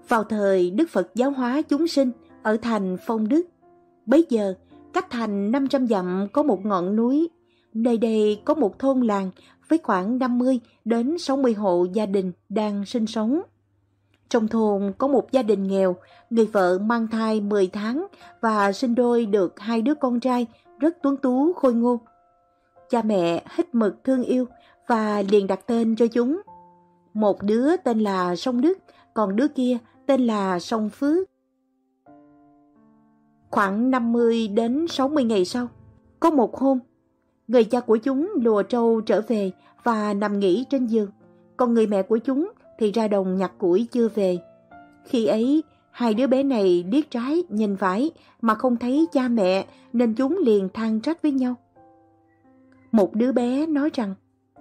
Vào thời Đức Phật giáo hóa chúng sinh ở thành Phong Đức, bấy giờ cách thành 500 dặm có một ngọn núi. Nơi đây có một thôn làng với khoảng 50 đến 60 hộ gia đình đang sinh sống. Trong thôn có một gia đình nghèo, người vợ mang thai 10 tháng và sinh đôi được 2 đứa con trai rất tuấn tú khôi ngô. Cha mẹ hết mực thương yêu và liền đặt tên cho chúng. Một đứa tên là Song Đức, còn đứa kia tên là Song Phước. Khoảng 50 đến 60 ngày sau, có một hôm, người cha của chúng lùa trâu trở về và nằm nghỉ trên giường, còn người mẹ của chúng thì ra đồng nhặt củi chưa về. Khi ấy, 2 đứa bé này liếc trái nhìn phải mà không thấy cha mẹ nên chúng liền than trách với nhau. Một đứa bé nói rằng: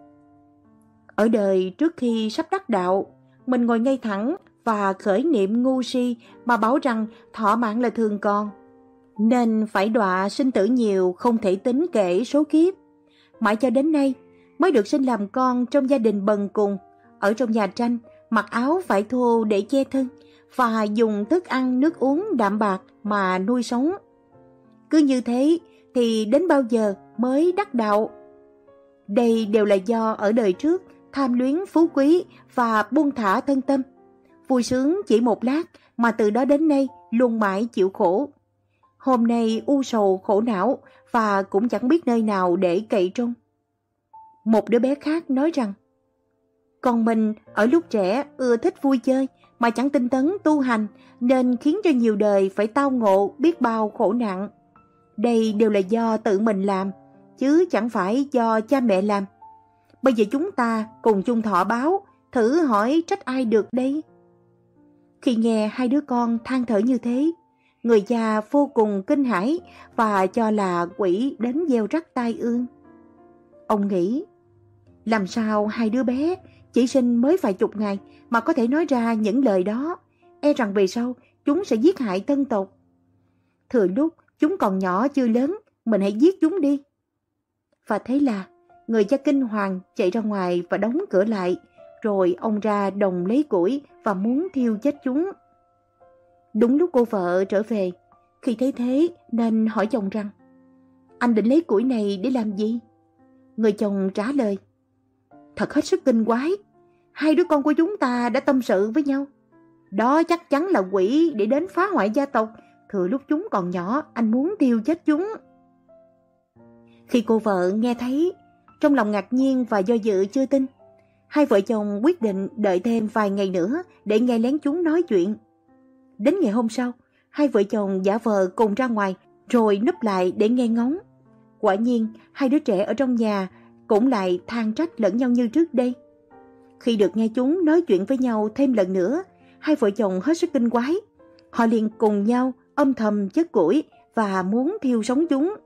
ở đời trước khi sắp đắc đạo, mình ngồi ngay thẳng và khởi niệm ngu si mà bảo rằng thọ mạng là thường còn, nên phải đọa sinh tử nhiều không thể tính kể số kiếp. Mãi cho đến nay mới được sinh làm con trong gia đình bần cùng, ở trong nhà tranh, mặc áo vải thô để che thân và dùng thức ăn nước uống đạm bạc mà nuôi sống. Cứ như thế thì đến bao giờ mới đắc đạo? Đây đều là do ở đời trước tham luyến phú quý và buông thả thân tâm, vui sướng chỉ một lát mà từ đó đến nay luôn mãi chịu khổ. Hôm nay u sầu khổ não và cũng chẳng biết nơi nào để cậy trông. Một đứa bé khác nói rằng: con mình ở lúc trẻ ưa thích vui chơi mà chẳng tinh tấn tu hành, nên khiến cho nhiều đời phải tao ngộ biết bao khổ nạn. Đây đều là do tự mình làm, chứ chẳng phải do cha mẹ làm. Bây giờ chúng ta cùng chung thọ báo, thử hỏi trách ai được đây? Khi nghe 2 đứa con than thở như thế, người cha vô cùng kinh hãi và cho là quỷ đến gieo rắc tai ương. Ông nghĩ, làm sao 2 đứa bé chỉ sinh mới vài chục ngày mà có thể nói ra những lời đó, e rằng về sau chúng sẽ giết hại thân tộc. Thừa lúc chúng còn nhỏ chưa lớn, mình hãy giết chúng đi. Và thế là người cha kinh hoàng chạy ra ngoài và đóng cửa lại, rồi ông ra đồng lấy củi và muốn thiêu chết chúng. Đúng lúc cô vợ trở về, khi thấy thế nên hỏi chồng rằng: anh định lấy củi này để làm gì? Người chồng trả lời: thật hết sức kinh quái, 2 đứa con của chúng ta đã tâm sự với nhau. Đó chắc chắn là quỷ để đến phá hoại gia tộc. Thừa lúc chúng còn nhỏ, anh muốn tiêu chết chúng. Khi cô vợ nghe thấy, trong lòng ngạc nhiên và do dự chưa tin. 2 vợ chồng quyết định đợi thêm vài ngày nữa để nghe lén chúng nói chuyện. Đến ngày hôm sau, 2 vợ chồng giả vờ cùng ra ngoài rồi núp lại để nghe ngóng. Quả nhiên, 2 đứa trẻ ở trong nhà cũng lại than trách lẫn nhau như trước đây. Khi được nghe chúng nói chuyện với nhau thêm lần nữa, 2 vợ chồng hết sức kinh quái. Họ liền cùng nhau âm thầm chất củi và muốn thiêu sống chúng.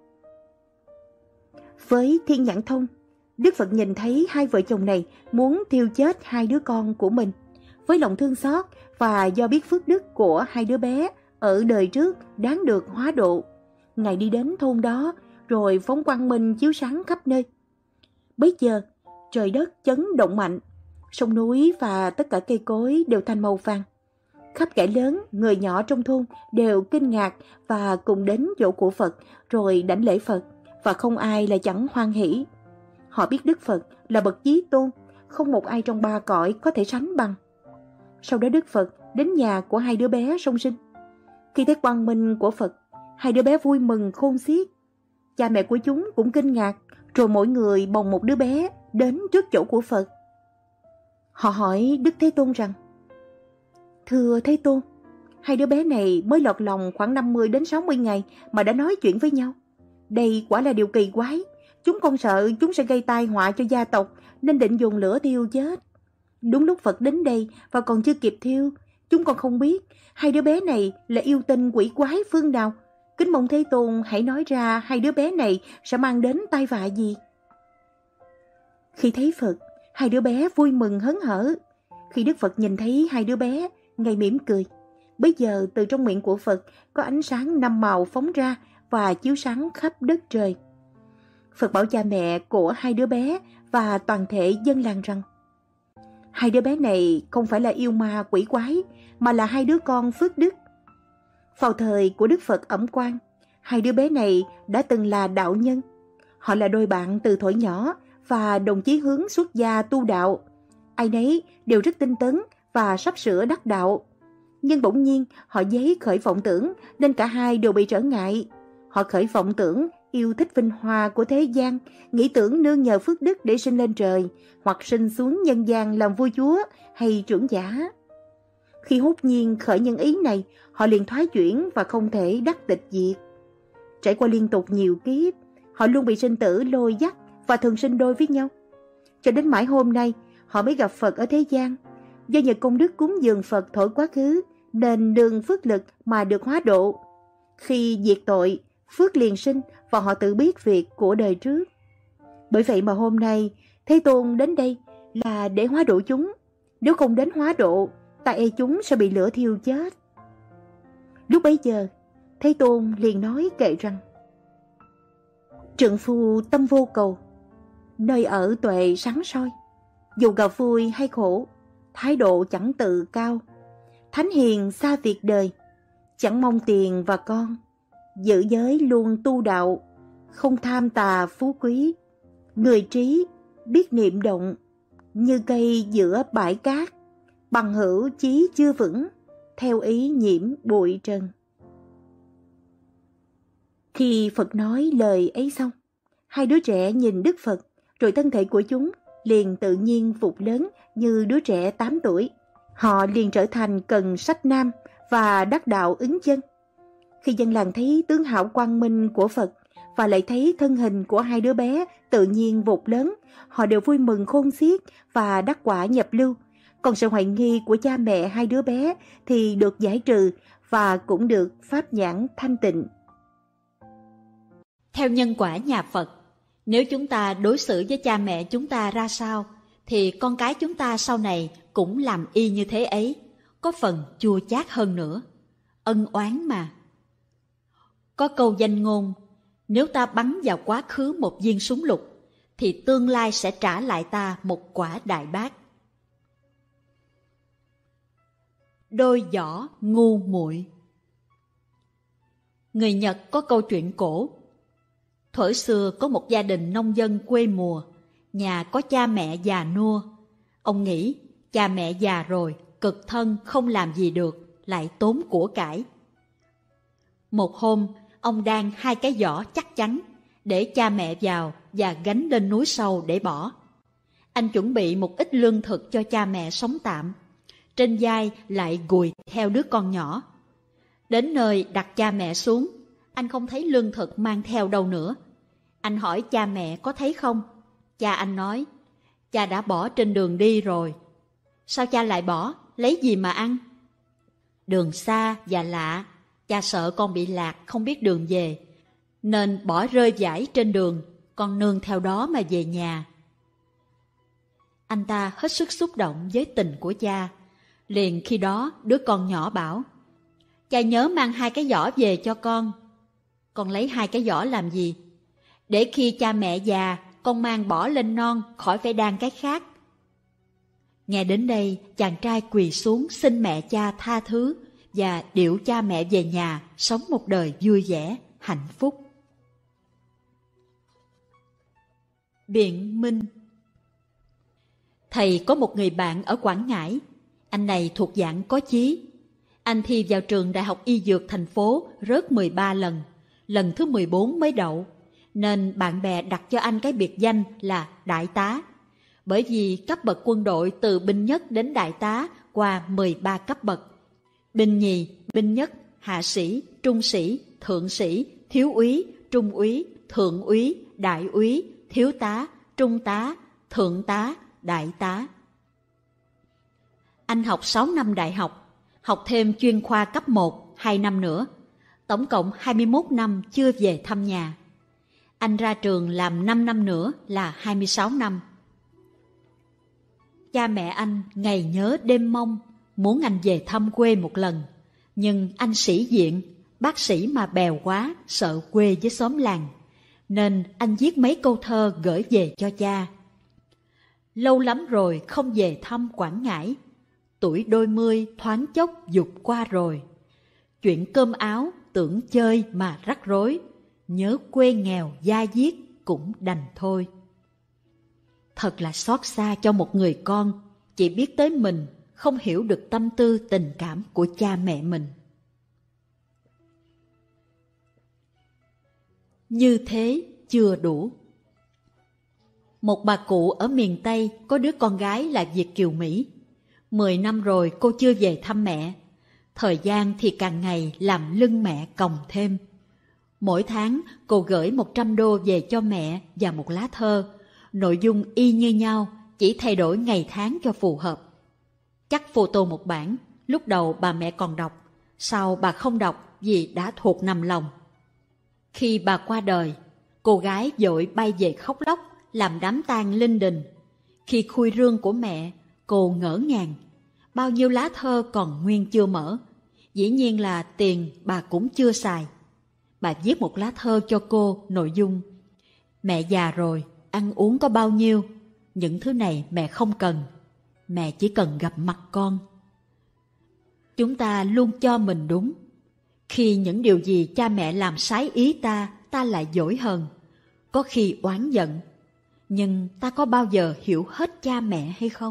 Với thiên nhãn thông, Đức Phật nhìn thấy 2 vợ chồng này muốn thiêu chết 2 đứa con của mình. Với lòng thương xót và do biết phước đức của 2 đứa bé ở đời trước đáng được hóa độ, Ngài đi đến thôn đó rồi phóng quang minh chiếu sáng khắp nơi. Bấy giờ trời đất chấn động mạnh, sông núi và tất cả cây cối đều thành màu vàng. Khắp kẻ lớn, người nhỏ trong thôn đều kinh ngạc và cùng đến chỗ của Phật rồi đảnh lễ Phật, và không ai là chẳng hoan hỷ. Họ biết Đức Phật là bậc chí tôn, không một ai trong 3 cõi có thể sánh bằng. Sau đó Đức Phật đến nhà của 2 đứa bé song sinh. Khi thấy quang minh của Phật, 2 đứa bé vui mừng khôn xiết. Cha mẹ của chúng cũng kinh ngạc, rồi mỗi người bồng một đứa bé đến trước chỗ của Phật. Họ hỏi Đức Thế Tôn rằng: thưa Thế Tôn, 2 đứa bé này mới lọt lòng khoảng 50 đến 60 ngày mà đã nói chuyện với nhau. Đây quả là điều kỳ quái. Chúng con sợ chúng sẽ gây tai họa cho gia tộc nên định dùng lửa thiêu chết. Đúng lúc Phật đến đây và còn chưa kịp thiêu, chúng con không biết 2 đứa bé này là yêu tinh quỷ quái phương nào. Kính mong Thế Tôn hãy nói ra 2 đứa bé này sẽ mang đến tai vạ gì. Khi thấy Phật, 2 đứa bé vui mừng hớn hở. Khi Đức Phật nhìn thấy 2 đứa bé, Ngài mỉm cười. Bây giờ từ trong miệng của Phật có ánh sáng 5 màu phóng ra và chiếu sáng khắp đất trời. Phật bảo cha mẹ của 2 đứa bé và toàn thể dân làng rằng: Hai đứa bé này không phải là yêu ma quỷ quái, mà là hai đứa con phước đức. Vào thời của Đức Phật ẩn quan, hai đứa bé này đã từng là đạo nhân. Họ là đôi bạn từ thuở nhỏ và đồng chí hướng xuất gia tu đạo. Ai nấy đều rất tinh tấn và sắp sửa đắc đạo. Nhưng bỗng nhiên họ dấy khởi vọng tưởng nên cả hai đều bị trở ngại. Họ khởi vọng tưởng yêu thích vinh hoa của thế gian, nghĩ tưởng nương nhờ phước đức để sinh lên trời, hoặc sinh xuống nhân gian làm vua chúa hay trưởng giả. Khi hốt nhiên khởi nhân ý này, họ liền thoái chuyển và không thể đắc tịch diệt. Trải qua liên tục nhiều kiếp, họ luôn bị sinh tử lôi dắt và thường sinh đôi với nhau. Cho đến mãi hôm nay, họ mới gặp Phật ở thế gian. Do nhờ công đức cúng dường Phật thổi quá khứ, nên nương phước lực mà được hóa độ. Khi diệt tội, phước liền sinh và họ tự biết việc của đời trước. Bởi vậy mà hôm nay, Thế Tôn đến đây là để hóa độ chúng. Nếu không đến hóa độ, ta e chúng sẽ bị lửa thiêu chết. Lúc bấy giờ, Thế Tôn liền nói kệ rằng: Trượng phu tâm vô cầu, nơi ở tuệ sáng soi. Dù gặp vui hay khổ, thái độ chẳng tự cao. Thánh hiền xa việc đời, chẳng mong tiền và con. Giữ giới luôn tu đạo, không tham tà phú quý. Người trí biết niệm động, như cây giữa bãi cát. Bằng hữu chí chưa vững, theo ý nhiễm bụi trần. Khi Phật nói lời ấy xong, hai đứa trẻ nhìn Đức Phật, rồi thân thể của chúng liền tự nhiên vụt lớn như đứa trẻ 8 tuổi. Họ liền trở thành Cần Sách Nam và đắc đạo ứng chân. Khi dân làng thấy tướng hảo quang minh của Phật và lại thấy thân hình của hai đứa bé tự nhiên vụt lớn, họ đều vui mừng khôn xiết và đắc quả nhập lưu. Còn sự hoài nghi của cha mẹ hai đứa bé thì được giải trừ và cũng được pháp nhãn thanh tịnh. Theo nhân quả nhà Phật, nếu chúng ta đối xử với cha mẹ chúng ta ra sao, thì con cái chúng ta sau này cũng làm y như thế ấy, có phần chua chát hơn nữa. Ân oán mà. Có câu danh ngôn, nếu ta bắn vào quá khứ một viên súng lục, thì tương lai sẽ trả lại ta một quả đại bác. Đôi giỏ ngu muội. Người Nhật có câu chuyện cổ. Thuở xưa có một gia đình nông dân quê mùa, nhà có cha mẹ già nua. Ông nghĩ cha mẹ già rồi, cực thân không làm gì được, lại tốn của cải. Một hôm, ông đan hai cái giỏ chắc chắn để cha mẹ vào và gánh lên núi sâu để bỏ. Anh chuẩn bị một ít lương thực cho cha mẹ sống tạm. Trên vai lại gùi theo đứa con nhỏ. Đến nơi đặt cha mẹ xuống, anh không thấy lương thực mang theo đâu nữa. Anh hỏi cha mẹ có thấy không? Cha anh nói, cha đã bỏ trên đường đi rồi. Sao cha lại bỏ? Lấy gì mà ăn? Đường xa và lạ, cha sợ con bị lạc không biết đường về, nên bỏ rơi vải trên đường, con nương theo đó mà về nhà. Anh ta hết sức xúc động với tình của cha. Liền khi đó đứa con nhỏ bảo, cha nhớ mang hai cái giỏ về cho con. Con lấy hai cái giỏ làm gì? Để khi cha mẹ già, con mang bỏ lên non, khỏi phải đan cái khác. Nghe đến đây, chàng trai quỳ xuống xin mẹ cha tha thứ và điệu cha mẹ về nhà, sống một đời vui vẻ, hạnh phúc. Biện minh. Thầy có một người bạn ở Quảng Ngãi. Anh này thuộc dạng có chí. Anh thi vào trường Đại học Y Dược thành phố rớt 13 lần, lần thứ 14 mới đậu, nên bạn bè đặt cho anh cái biệt danh là Đại tá. Bởi vì cấp bậc quân đội từ binh nhất đến đại tá qua 13 cấp bậc. Binh nhì, binh nhất, hạ sĩ, trung sĩ, thượng sĩ, thiếu úy, trung úy, thượng úy, đại úy, thiếu tá, trung tá, thượng tá, đại tá. Anh học 6 năm đại học, học thêm chuyên khoa cấp 1, 2 năm nữa. Tổng cộng 21 năm chưa về thăm nhà. Anh ra trường làm 5 năm nữa là 26 năm. Cha mẹ anh ngày nhớ đêm mong, muốn anh về thăm quê một lần. Nhưng anh sĩ diện, bác sĩ mà bèo quá, sợ quê với xóm làng. Nên anh viết mấy câu thơ gửi về cho cha. lâu lắm rồi không về thăm Quảng Ngãi. Tuổi đôi mươi thoáng chốc dục qua rồi. Chuyện cơm áo tưởng chơi mà rắc rối, nhớ quê nghèo da diết cũng đành thôi. Thật là xót xa cho một người con chỉ biết tới mình, không hiểu được tâm tư tình cảm của cha mẹ mình. Như thế chưa đủ. Một bà cụ ở miền Tây có đứa con gái là Việt kiều Mỹ. 10 năm rồi cô chưa về thăm mẹ. Thời gian thì càng ngày làm lưng mẹ còng thêm. Mỗi tháng cô gửi 100 đô về cho mẹ và một lá thơ. Nội dung y như nhau, chỉ thay đổi ngày tháng cho phù hợp. Chắc photo một bản, lúc đầu bà mẹ còn đọc, sau bà không đọc vì đã thuộc nằm lòng. Khi bà qua đời, cô gái vội bay về khóc lóc, làm đám tang linh đình. Khi khui rương của mẹ, cô ngỡ ngàng. Bao nhiêu lá thơ còn nguyên chưa mở. Dĩ nhiên là tiền bà cũng chưa xài. Bà viết một lá thơ cho cô, nội dung: mẹ già rồi, ăn uống có bao nhiêu, những thứ này mẹ không cần. Mẹ chỉ cần gặp mặt con. Chúng ta luôn cho mình đúng. Khi những điều gì cha mẹ làm trái ý ta, ta lại dỗi hờn, có khi oán giận. Nhưng ta có bao giờ hiểu hết cha mẹ hay không?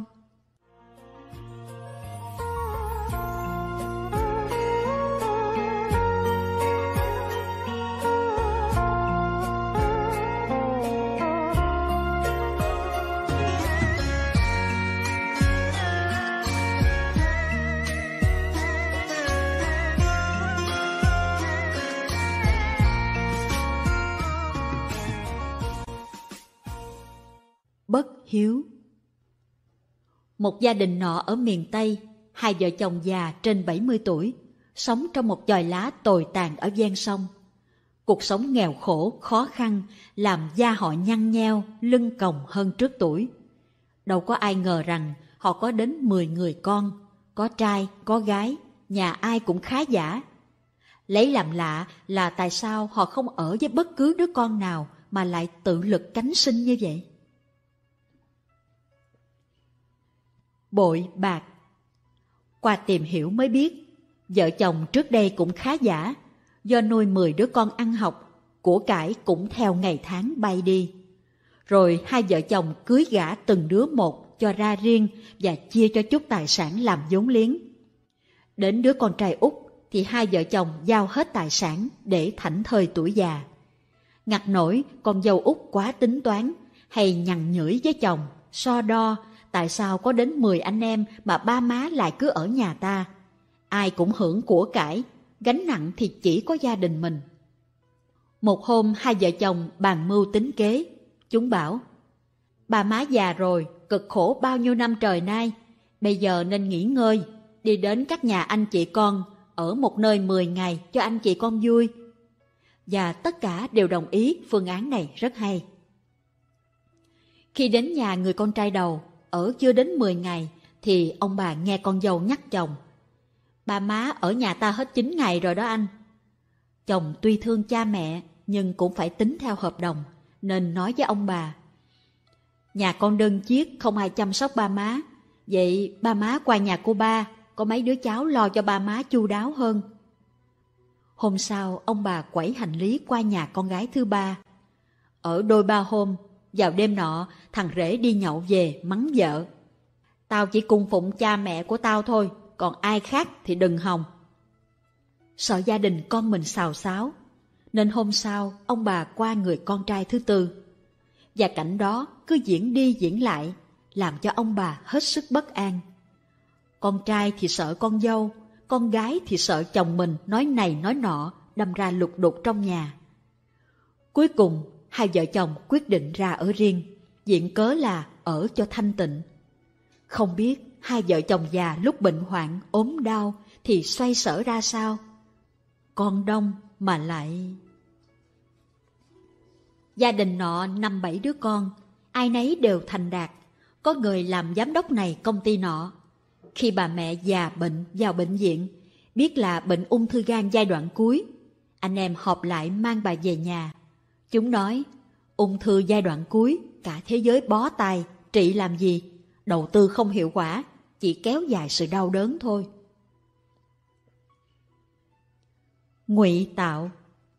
Bất hiếu. Một gia đình nọ ở miền Tây, hai vợ chồng già trên 70 tuổi, sống trong một chòi lá tồi tàn ở ven sông. Cuộc sống nghèo khổ, khó khăn, làm da họ nhăn nheo, lưng còng hơn trước tuổi. Đâu có ai ngờ rằng họ có đến 10 người con, có trai, có gái, nhà ai cũng khá giả. Lấy làm lạ là tại sao họ không ở với bất cứ đứa con nào mà lại tự lực cánh sinh như vậy. Bội bạc. Qua tìm hiểu mới biết, vợ chồng trước đây cũng khá giả, do nuôi 10 đứa con ăn học, của cải cũng theo ngày tháng bay đi. Rồi hai vợ chồng cưới gả từng đứa một cho ra riêng và chia cho chút tài sản làm vốn liếng. Đến đứa con trai út thì hai vợ chồng giao hết tài sản để thảnh thơi tuổi già. Ngặt nổi con dâu út quá tính toán, hay nhằn nhủi với chồng, so đo tại sao có đến 10 anh em mà ba má lại cứ ở nhà ta. Ai cũng hưởng của cải, gánh nặng thì chỉ có gia đình mình. Một hôm hai vợ chồng bàn mưu tính kế. Chúng bảo: bà má già rồi, cực khổ bao nhiêu năm trời nay, bây giờ nên nghỉ ngơi, đi đến các nhà anh chị con, ở một nơi 10 ngày cho anh chị con vui. Và tất cả đều đồng ý phương án này rất hay. Khi đến nhà người con trai đầu, ở chưa đến 10 ngày, thì ông bà nghe con dâu nhắc chồng: ba má ở nhà ta hết 9 ngày rồi đó anh. Chồng tuy thương cha mẹ, nhưng cũng phải tính theo hợp đồng, nên nói với ông bà: nhà con đơn chiếc, không ai chăm sóc ba má, vậy ba má qua nhà cô ba, có mấy đứa cháu lo cho ba má chu đáo hơn. Hôm sau, ông bà quẩy hành lý qua nhà con gái thứ ba. Ở đôi ba hôm, vào đêm nọ, thằng rể đi nhậu về mắng vợ: tao chỉ cung phụng cha mẹ của tao thôi, còn ai khác thì đừng hòng. Sợ gia đình con mình xào xáo, nên hôm sau ông bà qua người con trai thứ tư. Và cảnh đó cứ diễn đi diễn lại, làm cho ông bà hết sức bất an. Con trai thì sợ con dâu, con gái thì sợ chồng mình nói này nói nọ, đâm ra lục đục trong nhà. Cuối cùng hai vợ chồng quyết định ra ở riêng, viện cớ là ở cho thanh tịnh. Không biết hai vợ chồng già lúc bệnh hoạn, ốm đau thì xoay sở ra sao. Con đông mà lại... Gia đình nọ 5-7 đứa con, ai nấy đều thành đạt. Có người làm giám đốc này công ty nọ. Khi bà mẹ già bệnh vào bệnh viện, biết là bệnh ung thư gan giai đoạn cuối, anh em họp lại mang bà về nhà. Chúng nói: ung thư giai đoạn cuối, cả thế giới bó tay, trị làm gì? Đầu tư không hiệu quả, chỉ kéo dài sự đau đớn thôi. Ngụy tạo.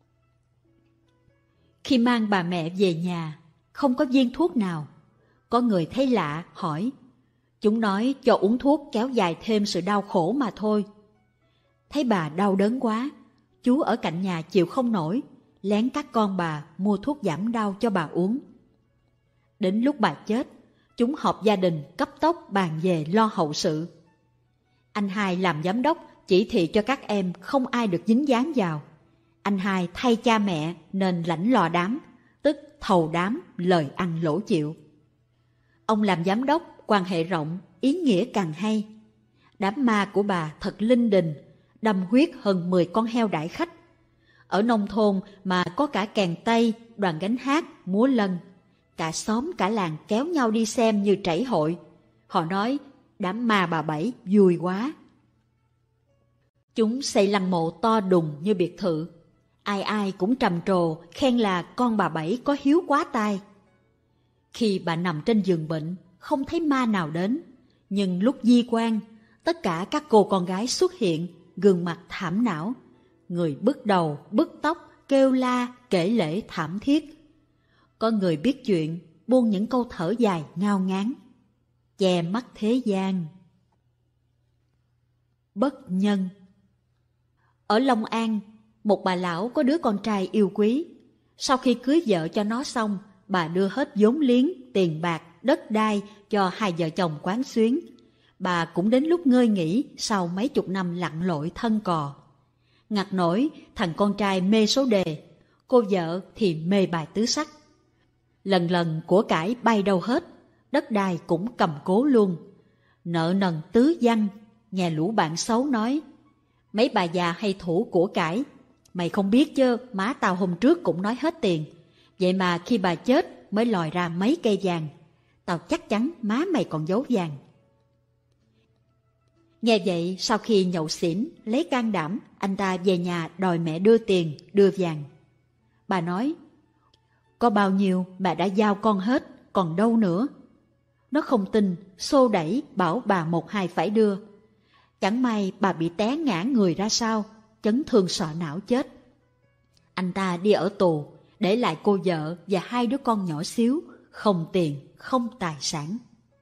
Khi mang bà mẹ về nhà, không có viên thuốc nào. Có người thấy lạ, hỏi. Chúng nói cho uống thuốc kéo dài thêm sự đau khổ mà thôi. Thấy bà đau đớn quá, chú ở cạnh nhà chịu không nổi, lén các con bà mua thuốc giảm đau cho bà uống. Đến lúc bà chết, chúng họp gia đình cấp tốc bàn về lo hậu sự. Anh hai làm giám đốc chỉ thị cho các em không ai được dính dáng vào. Anh hai thay cha mẹ nên lãnh lò đám, tức thầu đám, lời ăn lỗ chịu. Ông làm giám đốc, quan hệ rộng, ý nghĩa càng hay. Đám ma của bà thật linh đình, đâm huyết hơn 10 con heo đãi khách. Ở nông thôn mà có cả kèn tây, đoàn gánh hát, múa lân. Cả xóm cả làng kéo nhau đi xem như trảy hội. Họ nói đám ma bà Bảy vui quá. Chúng xây lăng mộ to đùng như biệt thự. Ai ai cũng trầm trồ khen là con bà Bảy có hiếu quá tai. Khi bà nằm trên giường bệnh, không thấy ma nào đến. Nhưng lúc di quan, tất cả các cô con gái xuất hiện, gương mặt thảm não. Người bứt đầu, bứt tóc, kêu la, kể lể thảm thiết. Có người biết chuyện, buông những câu thở dài ngao ngán. Che mắt thế gian. Bất nhân. Ở Long An, một bà lão có đứa con trai yêu quý. Sau khi cưới vợ cho nó xong, bà đưa hết vốn liếng, tiền bạc, đất đai cho hai vợ chồng quán xuyến. Bà cũng đến lúc ngơi nghỉ sau mấy chục năm lặn lội thân cò. Ngặt nổi, thằng con trai mê số đề, cô vợ thì mê bài tứ sắc. Lần lần của cải bay đâu hết, đất đai cũng cầm cố luôn. Nợ nần tứ văng, nghe lũ bạn xấu nói. Mấy bà già hay thủ của cải, mày không biết chứ, má tao hôm trước cũng nói hết tiền. Vậy mà khi bà chết mới lòi ra mấy cây vàng. Tao chắc chắn má mày còn giấu vàng. Nghe vậy, sau khi nhậu xỉn, lấy can đảm, anh ta về nhà đòi mẹ đưa tiền, đưa vàng. Bà nói, có bao nhiêu mẹ đã giao con hết, còn đâu nữa. Nó không tin, xô đẩy bảo bà một hai phải đưa. Chẳng may bà bị té ngã người ra sao, chấn thương sọ não chết. Anh ta đi ở tù, để lại cô vợ và hai đứa con nhỏ xíu, không tiền, không tài sản.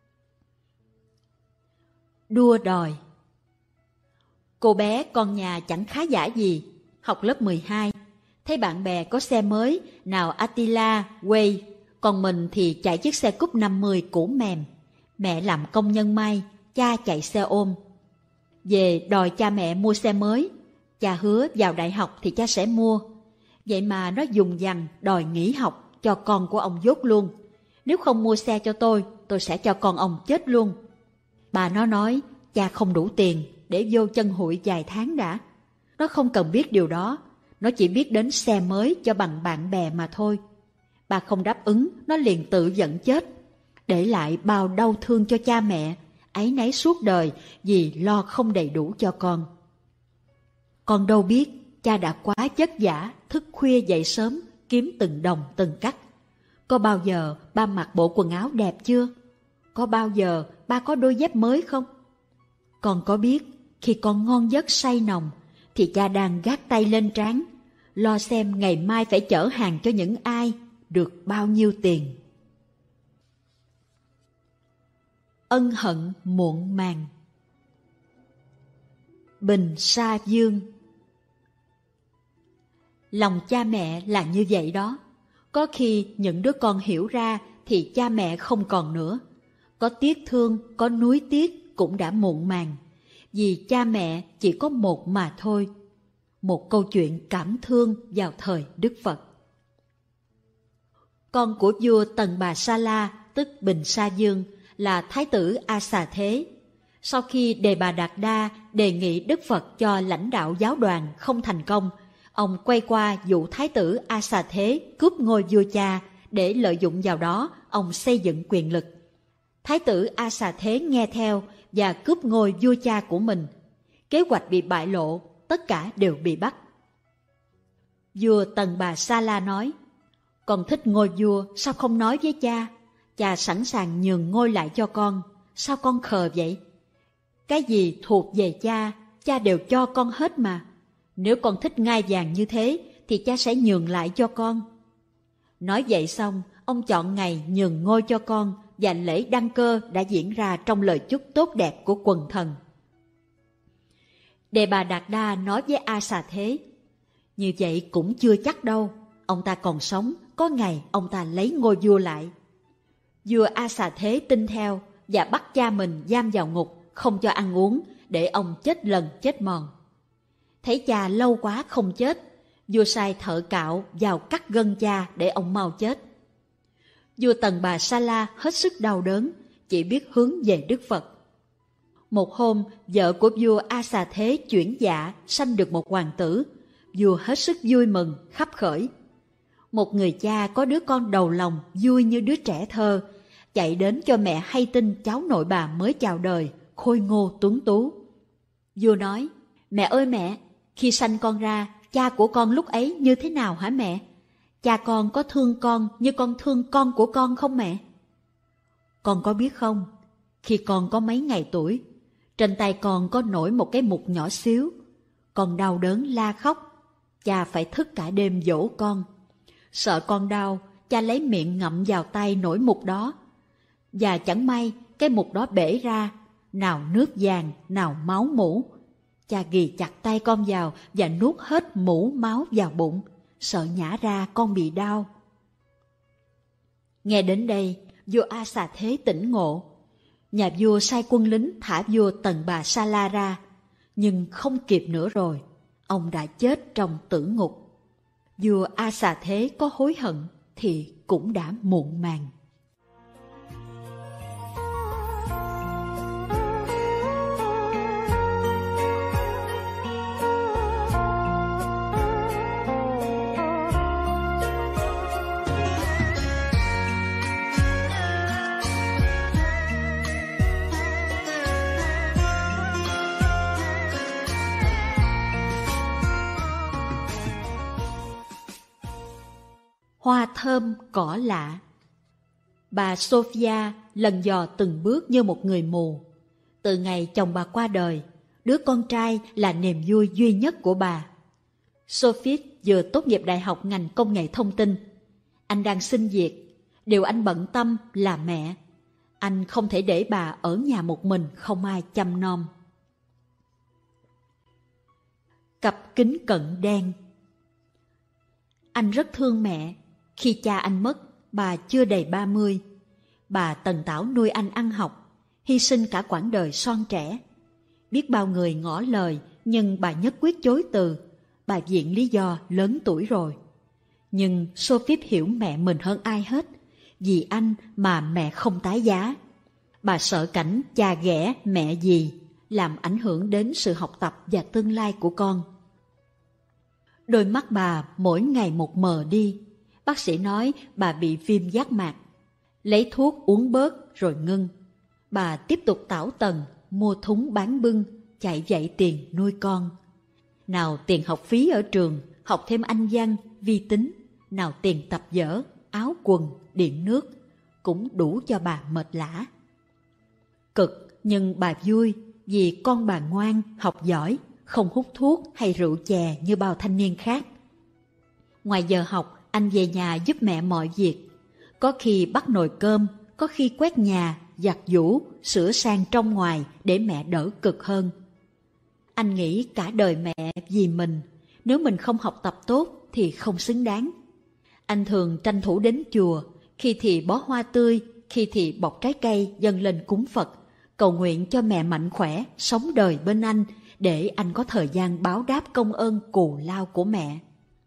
Đua đòi. Cô bé con nhà chẳng khá giả gì, học lớp 12. Thấy bạn bè có xe mới, nào Attila, Way, còn mình thì chạy chiếc xe Cúp 50 cũ mềm. Mẹ làm công nhân may, cha chạy xe ôm. Về đòi cha mẹ mua xe mới, cha hứa vào đại học thì cha sẽ mua. Vậy mà nó dùng dằng đòi nghỉ học cho con của ông dốt luôn. Nếu không mua xe cho tôi sẽ cho con ông chết luôn. Bà nó nói cha không đủ tiền để vô chân hụi vài tháng đã. Nó không cần biết điều đó, nó chỉ biết đến xe mới cho bằng bạn bè mà thôi. Bà không đáp ứng, nó liền tự giận chết, để lại bao đau thương cho cha mẹ, áy náy suốt đời vì lo không đầy đủ cho con. Con đâu biết, cha đã quá vất vả, thức khuya dậy sớm, kiếm từng đồng từng cắc. Có bao giờ ba mặc bộ quần áo đẹp chưa? Có bao giờ ba có đôi dép mới không? Con có biết, khi con ngon giấc say nồng, thì cha đang gác tay lên trán, lo xem ngày mai phải chở hàng cho những ai, được bao nhiêu tiền. Ân hận muộn màng. Bình Sa Dương. Lòng cha mẹ là như vậy đó. Có khi những đứa con hiểu ra thì cha mẹ không còn nữa. Có tiếc thương, có nuối tiếc cũng đã muộn màng. Vì cha mẹ chỉ có một mà thôi. Một câu chuyện cảm thương vào thời Đức Phật. Con của vua Tần Bà Sa La, tức Bình Sa Dương, là Thái tử A Xà Thế. Sau khi Đề Bà Đạt Đa đề nghị Đức Phật cho lãnh đạo giáo đoàn không thành công, ông quay qua dụ Thái tử A Xà Thế cướp ngôi vua cha, để lợi dụng vào đó ông xây dựng quyền lực. Thái tử A Xà Thế nghe theo và cướp ngôi vua cha của mình. Kế hoạch bị bại lộ, tất cả đều bị bắt. Vua Tần Bà Sa La nói, con thích ngôi vua, sao không nói với cha? Cha sẵn sàng nhường ngôi lại cho con. Sao con khờ vậy? Cái gì thuộc về cha, cha đều cho con hết mà. Nếu con thích ngai vàng như thế, thì cha sẽ nhường lại cho con. Nói vậy xong, ông chọn ngày nhường ngôi cho con, và lễ đăng cơ đã diễn ra trong lời chúc tốt đẹp của quần thần. Đề Bà Đạt Đa nói với A Xà Thế: như vậy cũng chưa chắc đâu, ông ta còn sống, có ngày ông ta lấy ngôi vua lại. Vua A Xà Thế tin theo và bắt cha mình giam vào ngục, không cho ăn uống, để ông chết lần chết mòn. Thấy cha lâu quá không chết, vua sai thợ cạo vào cắt gân cha để ông mau chết. Vua Tần Bà Sa La hết sức đau đớn, chỉ biết hướng về Đức Phật. Một hôm, vợ của vua A Xà Thế chuyển dạ, sanh được một hoàng tử. Vua hết sức vui mừng, khắp khởi. Một người cha có đứa con đầu lòng vui như đứa trẻ thơ, chạy đến cho mẹ hay tin cháu nội bà mới chào đời, khôi ngô tuấn tú. Vua nói: mẹ ơi mẹ, khi sanh con ra, cha của con lúc ấy như thế nào hả mẹ? Cha con có thương con như con thương con của con không mẹ? Con có biết không, khi con có mấy ngày tuổi, trên tay con có nổi một cái mục nhỏ xíu. Con đau đớn la khóc, cha phải thức cả đêm dỗ con. Sợ con đau, cha lấy miệng ngậm vào tay nổi mục đó. Và chẳng may, cái mục đó bể ra, nào nước vàng, nào máu mủ. Cha ghì chặt tay con vào và nuốt hết mủ máu vào bụng, sợ nhả ra con bị đau. Nghe đến đây, vua A Xà Thế tỉnh ngộ. Nhà vua sai quân lính thả vua Tần Bà Sa La ra, nhưng không kịp nữa rồi, ông đã chết trong tử ngục. Vua A Xà Thế có hối hận thì cũng đã muộn màng. Hoa thơm cỏ lạ. Bà Sophia lần dò từng bước như một người mù. Từ ngày chồng bà qua đời, đứa con trai là niềm vui duy nhất của bà. Sophie vừa tốt nghiệp đại học ngành công nghệ thông tin. Anh đang xin việc, điều anh bận tâm là mẹ. Anh không thể để bà ở nhà một mình không ai chăm nom. Cặp kính cận đen. Anh rất thương mẹ. Khi cha anh mất, bà chưa đầy 30. Bà tần tảo nuôi anh ăn học, hy sinh cả quãng đời son trẻ. Biết bao người ngỏ lời, nhưng bà nhất quyết chối từ. Bà viện lý do lớn tuổi rồi. Nhưng Sophie hiểu mẹ mình hơn ai hết. Vì anh mà mẹ không tái giá. Bà sợ cảnh cha ghẻ mẹ dì, làm ảnh hưởng đến sự học tập và tương lai của con. Đôi mắt bà mỗi ngày một mờ đi. Bác sĩ nói bà bị viêm giác mạc. Lấy thuốc uống bớt rồi ngưng. Bà tiếp tục tảo tần, mua thúng bán bưng, chạy vạy tiền nuôi con. Nào tiền học phí ở trường, học thêm Anh văn, vi tính. Nào tiền tập vở, áo quần, điện nước. Cũng đủ cho bà mệt lả. Cực nhưng bà vui vì con bà ngoan, học giỏi, không hút thuốc hay rượu chè như bao thanh niên khác. Ngoài giờ học, anh về nhà giúp mẹ mọi việc. Có khi bắt nồi cơm, có khi quét nhà, giặt giũ, sửa sang trong ngoài để mẹ đỡ cực hơn. Anh nghĩ cả đời mẹ vì mình, nếu mình không học tập tốt thì không xứng đáng. Anh thường tranh thủ đến chùa, khi thì bó hoa tươi, khi thì bọc trái cây dâng lên cúng Phật, cầu nguyện cho mẹ mạnh khỏe, sống đời bên anh, để anh có thời gian báo đáp công ơn cù lao của mẹ.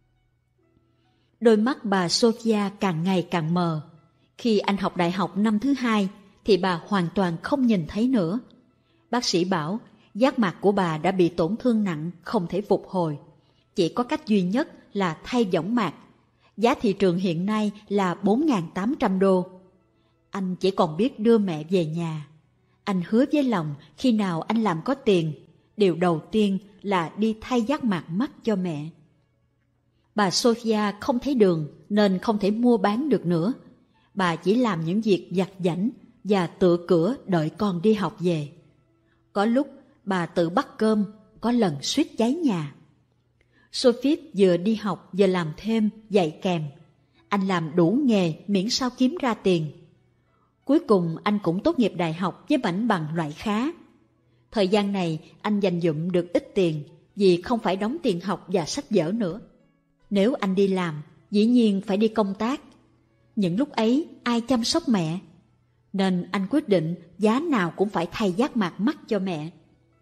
Đôi mắt bà Sophia càng ngày càng mờ. Khi anh học đại học năm thứ 2 thì bà hoàn toàn không nhìn thấy nữa. Bác sĩ bảo giác mạc của bà đã bị tổn thương nặng, không thể phục hồi. Chỉ có cách duy nhất là thay võng mạc. Giá thị trường hiện nay là 4.800 đô. Anh chỉ còn biết đưa mẹ về nhà. Anh hứa với lòng khi nào anh làm có tiền, điều đầu tiên là đi thay giác mạc mắt cho mẹ. Bà Sophia không thấy đường nên không thể mua bán được nữa. Bà chỉ làm những việc vặt vãnh và tựa cửa đợi con đi học về. Có lúc bà tự bắt cơm, có lần suýt cháy nhà. Sophie vừa đi học vừa làm thêm, dạy kèm. Anh làm đủ nghề miễn sao kiếm ra tiền. Cuối cùng anh cũng tốt nghiệp đại học với mảnh bằng loại khá. Thời gian này anh dành dụm được ít tiền vì không phải đóng tiền học và sách vở nữa. Nếu anh đi làm, dĩ nhiên phải đi công tác. Những lúc ấy ai chăm sóc mẹ? Nên anh quyết định giá nào cũng phải thay giác mạc mắt cho mẹ.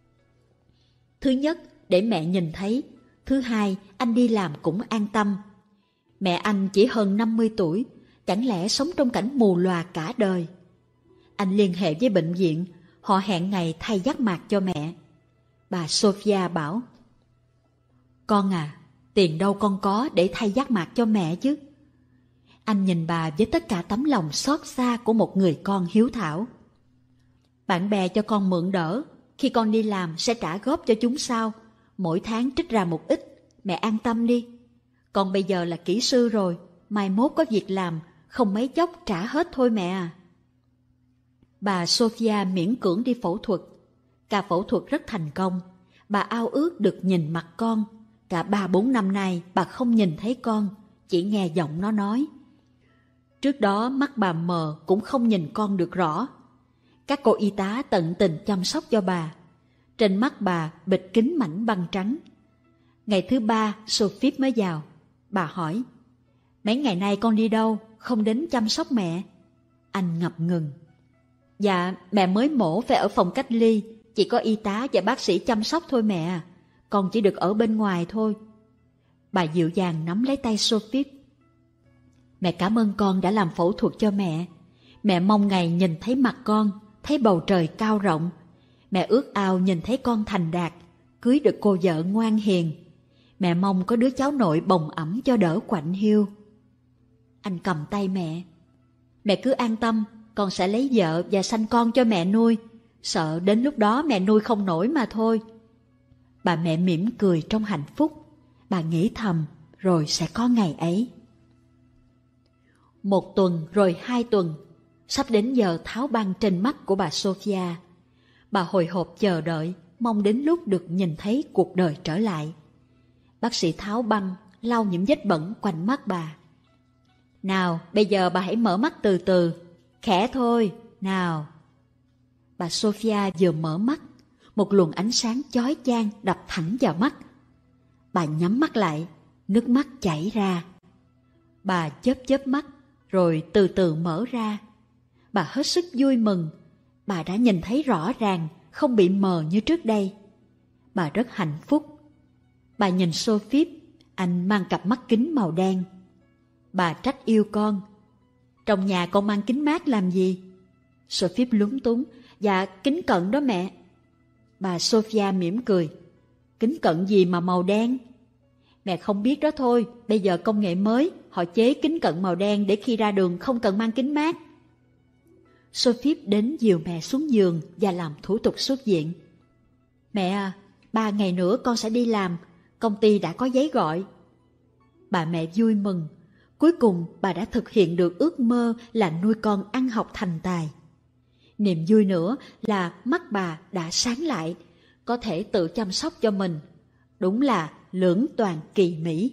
Thứ nhất, để mẹ nhìn thấy. Thứ hai, anh đi làm cũng an tâm. Mẹ anh chỉ hơn 50 tuổi, chẳng lẽ sống trong cảnh mù lòa cả đời. Anh liên hệ với bệnh viện, họ hẹn ngày thay giác mạc cho mẹ. Bà Sophia bảo, con à, tiền đâu con có để thay giác mạc cho mẹ chứ. Anh nhìn bà với tất cả tấm lòng xót xa của một người con hiếu thảo. Bạn bè cho con mượn đỡ, khi con đi làm sẽ trả góp cho chúng sau, mỗi tháng trích ra một ít, mẹ an tâm đi. Con bây giờ là kỹ sư rồi, mai mốt có việc làm, không mấy chốc trả hết thôi mẹ à. Bà Sophia miễn cưỡng đi phẫu thuật. Ca phẫu thuật rất thành công, bà ao ước được nhìn mặt con. Cả 3-4 năm nay bà không nhìn thấy con, chỉ nghe giọng nó nói. Trước đó mắt bà mờ cũng không nhìn con được rõ. Các cô y tá tận tình chăm sóc cho bà. Trên mắt bà bịt kính mảnh băng trắng. Ngày thứ 3 Sophie mới vào. Bà hỏi, mấy ngày nay con đi đâu, không đến chăm sóc mẹ? Anh ngập ngừng. Dạ, mẹ mới mổ phải ở phòng cách ly, chỉ có y tá và bác sĩ chăm sóc thôi mẹ à. Con chỉ được ở bên ngoài thôi. Bà dịu dàng nắm lấy tay Sophie. Mẹ cảm ơn con đã làm phẫu thuật cho mẹ. Mẹ mong ngày nhìn thấy mặt con, thấy bầu trời cao rộng. Mẹ ước ao nhìn thấy con thành đạt, cưới được cô vợ ngoan hiền. Mẹ mong có đứa cháu nội bồng ẵm cho đỡ quạnh hiu. Anh cầm tay mẹ. Mẹ cứ an tâm, con sẽ lấy vợ và sanh con cho mẹ nuôi. Sợ đến lúc đó mẹ nuôi không nổi mà thôi. Bà mẹ mỉm cười trong hạnh phúc. Bà nghĩ thầm, rồi sẽ có ngày ấy. 1 tuần rồi 2 tuần, sắp đến giờ tháo băng trên mắt của bà Sophia. Bà hồi hộp chờ đợi, mong đến lúc được nhìn thấy cuộc đời trở lại. Bác sĩ tháo băng, lau những vết bẩn quanh mắt bà. Nào, bây giờ bà hãy mở mắt từ từ, khẽ thôi, nào. Bà Sophia vừa mở mắt, một luồng ánh sáng chói chang đập thẳng vào mắt. Bà nhắm mắt lại, nước mắt chảy ra. Bà chớp mắt, rồi từ từ mở ra. Bà hết sức vui mừng. Bà đã nhìn thấy rõ ràng, không bị mờ như trước đây. Bà rất hạnh phúc. Bà nhìn Sophie, anh mang cặp mắt kính màu đen. Bà trách yêu con. Trong nhà con mang kính mát làm gì? Sophie lúng túng. Dạ, kính cận đó mẹ. Bà Sophia mỉm cười. Kính cận gì mà màu đen? Mẹ không biết đó thôi, bây giờ công nghệ mới, họ chế kính cận màu đen để khi ra đường không cần mang kính mát. Sophie đến dìu mẹ xuống giường và làm thủ tục xuất viện. Mẹ à, 3 ngày nữa con sẽ đi làm, công ty đã có giấy gọi. Bà mẹ vui mừng, cuối cùng bà đã thực hiện được ước mơ là nuôi con ăn học thành tài. Niềm vui nữa là mắt bà đã sáng lại, có thể tự chăm sóc cho mình. Đúng là lưỡng toàn kỳ mỹ.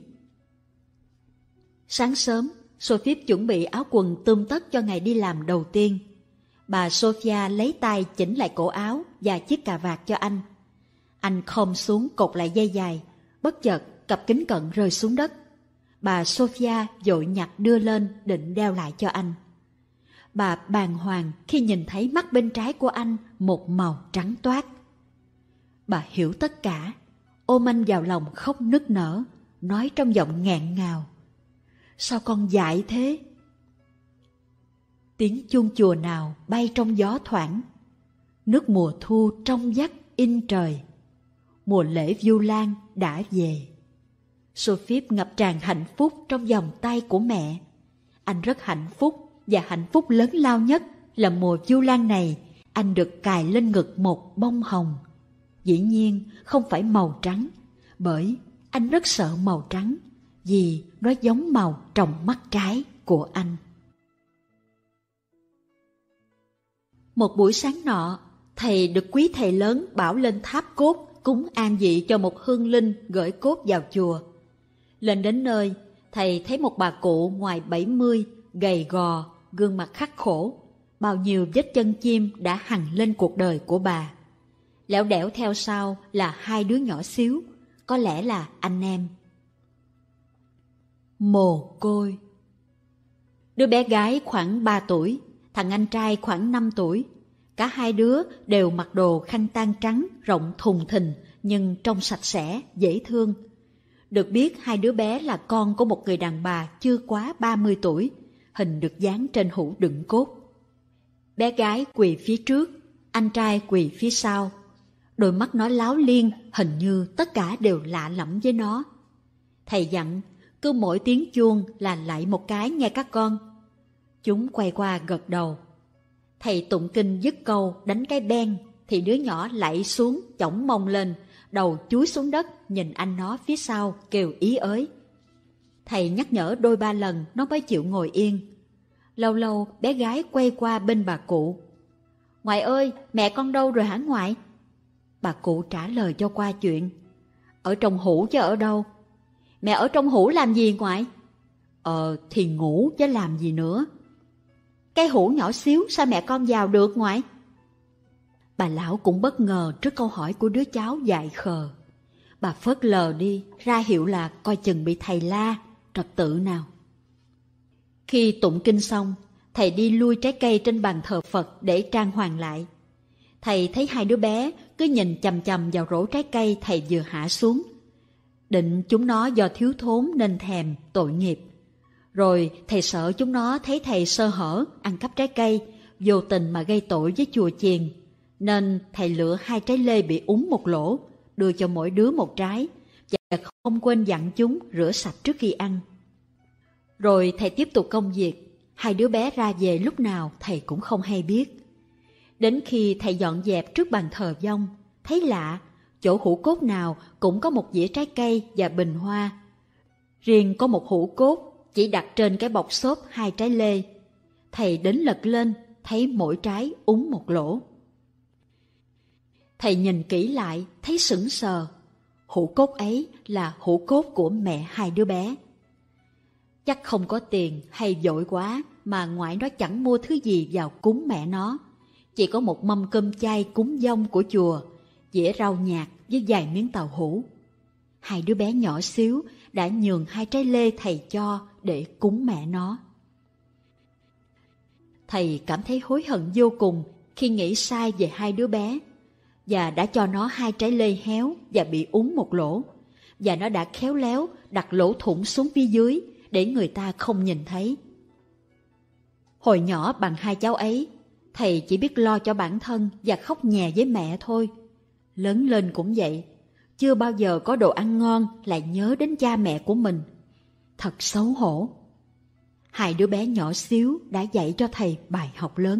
Sáng sớm, Sophie chuẩn bị áo quần tươm tất cho ngày đi làm đầu tiên. Bà Sophia lấy tay chỉnh lại cổ áo và chiếc cà vạt cho anh. Anh khom xuống cột lại dây dài, bất chợt cặp kính cận rơi xuống đất. Bà Sophia vội nhặt đưa lên định đeo lại cho anh. Bà bàng hoàng khi nhìn thấy mắt bên trái của anh một màu trắng toát. Bà hiểu tất cả, ôm anh vào lòng khóc nức nở, nói trong giọng nghẹn ngào. Sao con dại thế? Tiếng chuông chùa nào bay trong gió thoảng. Nước mùa thu trong vắt in trời. Mùa lễ Vu Lan đã về. Sophie ngập tràn hạnh phúc trong vòng tay của mẹ. Anh rất hạnh phúc, và hạnh phúc lớn lao nhất là mùa Vu Lan này anh được cài lên ngực một bông hồng. Dĩ nhiên không phải màu trắng, bởi anh rất sợ màu trắng, vì nó giống màu trong mắt trái của anh. Một buổi sáng nọ, thầy được quý thầy lớn bảo lên tháp cốt cúng an vị cho một hương linh gửi cốt vào chùa. Lên đến nơi, thầy thấy một bà cụ ngoài 70, gầy gò, gương mặt khắc khổ. Bao nhiêu vết chân chim đã hằn lên cuộc đời của bà. Lẻo đẻo theo sau là hai đứa nhỏ xíu, có lẽ là anh em. Mồ côi. Đứa bé gái khoảng 3 tuổi, thằng anh trai khoảng 5 tuổi. Cả hai đứa đều mặc đồ khăn tang trắng rộng thùng thình nhưng trông sạch sẽ, dễ thương. Được biết hai đứa bé là con của một người đàn bà chưa quá 30 tuổi, hình được dán trên hũ đựng cốt. Bé gái quỳ phía trước, anh trai quỳ phía sau. Đôi mắt nó láo liên, hình như tất cả đều lạ lẫm với nó. Thầy dặn, cứ mỗi tiếng chuông là lạy một cái nghe các con. Chúng quay qua gật đầu. Thầy tụng kinh dứt câu đánh cái beng, thì đứa nhỏ lạy xuống, chổng mông lên, đầu chúi xuống đất, nhìn anh nó phía sau, kêu ý ới. Thầy nhắc nhở đôi ba lần nó mới chịu ngồi yên. Lâu lâu bé gái quay qua bên bà cụ. Ngoại ơi, mẹ con đâu rồi hả ngoại? Bà cụ trả lời cho qua chuyện. Ở trong hũ chứ ở đâu? Mẹ ở trong hũ làm gì ngoại? Thì ngủ chứ làm gì nữa. Cái hũ nhỏ xíu sao mẹ con vào được ngoại? Bà lão cũng bất ngờ trước câu hỏi của đứa cháu dại khờ. Bà phớt lờ đi, ra hiệu là coi chừng bị thầy la, trật tự nào. Khi tụng kinh xong, thầy đi lui trái cây trên bàn thờ Phật để trang hoàng lại. Thầy thấy hai đứa bé cứ nhìn chằm chằm vào rổ trái cây thầy vừa hạ xuống. Định chúng nó do thiếu thốn nên thèm, tội nghiệp. Rồi thầy sợ chúng nó thấy thầy sơ hở, ăn cắp trái cây, vô tình mà gây tội với chùa chiền. Nên thầy lựa 2 trái lê bị úng một lỗ, đưa cho mỗi đứa một trái, và không quên dặn chúng rửa sạch trước khi ăn. Rồi thầy tiếp tục công việc, hai đứa bé ra về lúc nào thầy cũng không hay biết. Đến khi thầy dọn dẹp trước bàn thờ vong, thấy lạ, chỗ hũ cốt nào cũng có một dĩa trái cây và bình hoa. Riêng có một hũ cốt chỉ đặt trên cái bọc xốp 2 trái lê. Thầy đến lật lên, thấy mỗi trái úng một lỗ. Thầy nhìn kỹ lại, thấy sững sờ. Hũ cốt ấy là hũ cốt của mẹ hai đứa bé. Chắc không có tiền hay vội quá mà ngoại nó chẳng mua thứ gì vào cúng mẹ nó. Chỉ có một mâm cơm chay cúng dông của chùa, dĩa rau nhạt với vài miếng tàu hũ. Hai đứa bé nhỏ xíu đã nhường 2 trái lê thầy cho để cúng mẹ nó. Thầy cảm thấy hối hận vô cùng khi nghĩ sai về hai đứa bé, và đã cho nó 2 trái lê héo và bị úng một lỗ, và nó đã khéo léo đặt lỗ thủng xuống phía dưới để người ta không nhìn thấy. Hồi nhỏ bằng 2 cháu ấy, thầy chỉ biết lo cho bản thân và khóc nhè với mẹ thôi. Lớn lên cũng vậy, chưa bao giờ có đồ ăn ngon lại nhớ đến cha mẹ của mình. Thật xấu hổ. Hai đứa bé nhỏ xíu đã dạy cho thầy bài học lớn.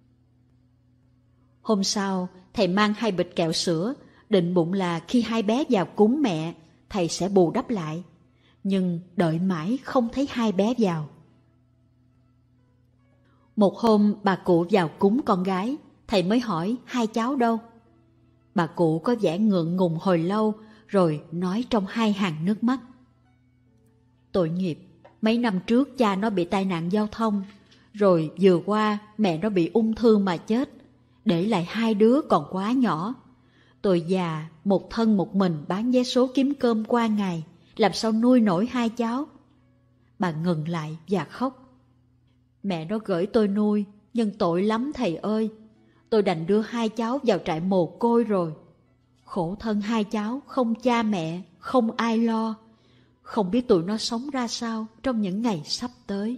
Hôm sau, thầy mang 2 bịch kẹo sữa, định bụng là khi hai bé vào cúng mẹ, thầy sẽ bù đắp lại. Nhưng đợi mãi không thấy hai bé vào. Một hôm bà cụ vào cúng con gái, thầy mới hỏi 2 cháu đâu. Bà cụ có vẻ ngượng ngùng hồi lâu, rồi nói trong 2 hàng nước mắt. Tội nghiệp, mấy năm trước cha nó bị tai nạn giao thông, rồi vừa qua mẹ nó bị ung thư mà chết, để lại 2 đứa còn quá nhỏ. Tôi già, một thân một mình bán vé số kiếm cơm qua ngày, làm sao nuôi nổi 2 cháu. Bà ngừng lại và khóc. Mẹ nó gửi tôi nuôi, nhưng tội lắm thầy ơi. Tôi đành đưa 2 cháu vào trại mồ côi rồi. Khổ thân 2 cháu, không cha mẹ, không ai lo. Không biết tụi nó sống ra sao trong những ngày sắp tới.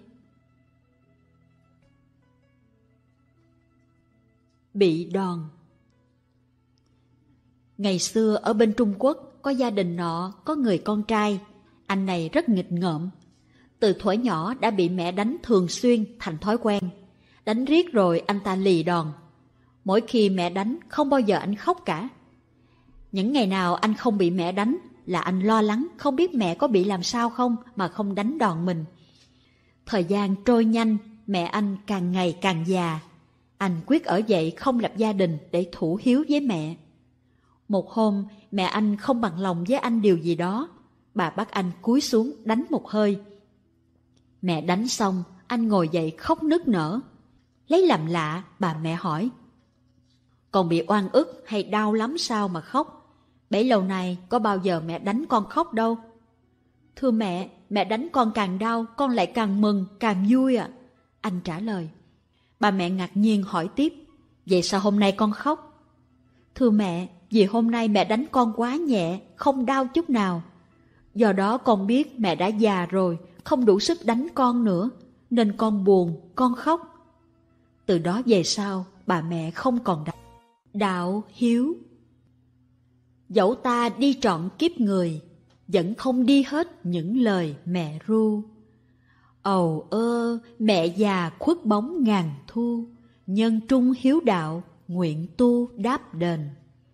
Bị đòn. Ngày xưa ở bên Trung Quốc, có gia đình nọ có người con trai. Anh này rất nghịch ngợm. Từ thuở nhỏ đã bị mẹ đánh thường xuyên thành thói quen. Đánh riết rồi anh ta lì đòn. Mỗi khi mẹ đánh không bao giờ anh khóc cả. Những ngày nào anh không bị mẹ đánh là anh lo lắng không biết mẹ có bị làm sao không mà không đánh đòn mình. Thời gian trôi nhanh, mẹ anh càng ngày càng già. Anh quyết ở dậy không lập gia đình để thủ hiếu với mẹ. Một hôm, mẹ anh không bằng lòng với anh điều gì đó. Bà bắt anh cúi xuống đánh một hơi. Mẹ đánh xong, anh ngồi dậy khóc nức nở. Lấy làm lạ, bà mẹ hỏi: con bị oan ức hay đau lắm sao mà khóc? Bấy lâu nay có bao giờ mẹ đánh con khóc đâu. Thưa mẹ đánh con càng đau, con lại càng mừng, càng vui ạ. Anh trả lời. Bà mẹ ngạc nhiên hỏi tiếp: vậy sao hôm nay con khóc? Thưa mẹ, vì hôm nay mẹ đánh con quá nhẹ, không đau chút nào. Do đó con biết mẹ đã già rồi, không đủ sức đánh con nữa, nên con buồn, con khóc. Từ đó về sau, bà mẹ không còn đánh. Đạo hiếu. Dẫu ta đi trọn kiếp người, vẫn không đi hết những lời mẹ ru. Ầu ơ, mẹ già khuất bóng ngàn thu, nhân trung hiếu đạo, nguyện tu đáp đền.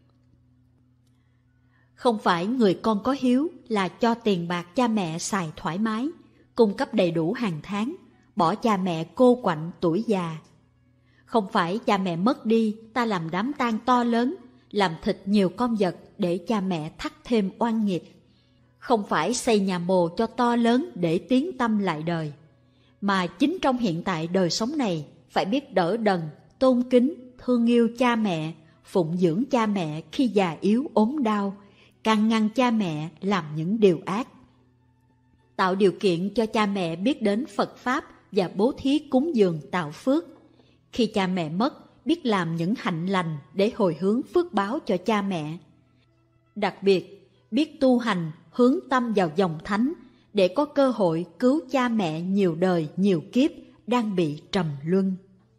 Không phải người con có hiếu là cho tiền bạc cha mẹ xài thoải mái, cung cấp đầy đủ hàng tháng, bỏ cha mẹ cô quạnh tuổi già. Không phải cha mẹ mất đi, ta làm đám tang to lớn, làm thịt nhiều con vật để cha mẹ thắt thêm oan nghiệt. Không phải xây nhà mồ cho to lớn để tiến tâm lại đời, mà chính trong hiện tại đời sống này phải biết đỡ đần, tôn kính, thương yêu cha mẹ, phụng dưỡng cha mẹ khi già yếu ốm đau, can ngăn cha mẹ làm những điều ác. Tạo điều kiện cho cha mẹ biết đến Phật Pháp và bố thí cúng dường tạo phước. Khi cha mẹ mất, biết làm những hạnh lành để hồi hướng phước báo cho cha mẹ. Đặc biệt, biết tu hành hướng tâm vào dòng thánh để có cơ hội cứu cha mẹ nhiều đời nhiều kiếp đang bị trầm luân.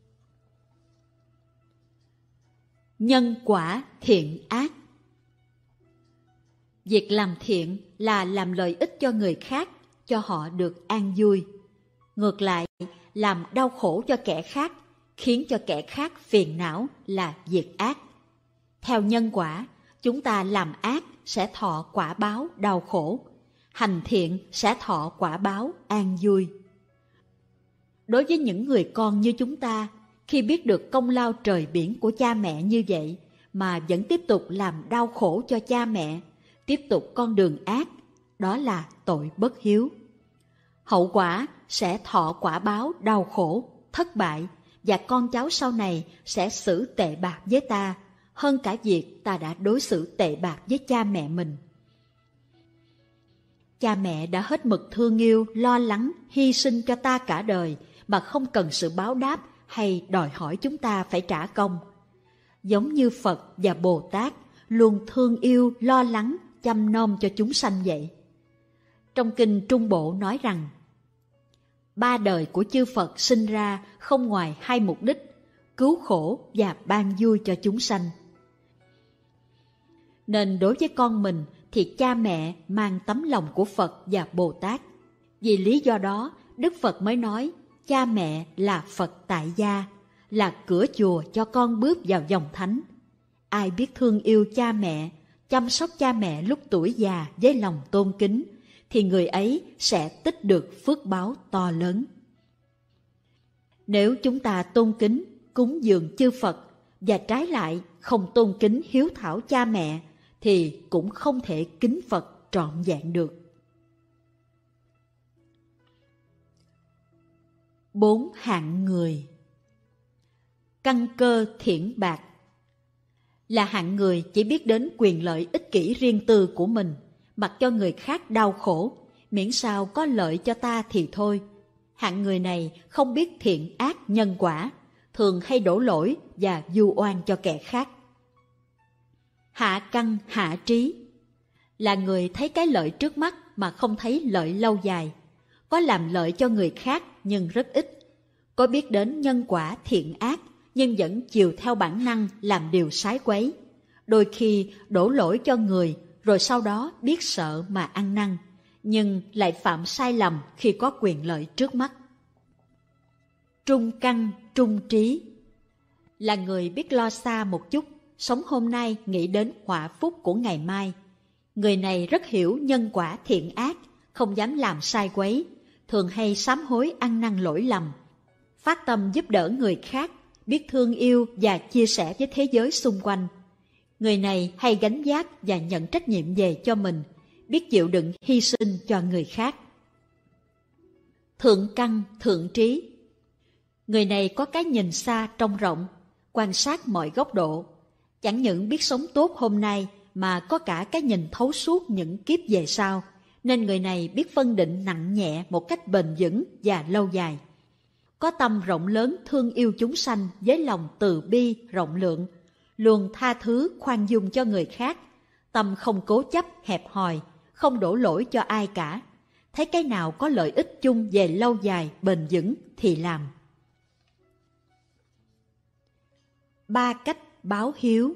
Nhân quả thiện ác. Việc làm thiện là làm lợi ích cho người khác, cho họ được an vui. Ngược lại, làm đau khổ cho kẻ khác, khiến cho kẻ khác phiền não là việc ác. Theo nhân quả, chúng ta làm ác sẽ thọ quả báo đau khổ, hành thiện sẽ thọ quả báo an vui. Đối với những người con như chúng ta, khi biết được công lao trời biển của cha mẹ như vậy mà vẫn tiếp tục làm đau khổ cho cha mẹ, tiếp tục con đường ác, đó là tội bất hiếu. Hậu quả sẽ thọ quả báo đau khổ, thất bại, và con cháu sau này sẽ xử tệ bạc với ta hơn cả việc ta đã đối xử tệ bạc với cha mẹ mình. Cha mẹ đã hết mực thương yêu, lo lắng, hy sinh cho ta cả đời mà không cần sự báo đáp hay đòi hỏi chúng ta phải trả công. Giống như Phật và Bồ Tát luôn thương yêu, lo lắng, chăm nom cho chúng sanh vậy. Trong kinh Trung Bộ nói rằng, 3 đời của chư Phật sinh ra không ngoài 2 mục đích: cứu khổ và ban vui cho chúng sanh. Nên đối với con mình thì cha mẹ mang tấm lòng của Phật và Bồ Tát. Vì lý do đó, Đức Phật mới nói cha mẹ là Phật tại gia, là cửa chùa cho con bước vào dòng thánh. Ai biết thương yêu cha mẹ, chăm sóc cha mẹ lúc tuổi già với lòng tôn kính, thì người ấy sẽ tích được phước báo to lớn. Nếu chúng ta tôn kính, cúng dường chư Phật và trái lại không tôn kính hiếu thảo cha mẹ, thì cũng không thể kính Phật trọn vẹn được. 4 hạng người. Căn cơ thiển bạc là hạng người chỉ biết đến quyền lợi ích kỷ riêng tư của mình, mặc cho người khác đau khổ, miễn sao có lợi cho ta thì thôi. Hạng người này không biết thiện ác nhân quả, thường hay đổ lỗi và vu oan cho kẻ khác. Hạ căn hạ trí là người thấy cái lợi trước mắt mà không thấy lợi lâu dài, có làm lợi cho người khác nhưng rất ít, có biết đến nhân quả thiện ác nhưng vẫn chiều theo bản năng làm điều sái quấy, đôi khi đổ lỗi cho người rồi sau đó biết sợ mà ăn năn, nhưng lại phạm sai lầm khi có quyền lợi trước mắt. Trung căn trung trí là người biết lo xa một chút, sống hôm nay nghĩ đến họa phúc của ngày mai. Người này rất hiểu nhân quả thiện ác, không dám làm sai quấy, thường hay sám hối ăn năn lỗi lầm, phát tâm giúp đỡ người khác, biết thương yêu và chia sẻ với thế giới xung quanh. Người này hay gánh vác và nhận trách nhiệm về cho mình, biết chịu đựng hy sinh cho người khác. Thượng căn, thượng trí. Người này có cái nhìn xa trông rộng, quan sát mọi góc độ. Chẳng những biết sống tốt hôm nay mà có cả cái nhìn thấu suốt những kiếp về sau, nên người này biết phân định nặng nhẹ một cách bền vững và lâu dài. Có tâm rộng lớn thương yêu chúng sanh với lòng từ bi rộng lượng, luôn tha thứ khoan dung cho người khác, tâm không cố chấp hẹp hòi, không đổ lỗi cho ai cả. Thấy cái nào có lợi ích chung về lâu dài bền vững thì làm. 3 cách báo hiếu.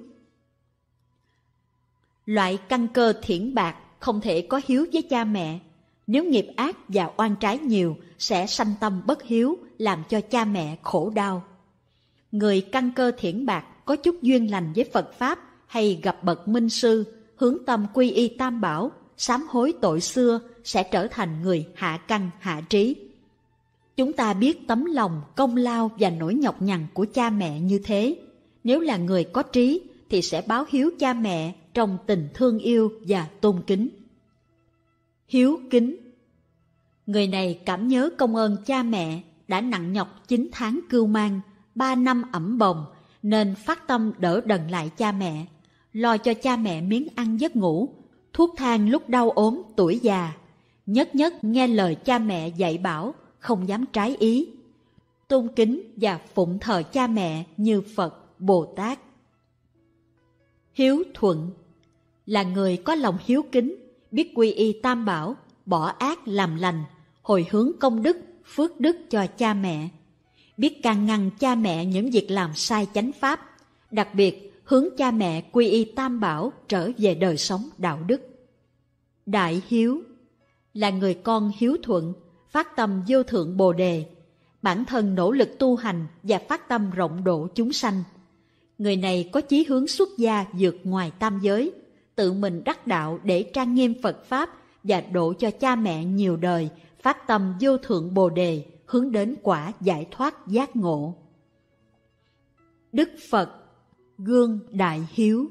Loại căn cơ thiển bạc không thể có hiếu với cha mẹ. Nếu nghiệp ác và oan trái nhiều sẽ sanh tâm bất hiếu, làm cho cha mẹ khổ đau. Người căn cơ thiển bạc có chút duyên lành với Phật Pháp hay gặp bậc minh sư, hướng tâm quy y Tam Bảo, sám hối tội xưa sẽ trở thành người hạ căn hạ trí. Chúng ta biết tấm lòng, công lao và nỗi nhọc nhằn của cha mẹ như thế. Nếu là người có trí thì sẽ báo hiếu cha mẹ trong tình thương yêu và tôn kính. Hiếu kính. Người này cảm nhớ công ơn cha mẹ đã nặng nhọc 9 tháng cưu mang, 3 năm ẵm bồng, nên phát tâm đỡ đần lại cha mẹ, lo cho cha mẹ miếng ăn giấc ngủ, thuốc thang lúc đau ốm tuổi già, nhất nhất nghe lời cha mẹ dạy bảo, không dám trái ý. Tôn kính và phụng thờ cha mẹ như Phật, Bồ Tát. Hiếu thuận. Là người có lòng hiếu kính, biết quy y Tam Bảo, bỏ ác làm lành, hồi hướng công đức, phước đức cho cha mẹ. Biết can ngăn cha mẹ những việc làm sai chánh pháp, đặc biệt hướng cha mẹ quy y Tam Bảo trở về đời sống đạo đức. Đại hiếu. Là người con hiếu thuận, phát tâm vô thượng Bồ Đề, bản thân nỗ lực tu hành và phát tâm rộng độ chúng sanh. Người này có chí hướng xuất gia vượt ngoài tam giới, tự mình đắc đạo để trang nghiêm Phật Pháp và độ cho cha mẹ nhiều đời, phát tâm vô thượng Bồ Đề, hướng đến quả giải thoát giác ngộ. Đức Phật, gương đại hiếu.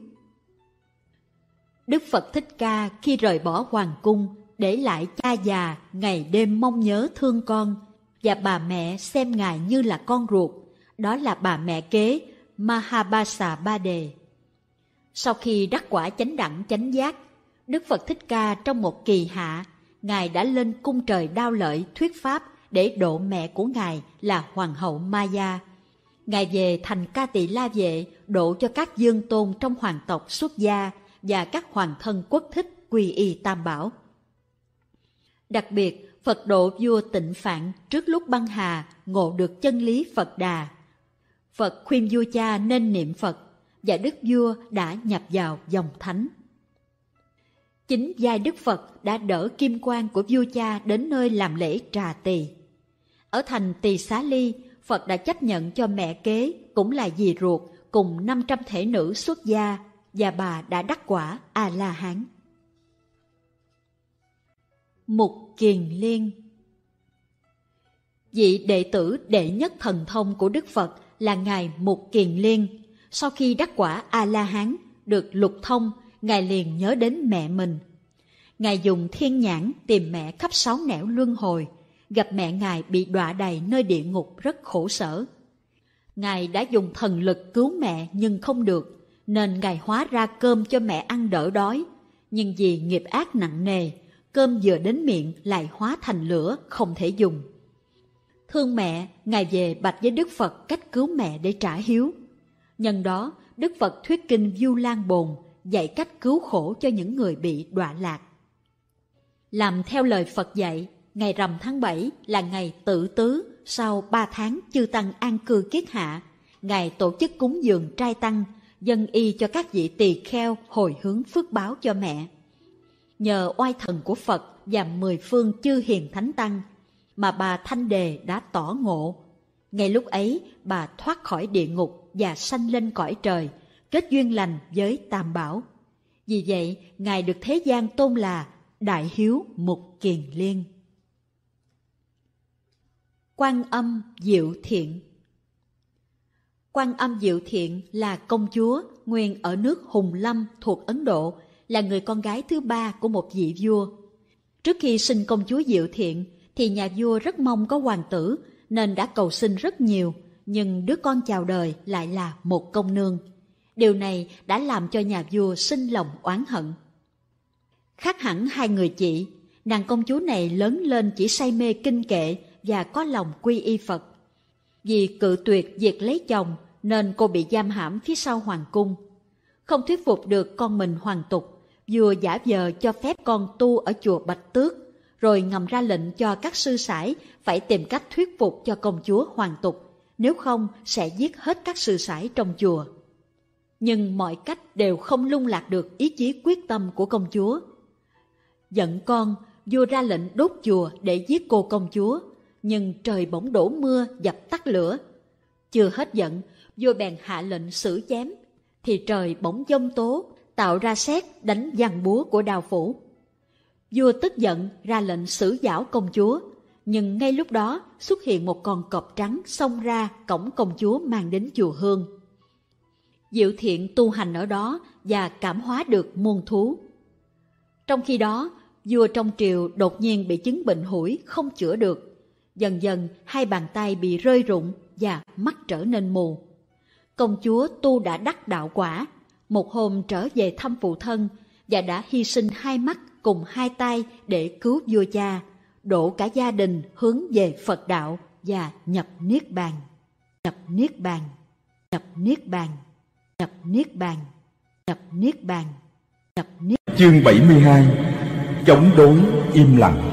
Đức Phật Thích Ca khi rời bỏ hoàng cung, để lại cha già ngày đêm mong nhớ thương con, và bà mẹ xem Ngài như là con ruột, đó là bà mẹ kế Mahabasa Ba Đề. Sau khi đắc quả chánh đẳng chánh giác, Đức Phật Thích Ca trong một kỳ hạ, Ngài đã lên cung trời Đao Lợi thuyết pháp để độ mẹ của Ngài là Hoàng hậu Maya. Ngài về thành Ca Tỳ La Vệ độ cho các dương tôn trong hoàng tộc xuất gia và các hoàng thân quốc thích quy y Tam Bảo. Đặc biệt, Phật độ vua Tịnh Phạn trước lúc băng hà ngộ được chân lý Phật Đà. Phật khuyên vua cha nên niệm Phật, và đức vua đã nhập vào dòng thánh. Chính giai Đức Phật đã đỡ kim quan của vua cha đến nơi làm lễ trà tỳ. Ở thành Tỳ Xá Ly, Phật đã chấp nhận cho mẹ kế cũng là dì ruột cùng 500 thể nữ xuất gia, và bà đã đắc quả A-la-hán. Mục Kiền Liên. Vị đệ tử đệ nhất thần thông của Đức Phật là Ngài Mục Kiền Liên. Sau khi đắc quả A-la-hán, được lục thông, Ngài liền nhớ đến mẹ mình. Ngài dùng thiên nhãn tìm mẹ khắp 6 nẻo luân hồi, gặp mẹ Ngài bị đọa đày nơi địa ngục rất khổ sở. Ngài đã dùng thần lực cứu mẹ nhưng không được, nên Ngài hóa ra cơm cho mẹ ăn đỡ đói. Nhưng vì nghiệp ác nặng nề, cơm vừa đến miệng lại hóa thành lửa không thể dùng. Thương mẹ, Ngài về bạch với Đức Phật cách cứu mẹ để trả hiếu. Nhân đó, Đức Phật thuyết kinh Du Lan Bồn, dạy cách cứu khổ cho những người bị đọa lạc. Làm theo lời Phật dạy, ngày rằm tháng 7 là ngày Tự Tứ, sau 3 tháng chư tăng an cư kiết hạ, Ngài tổ chức cúng dường trai tăng, dâng y cho các vị tỳ kheo hồi hướng phước báo cho mẹ. Nhờ oai thần của Phật và 10 phương chư hiền thánh tăng, mà bà Thanh Đề đã tỏ ngộ. Ngay lúc ấy, bà thoát khỏi địa ngục và sanh lên cõi trời, kết duyên lành với Tam Bảo. Vì vậy, Ngài được thế gian tôn là Đại Hiếu Mục Kiền Liên. Quan Âm Diệu Thiện. Quan Âm Diệu Thiện là công chúa nguyên ở nước Hùng Lâm thuộc Ấn Độ, là người con gái thứ 3 của một vị vua. Trước khi sinh công chúa Diệu Thiện thì nhà vua rất mong có hoàng tử nên đã cầu xin rất nhiều, nhưng đứa con chào đời lại là một công nương. Điều này đã làm cho nhà vua sinh lòng oán hận. Khác hẳn hai người chị, nàng công chúa này lớn lên chỉ say mê kinh kệ và có lòng quy y Phật. Vì cự tuyệt việc lấy chồng nên cô bị giam hãm phía sau hoàng cung. Không thuyết phục được con mình hoàn tục, vua giả vờ cho phép con tu ở chùa Bạch Tước, rồi ngầm ra lệnh cho các sư sãi phải tìm cách thuyết phục cho công chúa hoàn tục, nếu không sẽ giết hết các sư sãi trong chùa. Nhưng mọi cách đều không lung lạc được ý chí quyết tâm của công chúa. Giận con, vua ra lệnh đốt chùa để giết cô công chúa, nhưng trời bỗng đổ mưa dập tắt lửa. Chưa hết giận, vua bèn hạ lệnh xử chém, thì trời bỗng giông tố, tạo ra sét đánh giằng búa của Đao Phủ. Vua tức giận ra lệnh xử giảo công chúa, nhưng ngay lúc đó xuất hiện một con cọp trắng xông ra cổng công chúa mang đến chùa Hương. Diệu Thiện tu hành ở đó và cảm hóa được muôn thú. Trong khi đó, vua trong triều đột nhiên bị chứng bệnh hủi không chữa được. Dần dần hai bàn tay bị rơi rụng và mắt trở nên mù. Công chúa tu đã đắc đạo quả, một hôm trở về thăm phụ thân và đã hy sinh hai mắt cùng hai tay để cứu vua cha, độ cả gia đình hướng về Phật đạo và nhập niết bàn. Nhập niết bàn, nhập niết bàn, nhập niết bàn, nhập niết bàn, nhập niết. Chương 72: Chống đối im lặng.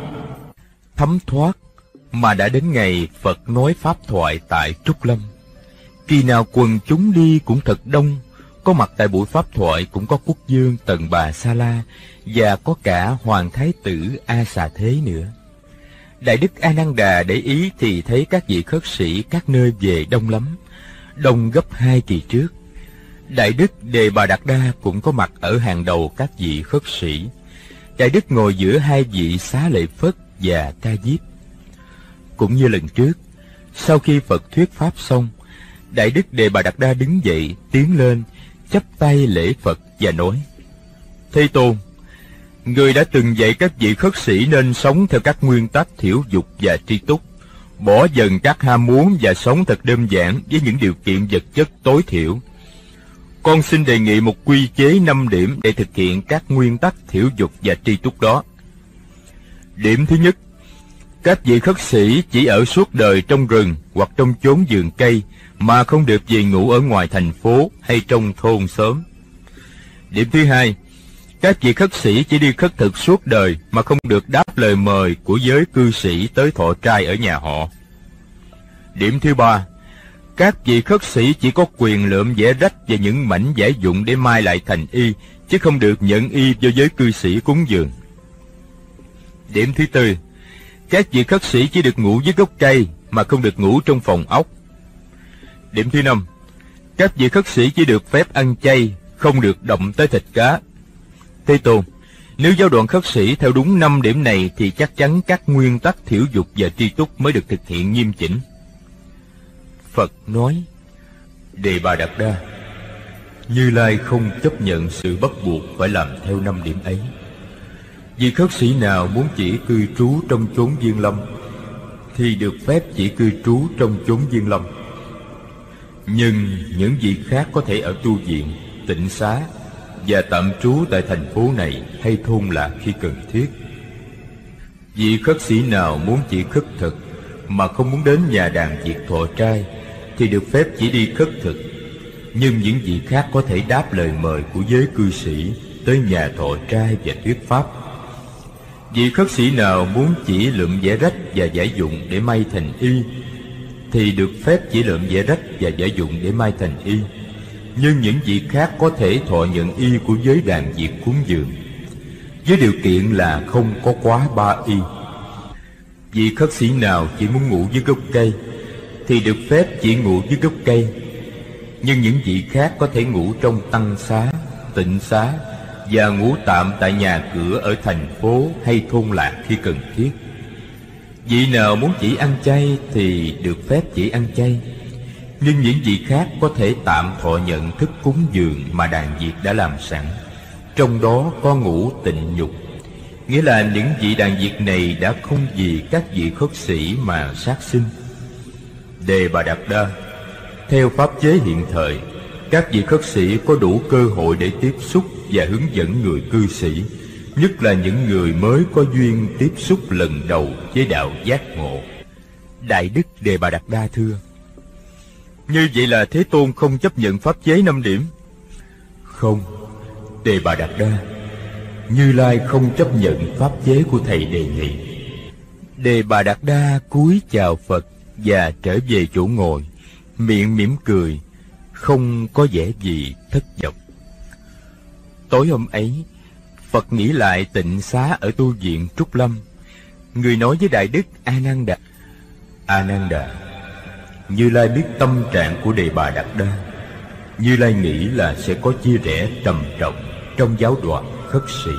Thấm thoát mà đã đến ngày Phật nói pháp thoại tại Trúc Lâm. Kỳ nào quần chúng đi cũng thật đông, có mặt tại buổi pháp thoại cũng có quốc vương Tần Bà Sa La và có cả hoàng thái tử A Xà Thế nữa. Đại đức A Nan Đà để ý thì thấy các vị khất sĩ các nơi về đông lắm, đông gấp 2 kỳ trước. Đại đức Đề Bà Đạt Đa cũng có mặt ở hàng đầu các vị khất sĩ. Đại đức ngồi giữa hai vị Xá Lợi Phất và Ca Diếp. Cũng như lần trước, sau khi Phật thuyết pháp xong, Đại đức Đề Bà Đạt Đa đứng dậy, tiến lên, chắp tay lễ Phật và nói: Thế Tôn, người đã từng dạy các vị khất sĩ nên sống theo các nguyên tắc thiểu dục và tri túc, bỏ dần các ham muốn và sống thật đơn giản với những điều kiện vật chất tối thiểu. Con xin đề nghị một quy chế 5 điểm để thực hiện các nguyên tắc thiểu dục và tri túc đó. Điểm thứ nhất, các vị khất sĩ chỉ ở suốt đời trong rừng hoặc trong chốn vườn cây mà không được về ngủ ở ngoài thành phố hay trong thôn xóm. Điểm thứ hai, các vị khất sĩ chỉ đi khất thực suốt đời mà không được đáp lời mời của giới cư sĩ tới thọ trai ở nhà họ. Điểm thứ ba, các vị khất sĩ chỉ có quyền lượm vẽ rách và những mảnh vải dụng để mai lại thành y, chứ không được nhận y do giới cư sĩ cúng dường. Điểm thứ tư, các vị khất sĩ chỉ được ngủ dưới gốc cây mà không được ngủ trong phòng ốc. Điểm thứ năm, các vị khất sĩ chỉ được phép ăn chay, không được động tới thịt cá. Thế Tôn, nếu giáo đoàn khất sĩ theo đúng 5 điểm này thì chắc chắn các nguyên tắc thiểu dục và tri túc mới được thực hiện nghiêm chỉnh. Phật nói: Đề Bà Đạt Đa, Như Lai không chấp nhận sự bắt buộc phải làm theo 5 điểm ấy. Vì khất sĩ nào muốn chỉ cư trú trong chốn viên lâm thì được phép chỉ cư trú trong chốn viên lâm. Nhưng những vị khác có thể ở tu viện, tịnh xá và tạm trú tại thành phố này hay thôn lạc khi cần thiết. Vị khất sĩ nào muốn chỉ khất thực mà không muốn đến nhà đàn việc thọ trai thì được phép chỉ đi khất thực. Nhưng những vị khác có thể đáp lời mời của giới cư sĩ tới nhà thọ trai và thuyết pháp. Vị khất sĩ nào muốn chỉ lượm vẽ rách và vải dụng để may thành y thì được phép chỉ lượm vẽ rách và vải dụng để may thành y. Nhưng những vị khác có thể thọ nhận y của giới đàn việc cúng dường, với điều kiện là không có quá 3 y. Vị khất sĩ nào chỉ muốn ngủ dưới gốc cây thì được phép chỉ ngủ dưới gốc cây. Nhưng những vị khác có thể ngủ trong tăng xá, tịnh xá và ngủ tạm tại nhà cửa ở thành phố hay thôn lạc khi cần thiết. Vị nào muốn chỉ ăn chay thì được phép chỉ ăn chay. nhưng những vị khác có thể tạm thọ nhận thức cúng dường mà đàn Việt đã làm sẵn. Trong đó có ngũ tịnh nhục, nghĩa là những vị đàn Việt này đã không vì các vị khất sĩ mà sát sinh. Đề Bà Đạt Đa, theo pháp chế hiện thời, các vị khất sĩ có đủ cơ hội để tiếp xúc và hướng dẫn người cư sĩ, nhất là những người mới có duyên tiếp xúc lần đầu với đạo giác ngộ. Đại đức Đề Bà Đạt Đa thưa: như vậy là Thế Tôn không chấp nhận pháp chế 5 điểm? Không, Đề Bà Đạt Đa, Như Lai không chấp nhận pháp chế của thầy đề nghị. Đề Bà Đạt Đa cúi chào Phật và trở về chỗ ngồi, miệng mỉm cười, không có vẻ gì thất vọng. Tối hôm ấy, Phật nghỉ lại tịnh xá ở tu viện Trúc Lâm. Người nói với Đại đức A Nan Đà: A Nan Đà, Như Lai biết tâm trạng của Đề Bà Đạt Đa. Như Lai nghĩ là sẽ có chia rẽ trầm trọng trong giáo đoàn khất sĩ.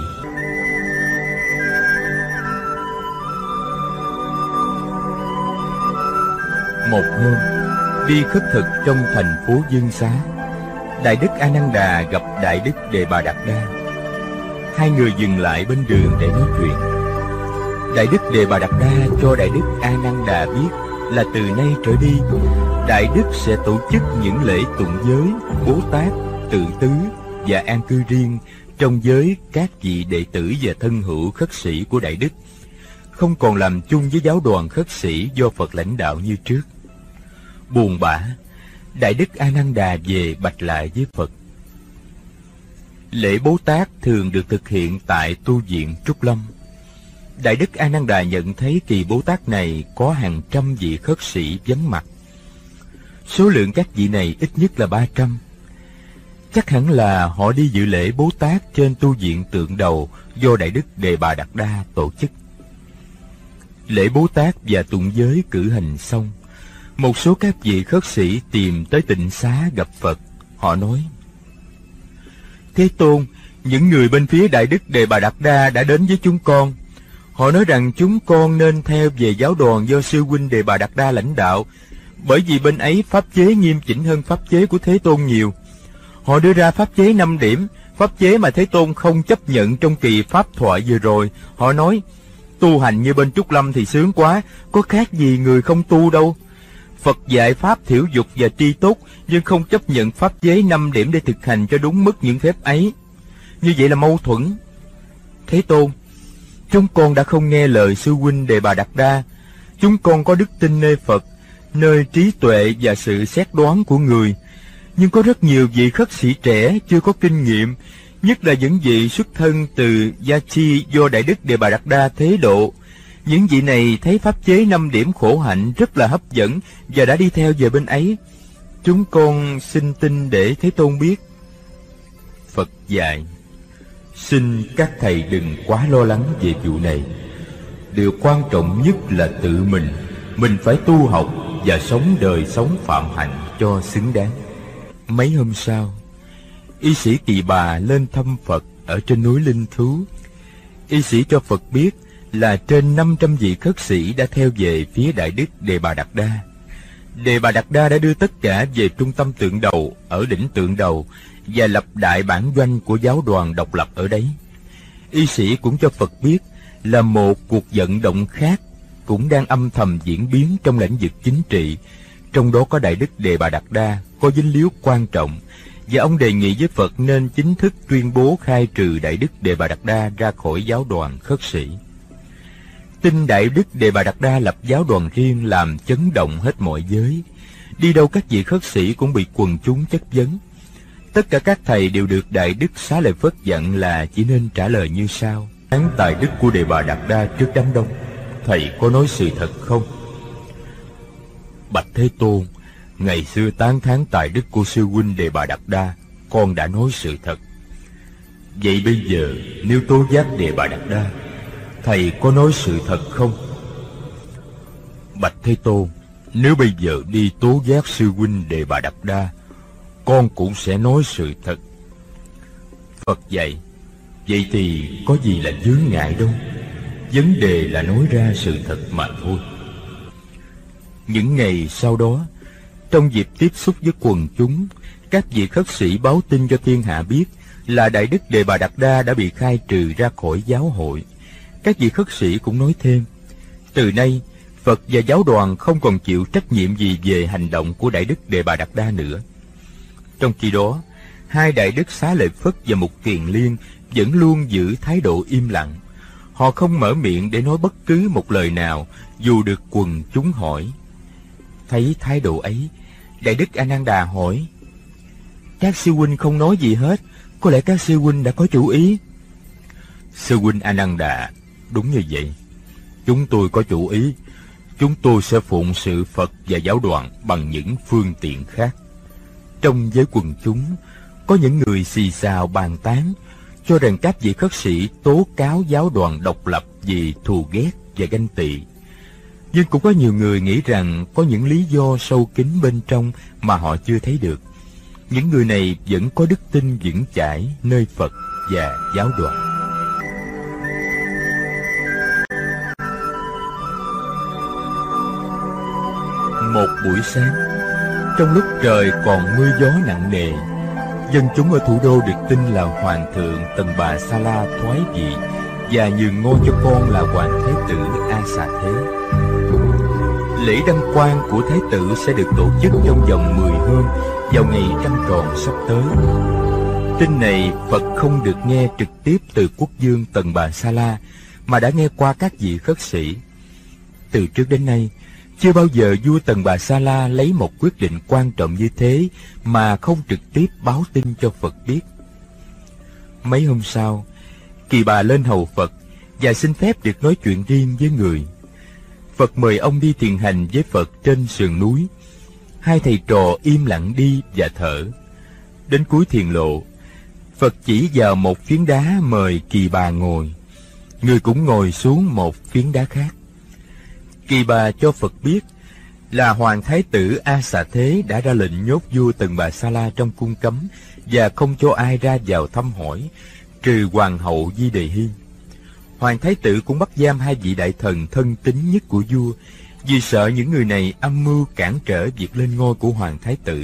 Một hôm, đi khất thực trong thành phố Dương Xá, Đại đức A Nan Đà gặp Đại đức Đề Bà Đạt Đa. Hai người dừng lại bên đường để nói chuyện. Đại đức Đề Bà Đạt Đa cho Đại đức A Nan Đà biết là từ nay trở đi, Đại đức sẽ tổ chức những lễ tụng giới, Bố Tát, Tự Tứ và an cư riêng trong giới các vị đệ tử và thân hữu khất sĩ của Đại đức, không còn làm chung với giáo đoàn khất sĩ do Phật lãnh đạo như trước. Buồn bã, Đại đức A Nan Đà về bạch lại với Phật. Lễ Bố Tát thường được thực hiện tại tu viện Trúc Lâm. Đại đức A Nan Đà nhận thấy kỳ Bố Tát này có hàng trăm vị khất sĩ vắng mặt. Số lượng các vị này ít nhất là 300. Chắc hẳn là họ đi dự lễ Bố Tát trên tu viện Tượng Đầu do Đại đức Đề Bà Đạt Đa tổ chức. Lễ Bố Tát và tụng giới cử hành xong, một số các vị khất sĩ tìm tới tịnh xá gặp Phật. Họ nói: Thế Tôn, những người bên phía Đại đức Đề Bà Đạt Đa đã đến với chúng con. Họ nói rằng chúng con nên theo về giáo đoàn do sư huynh Đề Bà Đạt Đa lãnh đạo, bởi vì bên ấy pháp chế nghiêm chỉnh hơn pháp chế của Thế Tôn nhiều. Họ đưa ra pháp chế 5 điểm, pháp chế mà Thế Tôn không chấp nhận trong kỳ pháp thoại vừa rồi. Họ nói: tu hành như bên Trúc Lâm thì sướng quá, có khác gì người không tu đâu. Phật dạy pháp thiểu dục và tri túc, nhưng không chấp nhận pháp chế 5 điểm để thực hành cho đúng mức những phép ấy. Như vậy là mâu thuẫn. Thế Tôn, chúng con đã không nghe lời sư huynh Đề Bà Đạt Đa. Chúng con có đức tin nơi Phật, nơi trí tuệ và sự xét đoán của người. Nhưng có rất nhiều vị khất sĩ trẻ chưa có kinh nghiệm, nhất là những vị xuất thân từ Gia Chi do Đại đức Đề Bà Đạt Đa thế độ. Những vị này thấy pháp chế 5 điểm khổ hạnh rất là hấp dẫn và đã đi theo về bên ấy. Chúng con xin tin để Thế Tôn biết. Phật dạy: xin các thầy đừng quá lo lắng về vụ này. Điều quan trọng nhất là tự mình phải tu học và sống đời sống phạm hạnh cho xứng đáng. Mấy hôm sau, y sĩ Kỳ Bà lên thăm Phật ở trên núi Linh Thú. Y sĩ cho Phật biết là trên 500 vị khất sĩ đã theo về phía Đại đức Đề Bà Đạt Đa. Đề Bà Đạt Đa đã đưa tất cả về trung tâm Tượng Đầu ở đỉnh Tượng Đầu và lập đại bản doanh của giáo đoàn độc lập ở đấy. Y sĩ cũng cho Phật biết là một cuộc vận động khác cũng đang âm thầm diễn biến trong lĩnh vực chính trị, trong đó có Đại đức Đề Bà Đạt Đa có dính líu quan trọng, và ông đề nghị với Phật nên chính thức tuyên bố khai trừ Đại đức Đề Bà Đạt Đa ra khỏi giáo đoàn khất sĩ. Tin Đại đức Đề Bà Đạt Đa lập giáo đoàn riêng làm chấn động hết mọi giới. Đi đâu các vị khất sĩ cũng bị quần chúng chất vấn. Tất cả các thầy đều được Đại đức Xá Lợi Phất dặn là chỉ nên trả lời như sau: tán tài đức của Đề Bà Đạt Đa trước đám đông, thầy có nói sự thật không? Bạch Thế Tôn, ngày xưa tán thán tài đức của sư huynh Đề Bà Đạt Đa, con đã nói sự thật. Vậy bây giờ nếu tố giác Đề Bà Đạt Đa, thầy có nói sự thật không? Bạch Thế Tôn, nếu bây giờ đi tố giác sư huynh Đề Bà Đạt Đa, con cũng sẽ nói sự thật. Phật dạy: vậy thì có gì là chướng ngại đâu, vấn đề là nói ra sự thật mà thôi. Những ngày sau đó, Trong dịp tiếp xúc với quần chúng, các vị khất sĩ báo tin cho thiên hạ biết là Đại Đức Đề Bà Đạt Đa đã bị khai trừ ra khỏi giáo hội. Các vị khất sĩ cũng nói thêm, từ nay Phật và giáo đoàn không còn chịu trách nhiệm gì về hành động của Đại Đức Đề Bà Đạt Đa nữa. Trong khi đó, hai Đại Đức Xá Lợi Phất và Mục Kiền Liên vẫn luôn giữ thái độ im lặng. Họ không mở miệng để nói bất cứ một lời nào, dù được quần chúng hỏi. Thấy thái độ ấy, Đại Đức A Nan Đà hỏi, các sư huynh không nói gì hết, có lẽ các sư huynh đã có chủ ý. Sư huynh A Nan Đà, đúng như vậy. Chúng tôi có chủ ý. Chúng tôi sẽ phụng sự Phật và giáo đoàn bằng những phương tiện khác. Trong giới quần chúng, có những người xì xào bàn tán, cho rằng các vị khất sĩ tố cáo giáo đoàn độc lập vì thù ghét và ganh tị. Nhưng cũng có nhiều người nghĩ rằng có những lý do sâu kín bên trong mà họ chưa thấy được. Những người này vẫn có đức tin vững chãi nơi Phật và giáo đoàn. Một buổi sáng, trong lúc trời còn mưa gió nặng nề, dân chúng ở thủ đô được tin là Hoàng thượng Tần Bà Sa La thoái vị và nhường ngôi cho con là Hoàng Thái tử A Xà Thế. Lễ đăng quang của Thái tử sẽ được tổ chức trong vòng 10 hôm vào ngày trăng tròn sắp tới. Tin này Phật không được nghe trực tiếp từ quốc vương Tần Bà Sa La, mà đã nghe qua các vị khất sĩ. Từ trước đến nay, chưa bao giờ vua Tần Bà Sa La lấy một quyết định quan trọng như thế mà không trực tiếp báo tin cho Phật biết. Mấy hôm sau, Kỳ Bà lên hầu Phật và xin phép được nói chuyện riêng với người. Phật mời ông đi thiền hành với Phật trên sườn núi. Hai thầy trò im lặng đi và thở. Đến cuối thiền lộ, Phật chỉ vào một phiến đá mời Kỳ Bà ngồi. Người cũng ngồi xuống một phiến đá khác. Kỳ Bà cho Phật biết là Hoàng Thái tử A Xà Thế đã ra lệnh nhốt vua Tần Bà Sa La trong cung cấm và không cho ai ra vào thăm hỏi, trừ Hoàng hậu Di Đề Hy. Hoàng Thái tử cũng bắt giam hai vị đại thần thân tín nhất của vua, vì sợ những người này âm mưu cản trở việc lên ngôi của Hoàng Thái tử.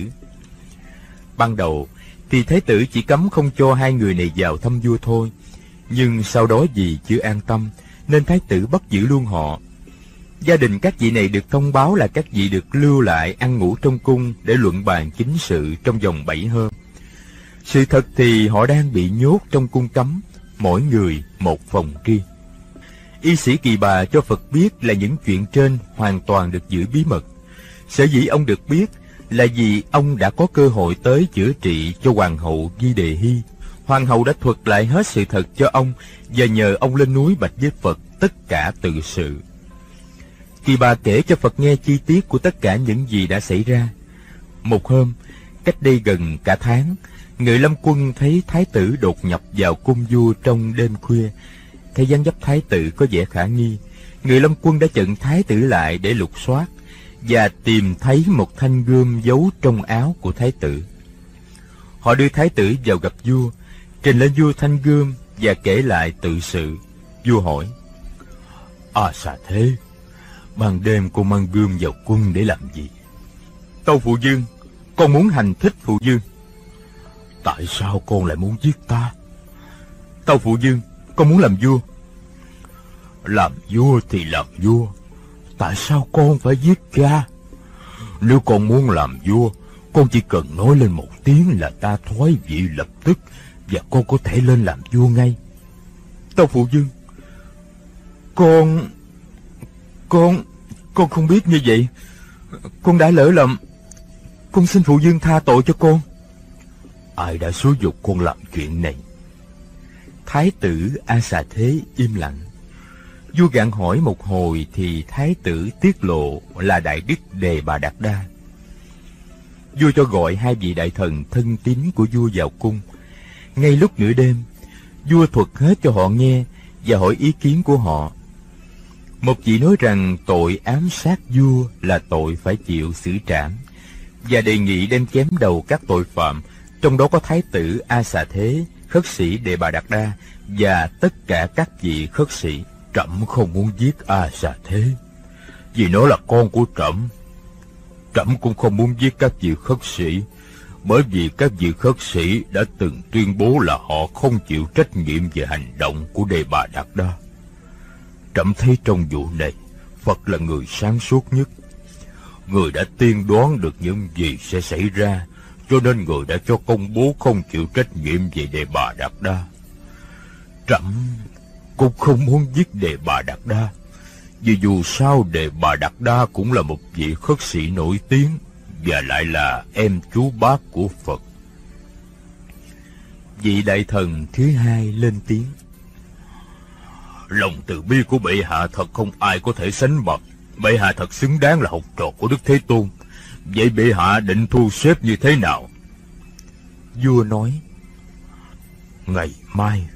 Ban đầu thì Thái tử chỉ cấm không cho hai người này vào thăm vua thôi, nhưng sau đó vì chưa an tâm nên Thái tử bắt giữ luôn họ. Gia đình các vị này được thông báo là các vị được lưu lại ăn ngủ trong cung để luận bàn chính sự trong vòng 7 hôm. Sự thật thì họ đang bị nhốt trong cung cấm, mỗi người một phòng riêng. Y sĩ Kỳ Bà cho Phật biết là những chuyện trên hoàn toàn được giữ bí mật. Sở dĩ ông được biết là vì ông đã có cơ hội tới chữa trị cho Hoàng hậu Di Đề Hy. Hoàng hậu đã thuật lại hết sự thật cho ông và nhờ ông lên núi bạch với Phật tất cả tự sự. Kỳ Bà kể cho Phật nghe chi tiết của tất cả những gì đã xảy ra. Một hôm, cách đây gần cả tháng, người lâm quân thấy Thái tử đột nhập vào cung vua trong đêm khuya. Thấy dáng dấp Thái tử có vẻ khả nghi, người lâm quân đã chặn Thái tử lại để lục soát và tìm thấy một thanh gươm giấu trong áo của Thái tử. Họ đưa Thái tử vào gặp vua, trình lên vua thanh gươm và kể lại tự sự. Vua hỏi: "À Xà Thế, ban đêm con mang gươm vào cung để làm gì?" "Tâu phụ vương, con muốn hành thích phụ vương." "Tại sao con lại muốn giết ta?" "Tâu phụ vương, con muốn làm vua." "Làm vua thì làm vua, tại sao con phải giết cha? Nếu con muốn làm vua, con chỉ cần nói lên một tiếng là ta thoái vị lập tức, và con có thể lên làm vua ngay." "Tâu phụ vương, con không biết như vậy. Con đã lỡ lầm. Con xin phụ vương tha tội cho con." "Ai đã xúi giục con làm chuyện này?" Thái tử A Xà Thế im lặng. Vua gạn hỏi một hồi thì Thái tử tiết lộ là Đại Đức Đề Bà Đạt Đa. Vua cho gọi hai vị đại thần thân tín của vua vào cung. Ngay lúc nửa đêm, vua thuật hết cho họ nghe và hỏi ý kiến của họ. Một vị nói rằng tội ám sát vua là tội phải chịu xử trảm, và đề nghị đem chém đầu các tội phạm, trong đó có Thái tử A Xà Thế, khất sĩ Đề Bà Đạt Đa và tất cả các vị khất sĩ. "Trẫm không muốn giết A Xà Thế, vì nó là con của trẫm." Trẫm cũng không muốn giết các vị khất sĩ, bởi vì các vị khất sĩ đã từng tuyên bố là họ không chịu trách nhiệm về hành động của Đề Bà Đạt Đa. Trẫm thấy trong vụ này, Phật là người sáng suốt nhất. Người đã tiên đoán được những gì sẽ xảy ra, cho nên người đã cho công bố không chịu trách nhiệm về Đề Bà Đạt Đa. Trẫm cũng không muốn giết Đề Bà Đạt Đa, vì dù sao Đề Bà Đạt Đa cũng là một vị khất sĩ nổi tiếng, và lại là em chú bác của Phật. Vị đại thần thứ hai lên tiếng: Lòng từ bi của bệ hạ thật không ai có thể sánh bằng. Bệ hạ thật xứng đáng là học trò của Đức Thế Tôn. Vậy bệ hạ định thu xếp như thế nào? Vua nói: Ngày mai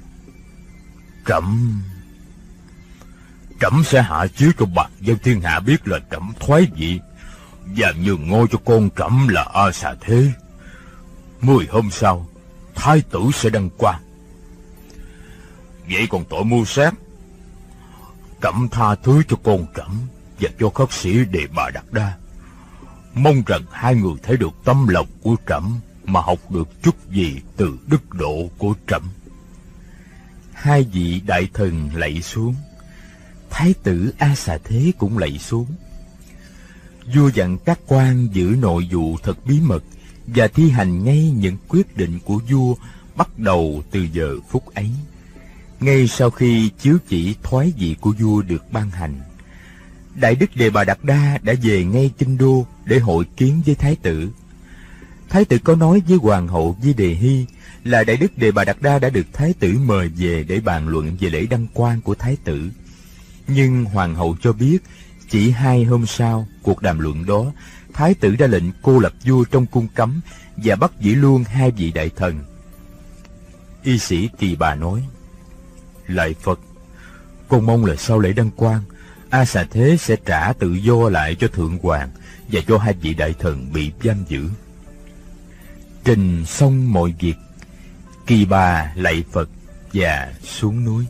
trẫm sẽ hạ chiếu cho bạc dân thiên hạ biết là trẫm thoái vị và nhường ngôi cho con trẫm là A Xà Thế. 10 hôm sau, thái tử sẽ đăng quang. Vậy còn tội mưu sát, trẫm tha thứ cho con trẫm và cho khất sĩ Đề Bà Đạt Đa. Mong rằng hai người thấy được tấm lòng của trẫm mà học được chút gì từ đức độ của trẫm. Hai vị đại thần lạy xuống. Thái tử A Xà Thế cũng lạy xuống. Vua dặn các quan giữ nội vụ thật bí mật và thi hành ngay những quyết định của vua bắt đầu từ giờ phút ấy. Ngay sau khi chiếu chỉ thoái vị của vua được ban hành, Đại đức Đề Bà Đạt Đa đã về ngay Kinh Đô để hội kiến với thái tử. Thái tử có nói với hoàng hậu Di Đề Hy là Đại đức Đề Bà Đạt Đa đã được thái tử mời về để bàn luận về lễ đăng quang của thái tử. Nhưng hoàng hậu cho biết chỉ 2 hôm sau cuộc đàm luận đó, thái tử đã lệnh cô lập vua trong cung cấm và bắt giữ luôn 2 vị đại thần. Y sĩ Kỳ Bà nói: Lạy Phật, con mong là sau lễ đăng quang, A Xà Thế sẽ trả tự do lại cho thượng hoàng và cho 2 vị đại thần bị giam giữ. Trình xong mọi việc, Kỳ Bà lạy Phật và xuống núi.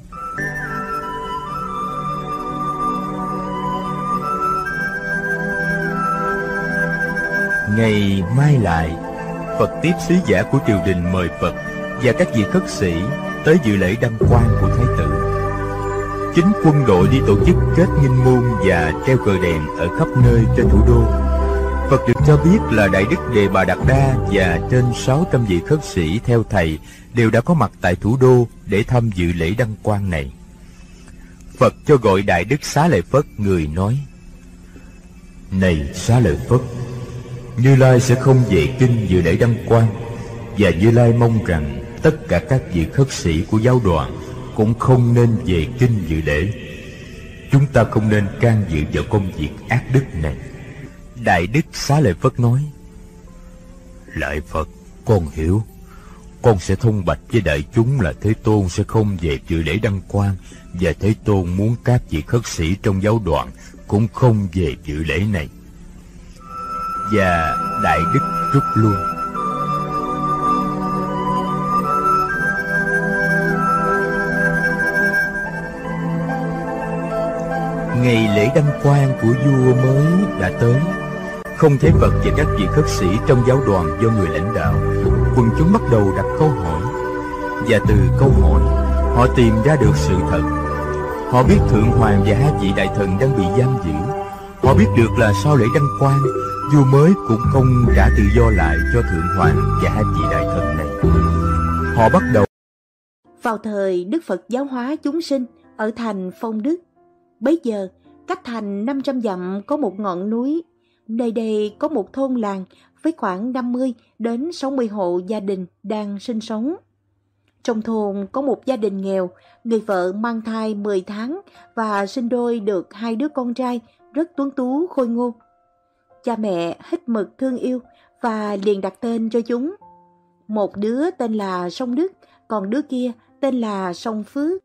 Ngày mai lại, Phật tiếp sứ giả của triều đình mời Phật và các vị khất sĩ tới dự lễ đăng quang của thái tử. Chính quân đội đi tổ chức kết nghinh môn và treo cờ đèn ở khắp nơi trên thủ đô. Phật được cho biết là Đại đức Đề Bà Đạt Đa và trên 600 vị khất sĩ theo thầy đều đã có mặt tại thủ đô để tham dự lễ đăng quang này. Phật cho gọi Đại đức Xá Lợi Phất, người nói: Này Xá Lợi Phất, Như Lai sẽ không về kinh dự lễ đăng quang, và Như Lai mong rằng tất cả các vị khất sĩ của giáo đoàn cũng không nên về kinh dự lễ. Chúng ta không nên can dự vào công việc ác đức này. Đại đức Xá Lợi Phất nói: Lạy Phật, con hiểu. Con sẽ thông bạch với đại chúng là Thế Tôn sẽ không về dự lễ đăng quang, và Thế Tôn muốn các vị khất sĩ trong giáo đoàn cũng không về dự lễ này. Và đại đức rút lui. Ngày lễ đăng quang của vua mới đã tới. Không thấy Phật và các vị khất sĩ trong giáo đoàn do người lãnh đạo, quần chúng bắt đầu đặt câu hỏi. Và từ câu hỏi, họ tìm ra được sự thật. Họ biết Thượng Hoàng và 2 vị đại thần đang bị giam giữ. Họ biết được là sau lễ đăng quang, vua mới cũng không trả tự do lại cho Thượng Hoàng và 2 vị đại thần này. Họ bắt đầu. Vào thời Đức Phật giáo hóa chúng sinh ở thành Phong Đức, bấy giờ cách thành 500 dặm có một ngọn núi. Nơi đây có một thôn làng với khoảng 50 đến 60 hộ gia đình đang sinh sống. Trong thôn có một gia đình nghèo, người vợ mang thai 10 tháng và sinh đôi được 2 đứa con trai rất tuấn tú khôi ngô. Cha mẹ hết mực thương yêu và liền đặt tên cho chúng. Một đứa tên là Song Đức, còn đứa kia tên là Song Phước.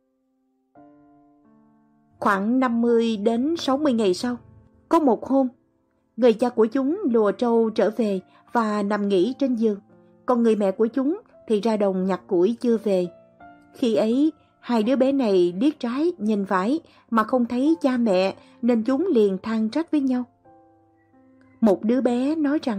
Khoảng 50 đến 60 ngày sau, có một hôm, người cha của chúng lùa trâu trở về và nằm nghỉ trên giường, còn người mẹ của chúng thì ra đồng nhặt củi chưa về. Khi ấy, 2 đứa bé này liếc trái nhìn phải mà không thấy cha mẹ, nên chúng liền than trách với nhau. Một đứa bé nói rằng: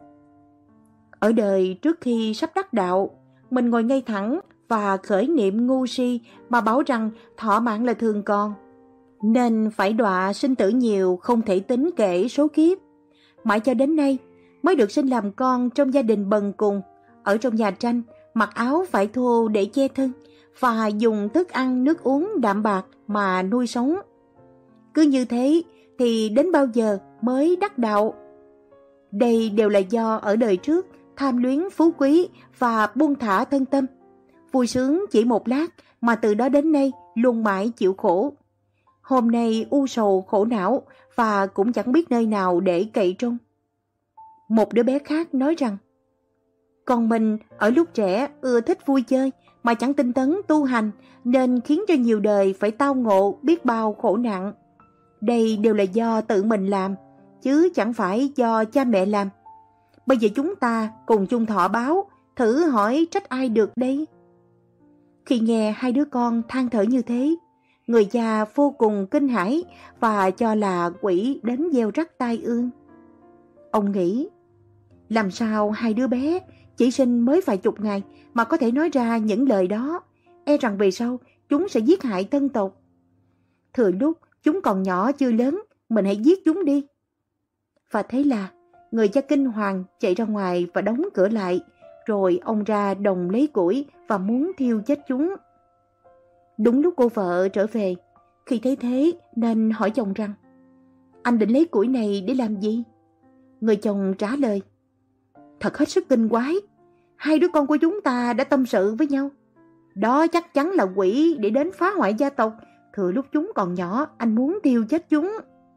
ở đời trước khi sắp đắc đạo, mình ngồi ngay thẳng và khởi niệm ngu si mà bảo rằng thọ mạng là thường còn, nên phải đọa sinh tử nhiều không thể tính kể số kiếp. Mãi cho đến nay mới được sinh làm con trong gia đình bần cùng, ở trong nhà tranh, mặc áo vải thô để che thân và dùng thức ăn nước uống đạm bạc mà nuôi sống. Cứ như thế thì đến bao giờ mới đắc đạo? Đây đều là do ở đời trước tham luyến phú quý và buông thả thân tâm, vui sướng chỉ một lát mà từ đó đến nay luôn mãi chịu khổ. Hôm nay u sầu khổ não và cũng chẳng biết nơi nào để cậy trông. Một đứa bé khác nói rằng: còn mình ở lúc trẻ ưa thích vui chơi mà chẳng tinh tấn tu hành, nên khiến cho nhiều đời phải tao ngộ biết bao khổ nạn. Đây đều là do tự mình làm, chứ chẳng phải do cha mẹ làm. Bây giờ chúng ta cùng chung thọ báo, thử hỏi trách ai được đây? Khi nghe hai đứa con than thở như thế, người cha vô cùng kinh hãi và cho là quỷ đến gieo rắc tai ương. Ông nghĩ, làm sao hai đứa bé chỉ sinh mới vài chục ngày mà có thể nói ra những lời đó, e rằng về sau chúng sẽ giết hại thân tộc. Thừa lúc chúng còn nhỏ chưa lớn, mình hãy giết chúng đi. Và thế là người cha kinh hoàng chạy ra ngoài và đóng cửa lại, rồi ông ra đồng lấy củi và muốn thiêu chết chúng. Đúng lúc cô vợ trở về, khi thấy thế nên hỏi chồng rằng: anh định lấy củi này để làm gì? Người chồng trả lời: thật hết sức kinh quái, hai đứa con của chúng ta đã tâm sự với nhau. Đó chắc chắn là quỷ để đến phá hoại gia tộc. Thừa lúc chúng còn nhỏ, anh muốn thiêu chết chúng.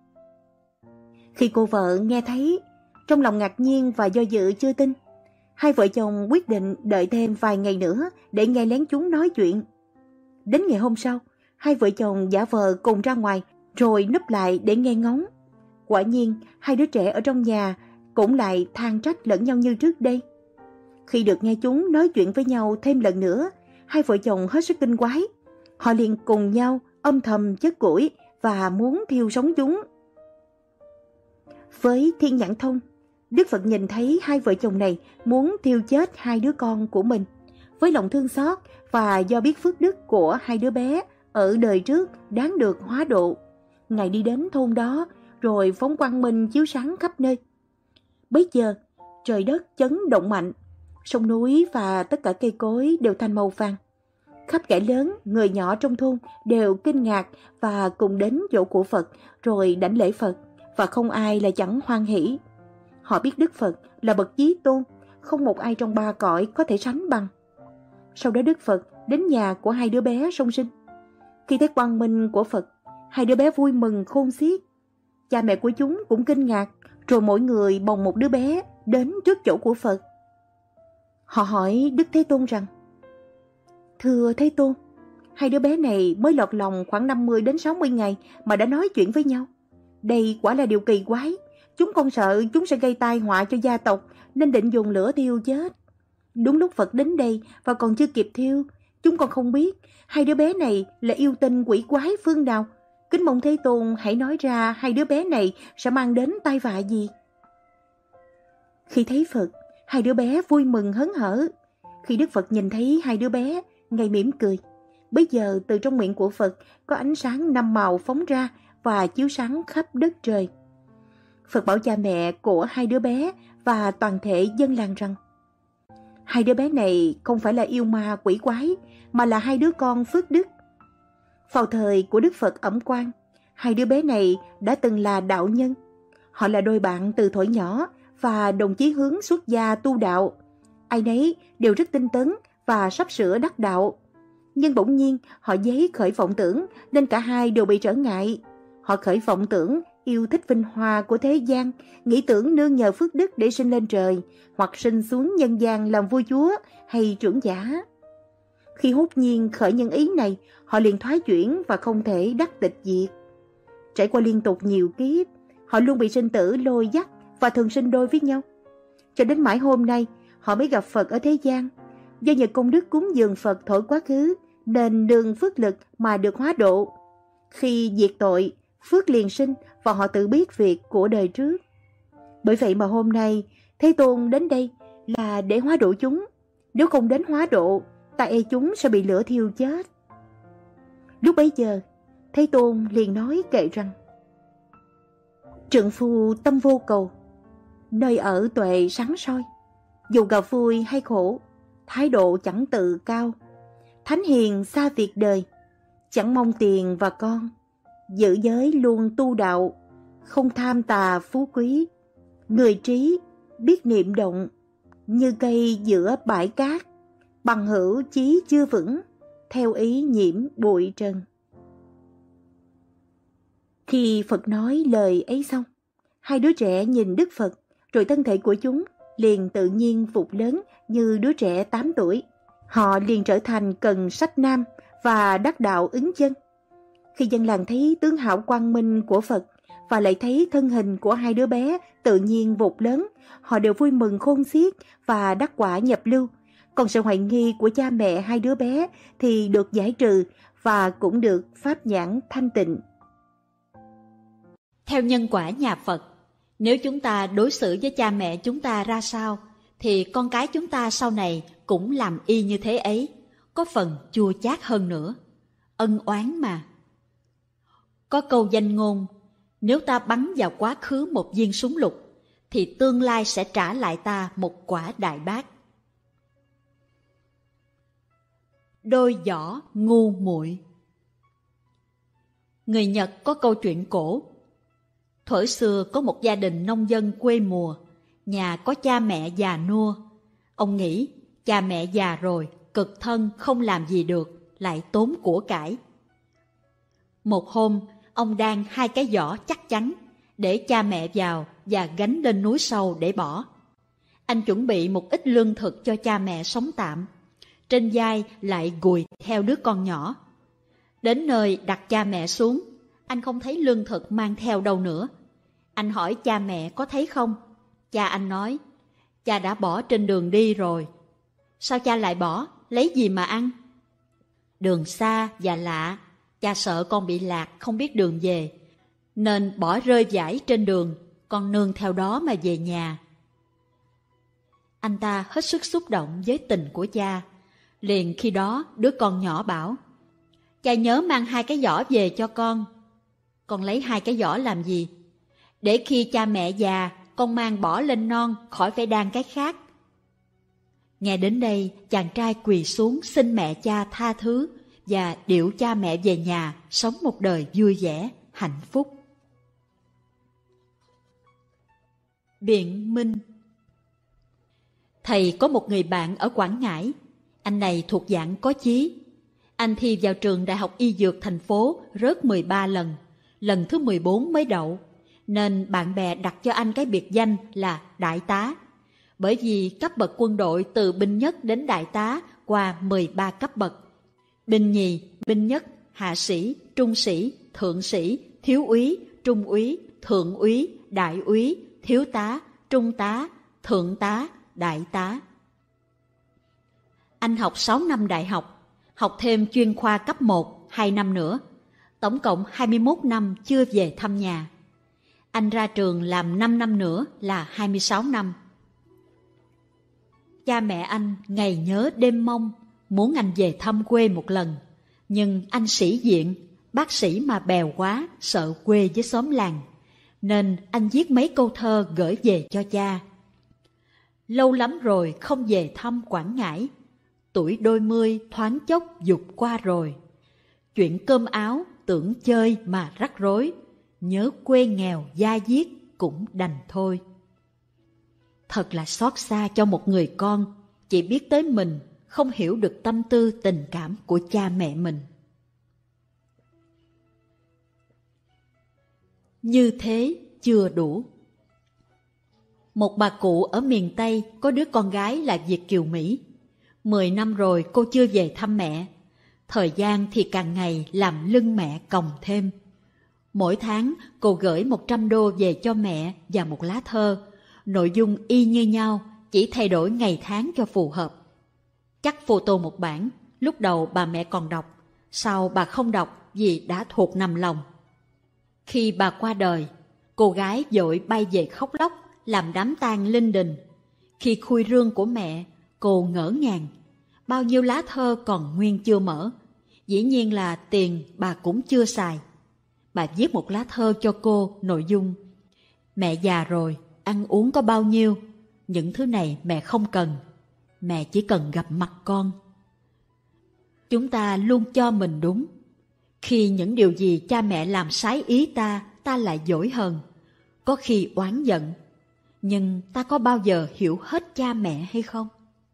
Khi cô vợ nghe thấy, trong lòng ngạc nhiên và do dự chưa tin. Hai vợ chồng quyết định đợi thêm vài ngày nữa để nghe lén chúng nói chuyện. Đến ngày hôm sau, hai vợ chồng giả vờ cùng ra ngoài rồi núp lại để nghe ngóng. Quả nhiên, hai đứa trẻ ở trong nhà cũng lại than trách lẫn nhau như trước đây. Khi được nghe chúng nói chuyện với nhau thêm lần nữa, hai vợ chồng hết sức kinh quái. Họ liền cùng nhau âm thầm chất củi và muốn thiêu sống chúng. Với thiên nhãn thông, Đức Phật nhìn thấy hai vợ chồng này muốn thiêu chết hai đứa con của mình. Với lòng thương xót và do biết phước đức của hai đứa bé ở đời trước đáng được hóa độ, Ngài đi đến thôn đó rồi phóng quang minh chiếu sáng khắp nơi. Bấy giờ trời đất chấn động mạnh, sông núi và tất cả cây cối đều thành màu vàng. Khắp kẻ lớn, người nhỏ trong thôn đều kinh ngạc và cùng đến chỗ của Phật rồi đảnh lễ Phật, và không ai là chẳng hoan hỷ. Họ biết Đức Phật là bậc chí tôn, không một ai trong ba cõi có thể sánh bằng. Sau đó Đức Phật đến nhà của hai đứa bé song sinh. Khi thấy quang minh của Phật, hai đứa bé vui mừng khôn xiết. Cha mẹ của chúng cũng kinh ngạc, rồi mỗi người bồng một đứa bé đến trước chỗ của Phật. Họ hỏi Đức Thế Tôn rằng: thưa Thế Tôn, hai đứa bé này mới lọt lòng khoảng 50 đến 60 ngày mà đã nói chuyện với nhau. Đây quả là điều kỳ quái. Chúng con sợ chúng sẽ gây tai họa cho gia tộc nên định dùng lửa thiêu chết. Đúng lúc Phật đến đây và còn chưa kịp thiêu, chúng con không biết hai đứa bé này là yêu tinh quỷ quái phương nào. Kính mong Thế Tôn hãy nói ra hai đứa bé này sẽ mang đến tai vạ gì. Khi thấy Phật, hai đứa bé vui mừng hớn hở. Khi Đức Phật nhìn thấy hai đứa bé, Ngài mỉm cười. Bây giờ từ trong miệng của Phật có ánh sáng năm màu phóng ra và chiếu sáng khắp đất trời. Phật bảo cha mẹ của hai đứa bé và toàn thể dân làng rằng: hai đứa bé này không phải là yêu ma quỷ quái, mà là hai đứa con phước đức. Vào thời của Đức Phật ẩm quan, hai đứa bé này đã từng là đạo nhân. Họ là đôi bạn từ thuở nhỏ và đồng chí hướng xuất gia tu đạo. Ai nấy đều rất tinh tấn và sắp sửa đắc đạo. Nhưng bỗng nhiên họ dấy khởi vọng tưởng nên cả hai đều bị trở ngại. Họ khởi vọng tưởng yêu thích vinh hoa của thế gian, nghĩ tưởng nương nhờ phước đức để sinh lên trời, hoặc sinh xuống nhân gian làm vua chúa hay trưởng giả. Khi hốt nhiên khởi nhân ý này, họ liền thoái chuyển và không thể đắc tịch diệt. Trải qua liên tục nhiều kiếp, họ luôn bị sinh tử lôi dắt và thường sinh đôi với nhau. Cho đến mãi hôm nay, họ mới gặp Phật ở thế gian. Do nhờ công đức cúng dường Phật thổi quá khứ, nên nương phước lực mà được hóa độ. Khi diệt tội, phước liền sinh và họ tự biết việc của đời trước. Bởi vậy mà hôm nay Thế Tôn đến đây là để hóa độ chúng. Nếu không đến hóa độ, ta e chúng sẽ bị lửa thiêu chết. Lúc bấy giờ, Thế Tôn liền nói kệ rằng: Trượng phu tâm vô cầu, nơi ở tuệ sáng soi, dù gặp vui hay khổ, thái độ chẳng tự cao. Thánh hiền xa việc đời, chẳng mong tiền và con, giữ giới luôn tu đạo, không tham tà phú quý. Người trí biết niệm động, như cây giữa bãi cát, bằng hữu chí chưa vững, theo ý nhiễm bụi trần. Khi Phật nói lời ấy xong, hai đứa trẻ nhìn Đức Phật, rồi thân thể của chúng liền tự nhiên vụt lớn như đứa trẻ 8 tuổi. Họ liền trở thành Cần Sách Nam và đắc đạo ứng chân. Khi dân làng thấy tướng hảo quang minh của Phật và lại thấy thân hình của hai đứa bé tự nhiên vụt lớn, họ đều vui mừng khôn xiết và đắc quả nhập lưu. Còn sự hoài nghi của cha mẹ hai đứa bé thì được giải trừ và cũng được pháp nhãn thanh tịnh. Theo nhân quả nhà Phật, nếu chúng ta đối xử với cha mẹ chúng ta ra sao, thì con cái chúng ta sau này cũng làm y như thế ấy, có phần chua chát hơn nữa. Ân oán mà. Có câu danh ngôn, nếu ta bắn vào quá khứ một viên súng lục, thì tương lai sẽ trả lại ta một quả đại bác. Đôi giỏ ngu muội. Người Nhật có câu chuyện cổ. Thuở xưa có một gia đình nông dân quê mùa, nhà có cha mẹ già nua. Ông nghĩ cha mẹ già rồi, cực thân không làm gì được, lại tốn của cải. Một hôm, ông đan hai cái giỏ chắc chắn để cha mẹ vào và gánh lên núi sâu để bỏ. Anh chuẩn bị một ít lương thực cho cha mẹ sống tạm. Trên vai lại gùi theo đứa con nhỏ. Đến nơi đặt cha mẹ xuống, anh không thấy lương thực mang theo đâu nữa. Anh hỏi cha mẹ có thấy không? Cha anh nói, cha đã bỏ trên đường đi rồi. Sao cha lại bỏ? Lấy gì mà ăn? Đường xa và lạ, cha sợ con bị lạc không biết đường về, nên bỏ rơi vải trên đường, con nương theo đó mà về nhà. Anh ta hết sức xúc động với tình của cha. Liền khi đó đứa con nhỏ bảo, cha nhớ mang hai cái giỏ về cho con. Con lấy hai cái giỏ làm gì? Để khi cha mẹ già, con mang bỏ lên non, khỏi phải đan cái khác. Nghe đến đây, chàng trai quỳ xuống xin mẹ cha tha thứ và điệu cha mẹ về nhà, sống một đời vui vẻ, hạnh phúc. Biện minh. Thầy có một người bạn ở Quảng Ngãi. Anh này thuộc dạng có chí. Anh thi vào trường Đại học Y Dược thành phố rớt 13 lần, lần thứ 14 mới đậu, nên bạn bè đặt cho anh cái biệt danh là Đại tá. Bởi vì cấp bậc quân đội từ binh nhất đến đại tá qua 13 cấp bậc. Binh nhì, binh nhất, hạ sĩ, trung sĩ, thượng sĩ, thiếu úy, trung úy, thượng úy, đại úy, thiếu tá, trung tá, thượng tá, đại tá. Anh học 6 năm đại học, học thêm chuyên khoa cấp 1, 2 năm nữa. Tổng cộng 21 năm chưa về thăm nhà. Anh ra trường làm 5 năm nữa là 26 năm. Cha mẹ anh ngày nhớ đêm mong, muốn anh về thăm quê một lần. Nhưng anh sĩ diện, bác sĩ mà bèo quá, sợ quê với xóm làng. Nên anh viết mấy câu thơ gửi về cho cha. Lâu lắm rồi không về thăm Quảng Ngãi, tuổi đôi mươi thoáng chốc dục qua rồi. Chuyện cơm áo tưởng chơi mà rắc rối, nhớ quê nghèo da diết cũng đành thôi. Thật là xót xa cho một người con, chỉ biết tới mình, không hiểu được tâm tư tình cảm của cha mẹ mình. Như thế chưa đủ. Một bà cụ ở miền Tây có đứa con gái là Việt kiều Mỹ. 10 năm rồi cô chưa về thăm mẹ. Thời gian thì càng ngày làm lưng mẹ còng thêm. Mỗi tháng cô gửi 100 đô về cho mẹ và một lá thơ. Nội dung y như nhau, chỉ thay đổi ngày tháng cho phù hợp. Chắc photo một bản, lúc đầu bà mẹ còn đọc, sau bà không đọc vì đã thuộc nằm lòng. Khi bà qua đời, cô gái vội bay về khóc lóc, làm đám tang linh đình. Khi khui rương của mẹ, cô ngỡ ngàng. Bao nhiêu lá thơ còn nguyên chưa mở. Dĩ nhiên là tiền bà cũng chưa xài. Bà viết một lá thơ cho cô, nội dung: mẹ già rồi, ăn uống có bao nhiêu, những thứ này mẹ không cần, mẹ chỉ cần gặp mặt con. Chúng ta luôn cho mình đúng. Khi những điều gì cha mẹ làm trái ý ta, ta lại dỗi hờn, có khi oán giận. Nhưng ta có bao giờ hiểu hết cha mẹ hay không?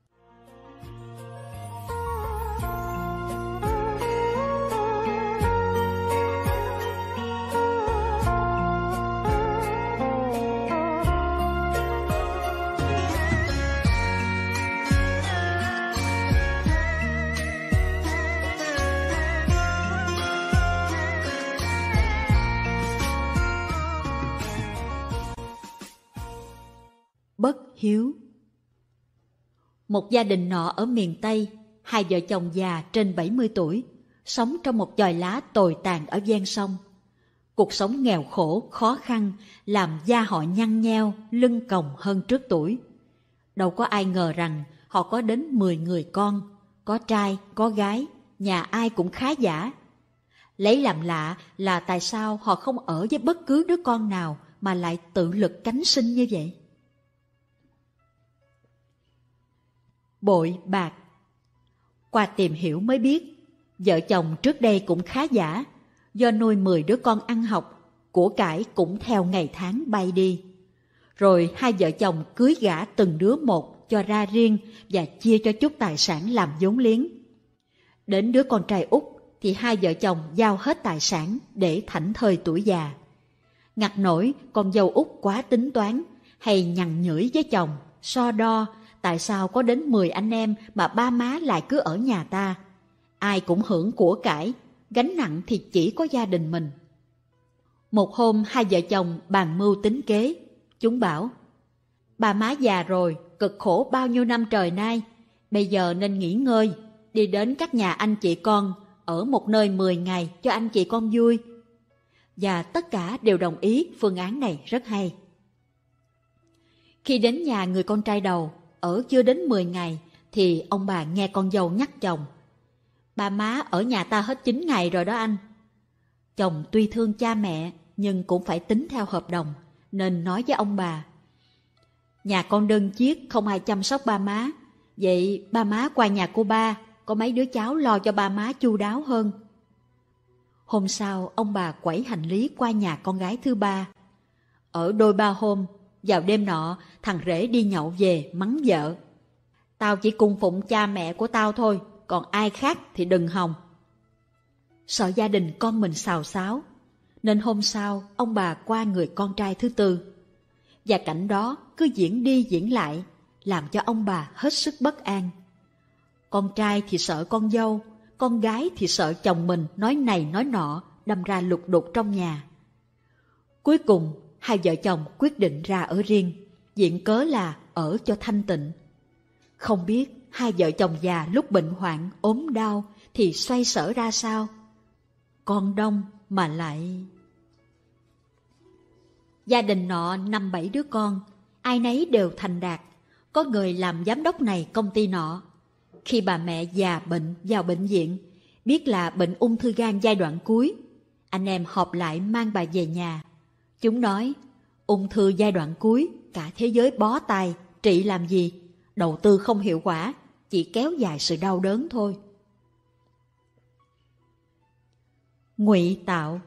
Bất hiếu. Một gia đình nọ ở miền Tây, hai vợ chồng già trên 70 tuổi, sống trong một chòi lá tồi tàn ở ven sông. Cuộc sống nghèo khổ, khó khăn, làm da họ nhăn nheo, lưng còng hơn trước tuổi. Đâu có ai ngờ rằng họ có đến 10 người con, có trai, có gái, nhà ai cũng khá giả. Lấy làm lạ là tại sao họ không ở với bất cứ đứa con nào mà lại tự lực cánh sinh như vậy. Bội bạc. Qua tìm hiểu mới biết, vợ chồng trước đây cũng khá giả, do nuôi 10 đứa con ăn học, của cải cũng theo ngày tháng bay đi. Rồi hai vợ chồng cưới gả từng đứa một cho ra riêng và chia cho chút tài sản làm vốn liếng. Đến đứa con trai út thì hai vợ chồng giao hết tài sản để thảnh thơi tuổi già. Ngặt nổi con dâu út quá tính toán, hay nhằn nhủi với chồng, so đo tại sao có đến 10 anh em mà ba má lại cứ ở nhà ta. Ai cũng hưởng của cải, gánh nặng thì chỉ có gia đình mình. Một hôm hai vợ chồng bàn mưu tính kế. Chúng bảo: bà má già rồi, cực khổ bao nhiêu năm trời nay, bây giờ nên nghỉ ngơi, đi đến các nhà anh chị con, ở một nơi 10 ngày cho anh chị con vui. Và tất cả đều đồng ý phương án này rất hay. Khi đến nhà người con trai đầu, ở chưa đến 10 ngày, thì ông bà nghe con dâu nhắc chồng: ba má ở nhà ta hết 9 ngày rồi đó anh. Chồng tuy thương cha mẹ, nhưng cũng phải tính theo hợp đồng, nên nói với ông bà: nhà con đơn chiếc, không ai chăm sóc ba má, vậy ba má qua nhà cô ba, có mấy đứa cháu lo cho ba má chu đáo hơn. Hôm sau, ông bà quẩy hành lý qua nhà con gái thứ ba. Ở đôi ba hôm, vào đêm nọ, thằng rể đi nhậu về mắng vợ: tao chỉ cung phụng cha mẹ của tao thôi, còn ai khác thì đừng hòng. Sợ gia đình con mình xào xáo, nên hôm sau ông bà qua người con trai thứ tư. Và cảnh đó cứ diễn đi diễn lại, làm cho ông bà hết sức bất an. Con trai thì sợ con dâu, con gái thì sợ chồng mình nói này nói nọ, đâm ra lục đục trong nhà. Cuối cùng hai vợ chồng quyết định ra ở riêng, viện cớ là ở cho thanh tịnh. Không biết hai vợ chồng già lúc bệnh hoạn, ốm đau thì xoay sở ra sao. Con đông mà lại... Gia đình nọ 5-7 đứa con, ai nấy đều thành đạt. Có người làm giám đốc này công ty nọ. Khi bà mẹ già bệnh vào bệnh viện, biết là bệnh ung thư gan giai đoạn cuối, anh em họp lại mang bà về nhà. Chúng nói: ung thư giai đoạn cuối, cả thế giới bó tay, trị làm gì? Đầu tư không hiệu quả, chỉ kéo dài sự đau đớn thôi. Ngụy tạo.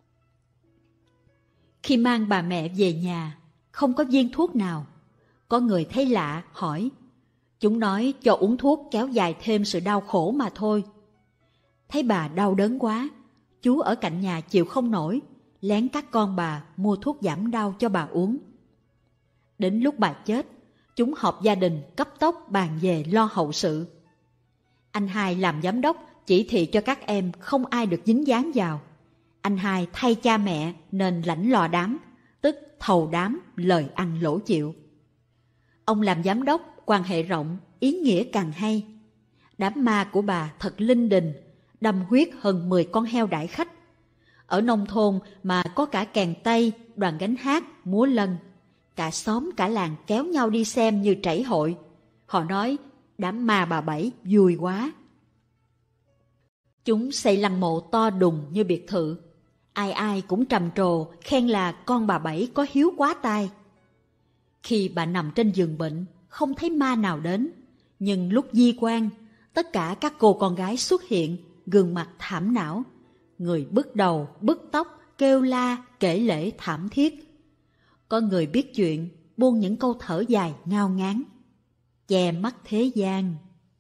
Khi mang bà mẹ về nhà, không có viên thuốc nào. Có người thấy lạ, hỏi. Chúng nói cho uống thuốc kéo dài thêm sự đau khổ mà thôi. Thấy bà đau đớn quá, chú ở cạnh nhà chịu không nổi, lén các con bà mua thuốc giảm đau cho bà uống. Đến lúc bà chết, chúng họp gia đình cấp tốc bàn về lo hậu sự. Anh hai làm giám đốc chỉ thị cho các em không ai được dính dáng vào. Anh hai thay cha mẹ nên lãnh lò đám, tức thầu đám, lời ăn lỗ chịu. Ông làm giám đốc, quan hệ rộng, ý nghĩa càng hay. Đám ma của bà thật linh đình, đâm huyết hơn 10 con heo đãi khách. Ở nông thôn mà có cả kèn tây, đoàn gánh hát, múa lân. Cả xóm cả làng kéo nhau đi xem như trảy hội. Họ nói đám ma bà Bảy vui quá. Chúng xây lăng mộ to đùng như biệt thự. Ai ai cũng trầm trồ khen là con bà Bảy có hiếu quá tai. Khi bà nằm trên giường bệnh, không thấy ma nào đến. Nhưng lúc di quan, tất cả các cô con gái xuất hiện, gương mặt thảm não. Người bứt đầu, bứt tóc, kêu la, kể lể thảm thiết. Có người biết chuyện, buông những câu thở dài ngao ngán. Che mắt thế gian.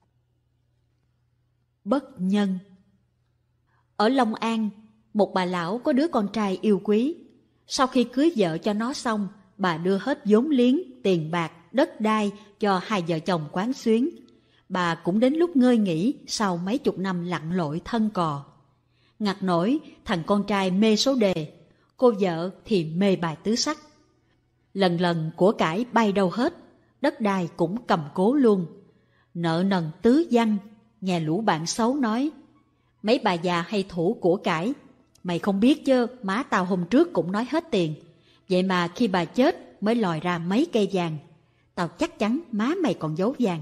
Bất nhân. Ở Long An, một bà lão có đứa con trai yêu quý. Sau khi cưới vợ cho nó xong, bà đưa hết vốn liếng, tiền bạc, đất đai cho hai vợ chồng quán xuyến. Bà cũng đến lúc ngơi nghỉ sau mấy chục năm lặn lội thân cò. Ngặt nổi, thằng con trai mê số đề, cô vợ thì mê bài tứ sắc. Lần lần của cải bay đâu hết, đất đai cũng cầm cố luôn. Nợ nần tứ văng, nghe lũ bạn xấu nói, mấy bà già hay thủ của cải, mày không biết chứ, má tao hôm trước cũng nói hết tiền. Vậy mà khi bà chết mới lòi ra mấy cây vàng. Tao chắc chắn má mày còn giấu vàng.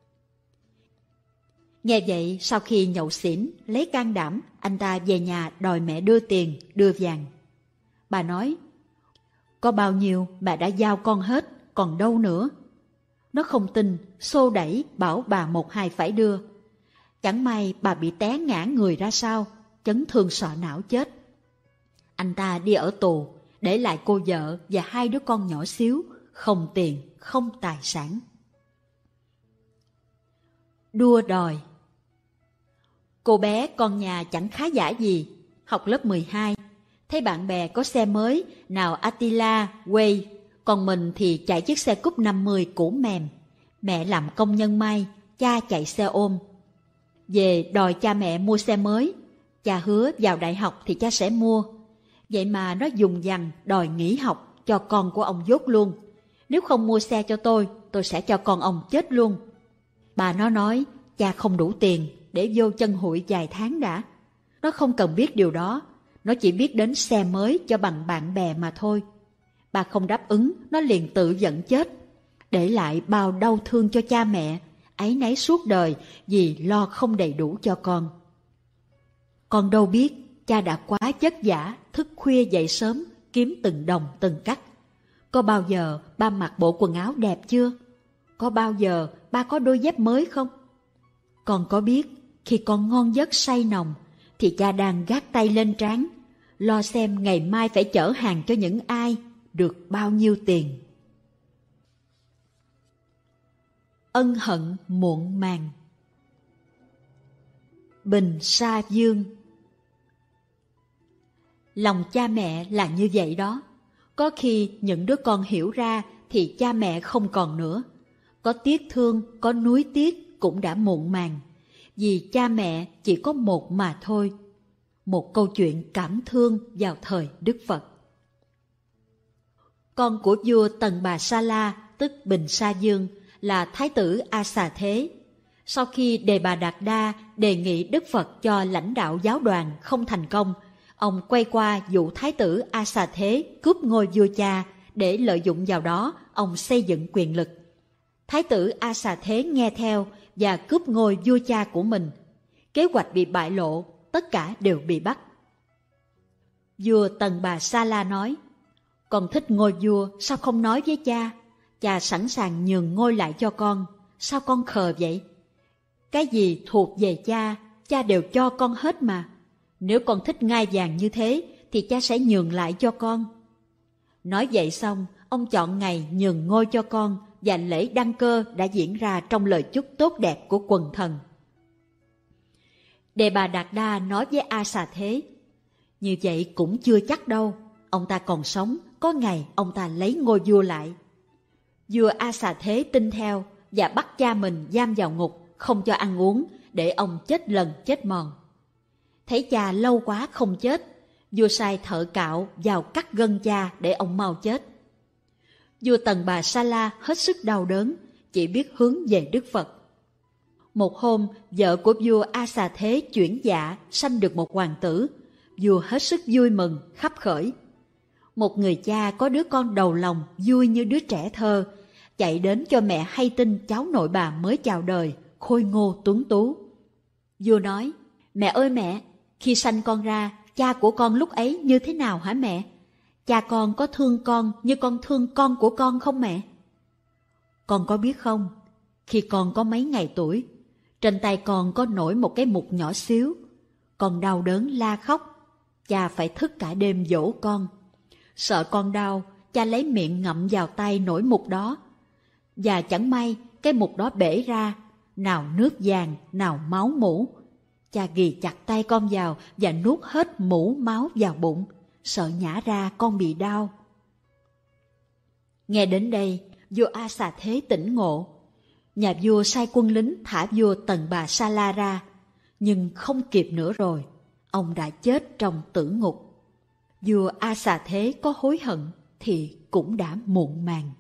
Nghe vậy, sau khi nhậu xỉn, lấy can đảm, anh ta về nhà đòi mẹ đưa tiền, đưa vàng. Bà nói, có bao nhiêu mẹ đã giao con hết, còn đâu nữa. Nó không tin, xô đẩy bảo bà một hai phải đưa. Chẳng may bà bị té ngã người ra sao, chấn thương sọ não chết. Anh ta đi ở tù, để lại cô vợ và hai đứa con nhỏ xíu, không tiền, không tài sản. Đua đòi. Cô bé con nhà chẳng khá giả gì, học lớp 12. Thấy bạn bè có xe mới, nào Attila, Way, còn mình thì chạy chiếc xe Cúp 50 cũ mềm. Mẹ làm công nhân may, cha chạy xe ôm. Về đòi cha mẹ mua xe mới, cha hứa vào đại học thì cha sẽ mua. Vậy mà nó dùng dằng đòi nghỉ học cho con của ông dốt luôn. Nếu không mua xe cho tôi sẽ cho con ông chết luôn. Bà nó nói cha không đủ tiền để vô chân hụi vài tháng đã. Nó không cần biết điều đó, nó chỉ biết đến xe mới cho bằng bạn bè mà thôi. Bà không đáp ứng, nó liền tự giận chết, để lại bao đau thương cho cha mẹ, áy náy suốt đời vì lo không đầy đủ cho con. Con đâu biết, cha đã quá vất vả, thức khuya dậy sớm, kiếm từng đồng từng cắc. Có bao giờ ba mặc bộ quần áo đẹp chưa? Có bao giờ ba có đôi dép mới không? Con có biết, khi con ngon giấc say nồng, thì cha đang gác tay lên trán, lo xem ngày mai phải chở hàng cho những ai, được bao nhiêu tiền. Ân hận muộn màng. Bình Sa Dương. Lòng cha mẹ là như vậy đó. Có khi những đứa con hiểu ra thì cha mẹ không còn nữa. Có tiếc thương, có nuối tiếc cũng đã muộn màng. Vì cha mẹ chỉ có một mà thôi. Một câu chuyện cảm thương vào thời Đức Phật. Con của vua Tần Bà Sa La, tức Bình Sa Dương, là Thái tử A Xà Thế. Sau khi Đề Bà Đạt Đa đề nghị Đức Phật cho lãnh đạo giáo đoàn không thành công, ông quay qua dụ Thái tử A Xà Thế cướp ngôi vua cha, để lợi dụng vào đó ông xây dựng quyền lực. Thái tử A Xà Thế nghe theo và cướp ngôi vua cha của mình. Kế hoạch bị bại lộ, tất cả đều bị bắt. Vua Tần Bà Sa La nói, con thích ngôi vua, sao không nói với cha? Cha sẵn sàng nhường ngôi lại cho con, sao con khờ vậy? Cái gì thuộc về cha, cha đều cho con hết mà. Nếu con thích ngai vàng như thế, thì cha sẽ nhường lại cho con. Nói vậy xong, ông chọn ngày nhường ngôi cho con, và lễ đăng cơ đã diễn ra trong lời chúc tốt đẹp của quần thần. Đề Bà Đạt Đa nói với A Xà Thế, như vậy cũng chưa chắc đâu, ông ta còn sống, có ngày ông ta lấy ngôi vua lại. Vua A Xà Thế tin theo và bắt cha mình giam vào ngục, không cho ăn uống, để ông chết lần chết mòn. Thấy cha lâu quá không chết, vua sai thợ cạo vào cắt gân cha để ông mau chết. Vua Tần Bà Sa La hết sức đau đớn, chỉ biết hướng về Đức Phật. Một hôm, vợ của vua A Xà Thế chuyển dạ, sanh được một hoàng tử. Vua hết sức vui mừng, khắp khởi. Một người cha có đứa con đầu lòng vui như đứa trẻ thơ, chạy đến cho mẹ hay tin cháu nội bà mới chào đời, khôi ngô tuấn tú. Vua nói, mẹ ơi mẹ, khi sanh con ra, cha của con lúc ấy như thế nào hả mẹ? Cha con có thương con như con thương con của con không mẹ? Con có biết không, khi con có mấy ngày tuổi, trên tay con có nổi một cái mục nhỏ xíu. Con đau đớn la khóc, cha phải thức cả đêm dỗ con. Sợ con đau, cha lấy miệng ngậm vào tay nổi mục đó. Và chẳng may cái mục đó bể ra, nào nước vàng, nào máu mủ. Cha ghì chặt tay con vào và nuốt hết mủ máu vào bụng, sợ nhả ra con bị đau. Nghe đến đây, vua A Xà Thế tỉnh ngộ. Nhà vua sai quân lính thả vua Tần Bà Sa La ra, nhưng không kịp nữa rồi, ông đã chết trong tử ngục. Vua A Xà Thế có hối hận thì cũng đã muộn màng.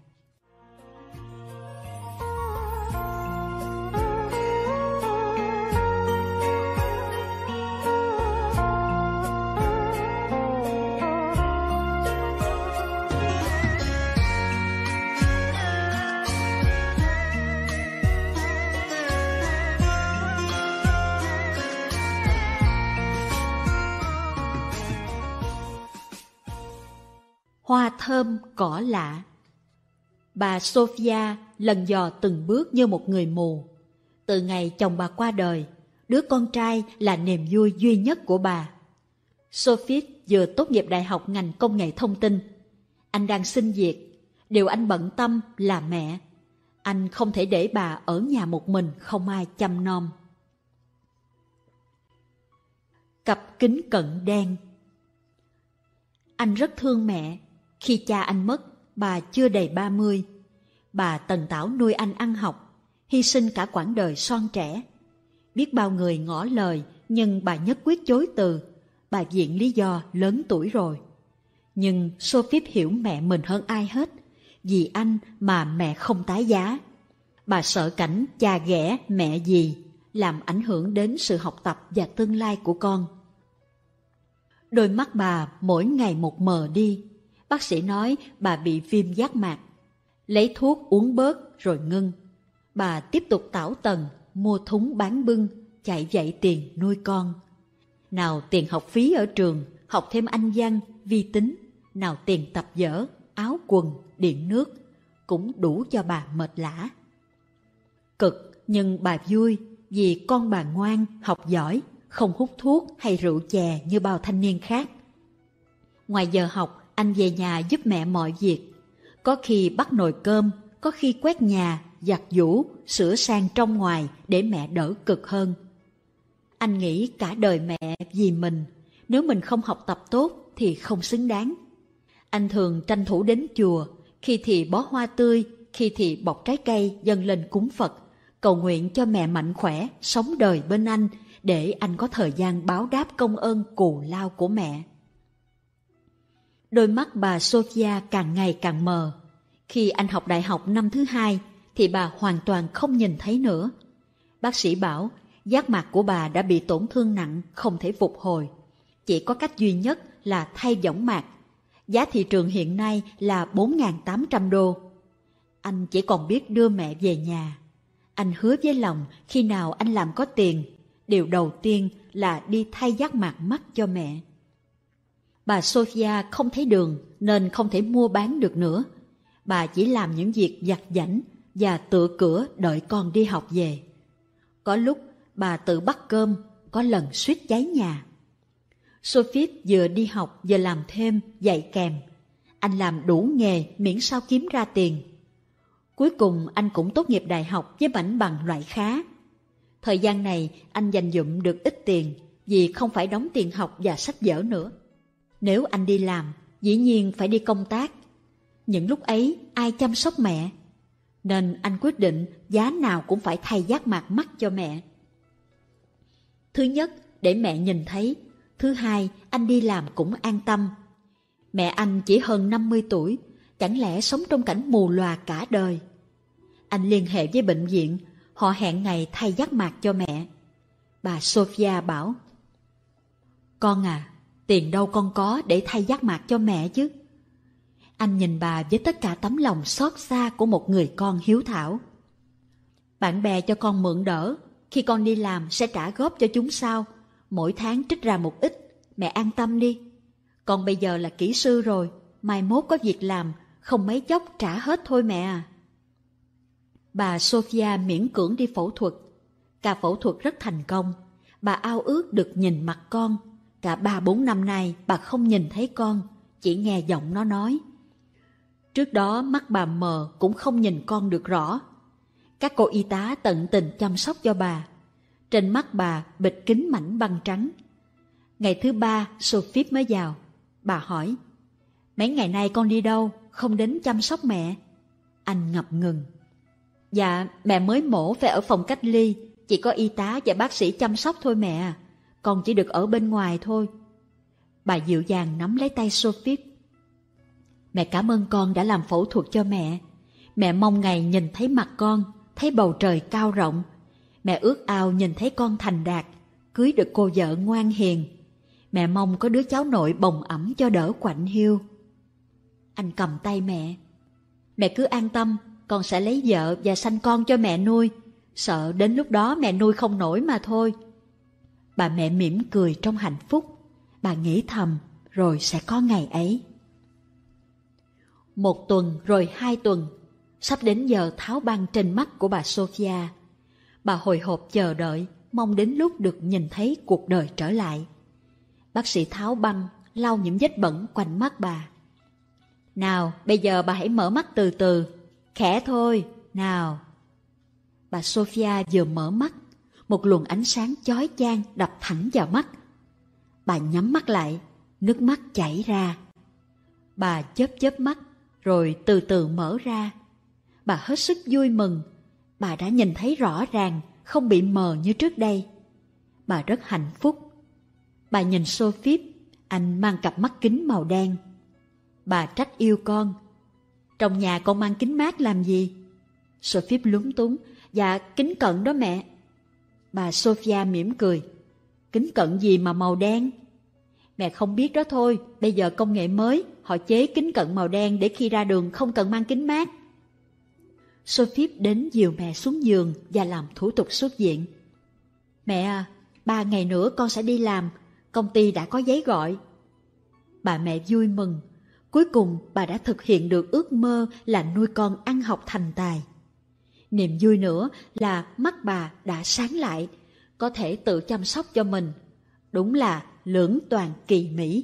Hoa thơm cỏ lạ. Bà Sophia lần dò từng bước như một người mù. Từ ngày chồng bà qua đời, đứa con trai là niềm vui duy nhất của bà. Sophie vừa tốt nghiệp đại học ngành công nghệ thông tin. Anh đang xin việc, điều anh bận tâm là mẹ. Anh không thể để bà ở nhà một mình không ai chăm nom. Cặp kính cận đen. Anh rất thương mẹ. Khi cha anh mất, bà chưa đầy 30. Bà tần tảo nuôi anh ăn học, hy sinh cả quãng đời son trẻ. Biết bao người ngỏ lời, nhưng bà nhất quyết chối từ. Bà viện lý do lớn tuổi rồi. Nhưng Sophie hiểu mẹ mình hơn ai hết. Vì anh mà mẹ không tái giá. Bà sợ cảnh cha ghẻ mẹ dì, làm ảnh hưởng đến sự học tập và tương lai của con. Đôi mắt bà mỗi ngày một mờ đi. Bác sĩ nói bà bị viêm giác mạc. Lấy thuốc uống bớt rồi ngưng. Bà tiếp tục tảo tần, mua thúng bán bưng, chạy dạy tiền nuôi con. Nào tiền học phí ở trường, học thêm Anh văn, vi tính. Nào tiền tập vở, áo quần, điện nước. Cũng đủ cho bà mệt lả. Cực nhưng bà vui vì con bà ngoan, học giỏi, không hút thuốc hay rượu chè như bao thanh niên khác. Ngoài giờ học, anh về nhà giúp mẹ mọi việc. Có khi bắt nồi cơm, có khi quét nhà, giặt giũ, sửa sang trong ngoài để mẹ đỡ cực hơn. Anh nghĩ cả đời mẹ vì mình, nếu mình không học tập tốt thì không xứng đáng. Anh thường tranh thủ đến chùa, khi thì bó hoa tươi, khi thì bọc trái cây dâng lên cúng Phật, cầu nguyện cho mẹ mạnh khỏe, sống đời bên anh, để anh có thời gian báo đáp công ơn cù lao của mẹ. Đôi mắt bà Sophia càng ngày càng mờ. Khi anh học đại học năm thứ 2 thì bà hoàn toàn không nhìn thấy nữa. Bác sĩ bảo giác mạc của bà đã bị tổn thương nặng, không thể phục hồi. Chỉ có cách duy nhất là thay võng mạc. Giá thị trường hiện nay là 4.800 đô. Anh chỉ còn biết đưa mẹ về nhà. Anh hứa với lòng khi nào anh làm có tiền, điều đầu tiên là đi thay giác mạc mắt cho mẹ. Bà Sophia không thấy đường nên không thể mua bán được nữa. Bà chỉ làm những việc vặt vãnh và tựa cửa đợi con đi học về. Có lúc bà tự bắt cơm, có lần suýt cháy nhà. Sophie vừa đi học vừa làm thêm, dạy kèm. Anh làm đủ nghề miễn sao kiếm ra tiền. Cuối cùng anh cũng tốt nghiệp đại học với mảnh bằng loại khá. Thời gian này anh dành dụm được ít tiền vì không phải đóng tiền học và sách vở nữa. Nếu anh đi làm, dĩ nhiên phải đi công tác. Những lúc ấy ai chăm sóc mẹ? Nên anh quyết định giá nào cũng phải thay giác mạc mắt cho mẹ. Thứ nhất, để mẹ nhìn thấy. Thứ hai, anh đi làm cũng an tâm. Mẹ anh chỉ hơn 50 tuổi, chẳng lẽ sống trong cảnh mù lòa cả đời. Anh liên hệ với bệnh viện, họ hẹn ngày thay giác mạc cho mẹ. Bà Sophia bảo, con à, tiền đâu con có để thay giác mạc cho mẹ chứ. Anh nhìn bà với tất cả tấm lòng xót xa của một người con hiếu thảo. Bạn bè cho con mượn đỡ, khi con đi làm sẽ trả góp cho chúng sau, mỗi tháng trích ra một ít, mẹ an tâm đi. Con bây giờ là kỹ sư rồi, mai mốt có việc làm, không mấy chốc trả hết thôi mẹ à. Bà Sophia miễn cưỡng đi phẫu thuật. Ca phẫu thuật rất thành công. Bà ao ước được nhìn mặt con. Cả 3-4 năm nay bà không nhìn thấy con, chỉ nghe giọng nó nói. Trước đó mắt bà mờ cũng không nhìn con được rõ. Các cô y tá tận tình chăm sóc cho bà. Trên mắt bà bịt kính mảnh băng trắng. Ngày thứ 3 Sophie mới vào. Bà hỏi, mấy ngày nay con đi đâu, không đến chăm sóc mẹ? Anh ngập ngừng. Dạ, mẹ mới mổ phải ở phòng cách ly, chỉ có y tá và bác sĩ chăm sóc thôi mẹ à. Con chỉ được ở bên ngoài thôi. Bà dịu dàng nắm lấy tay Sophie. Mẹ cảm ơn con đã làm phẫu thuật cho mẹ. Mẹ mong ngày nhìn thấy mặt con, thấy bầu trời cao rộng. Mẹ ước ao nhìn thấy con thành đạt, cưới được cô vợ ngoan hiền. Mẹ mong có đứa cháu nội bồng ẵm cho đỡ quạnh hiu. Anh cầm tay mẹ. Mẹ cứ an tâm, con sẽ lấy vợ và sanh con cho mẹ nuôi. Sợ đến lúc đó mẹ nuôi không nổi mà thôi. Bà mẹ mỉm cười trong hạnh phúc. Bà nghĩ thầm, rồi sẽ có ngày ấy. 1 tuần rồi 2 tuần, sắp đến giờ tháo băng trên mắt của bà Sophia. Bà hồi hộp chờ đợi, mong đến lúc được nhìn thấy cuộc đời trở lại. Bác sĩ tháo băng, lau những vết bẩn quanh mắt bà. Nào, bây giờ bà hãy mở mắt từ từ, khẽ thôi, nào. Bà Sophia vừa mở mắt, một luồng ánh sáng chói chang đập thẳng vào mắt. Bà nhắm mắt lại, nước mắt chảy ra. Bà chớp mắt, rồi từ từ mở ra. Bà hết sức vui mừng. Bà đã nhìn thấy rõ ràng, không bị mờ như trước đây. Bà rất hạnh phúc. Bà nhìn Sophie, anh mang cặp mắt kính màu đen. Bà trách yêu con. Trong nhà con mang kính mát làm gì? Sophie lúng túng. Dạ, kính cận đó mẹ. Bà Sophia mỉm cười. Kính cận gì mà màu đen? Mẹ không biết đó thôi, bây giờ công nghệ mới, họ chế kính cận màu đen để khi ra đường không cần mang kính mát. Sophie đến dìu mẹ xuống giường và làm thủ tục xuất viện. Mẹ à, 3 ngày nữa con sẽ đi làm, công ty đã có giấy gọi. Bà mẹ vui mừng, cuối cùng bà đã thực hiện được ước mơ là nuôi con ăn học thành tài. Niềm vui nữa là mắt bà đã sáng lại, có thể tự chăm sóc cho mình. Đúng là lưỡng toàn kỳ mỹ.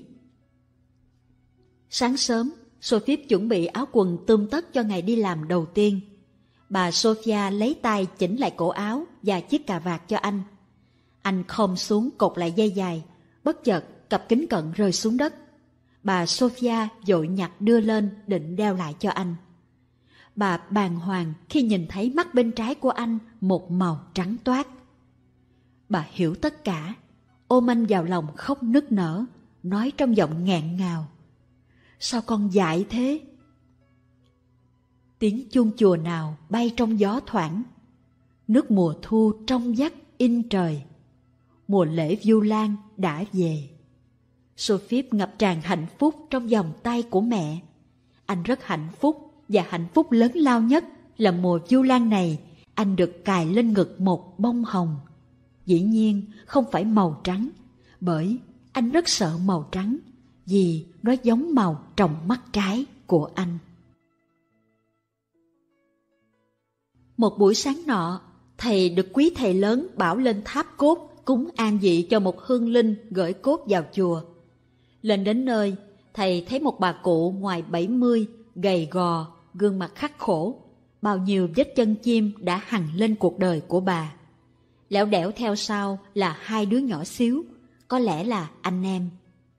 Sáng sớm, Sophie chuẩn bị áo quần tươm tất cho ngày đi làm đầu tiên. Bà Sophia lấy tay chỉnh lại cổ áo và chiếc cà vạt cho anh. Anh khom xuống cột lại dây dài, bất chợt cặp kính cận rơi xuống đất. Bà Sophia vội nhặt đưa lên định đeo lại cho anh. Bà bàng hoàng khi nhìn thấy mắt bên trái của anh một màu trắng toát. Bà hiểu tất cả, ôm anh vào lòng khóc nức nở, nói trong giọng nghẹn ngào. Sao con dại thế? Tiếng chuông chùa nào bay trong gió thoảng. Nước mùa thu trong vắt in trời. Mùa lễ Vu Lan đã về. Sophie ngập tràn hạnh phúc trong vòng tay của mẹ. Anh rất hạnh phúc, và hạnh phúc lớn lao nhất là mùa Vu Lan này anh được cài lên ngực một bông hồng. Dĩ nhiên không phải màu trắng, bởi anh rất sợ màu trắng, vì nó giống màu trong mắt trái của anh. Một buổi sáng nọ, thầy được quý thầy lớn bảo lên tháp cốt cúng an vị cho một hương linh gửi cốt vào chùa. Lên đến nơi, thầy thấy một bà cụ ngoài 70, gầy gò, gương mặt khắc khổ. Bao nhiêu vết chân chim đã hằn lên cuộc đời của bà. Lẻo đẻo theo sau là 2 đứa nhỏ xíu, có lẽ là anh em.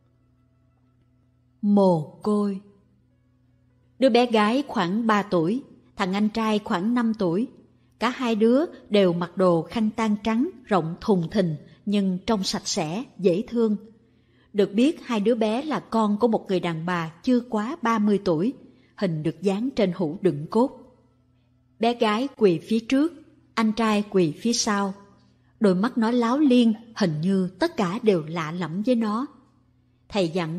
Mồ côi. Đứa bé gái khoảng 3 tuổi, thằng anh trai khoảng 5 tuổi. Cả 2 đứa đều mặc đồ khăn tang trắng rộng thùng thình nhưng trông sạch sẽ, dễ thương. Được biết 2 đứa bé là con của một người đàn bà chưa quá 30 tuổi, hình được dán trên hũ đựng cốt. Bé gái quỳ phía trước, anh trai quỳ phía sau. Đôi mắt nó láo liên, hình như tất cả đều lạ lẫm với nó. Thầy dặn,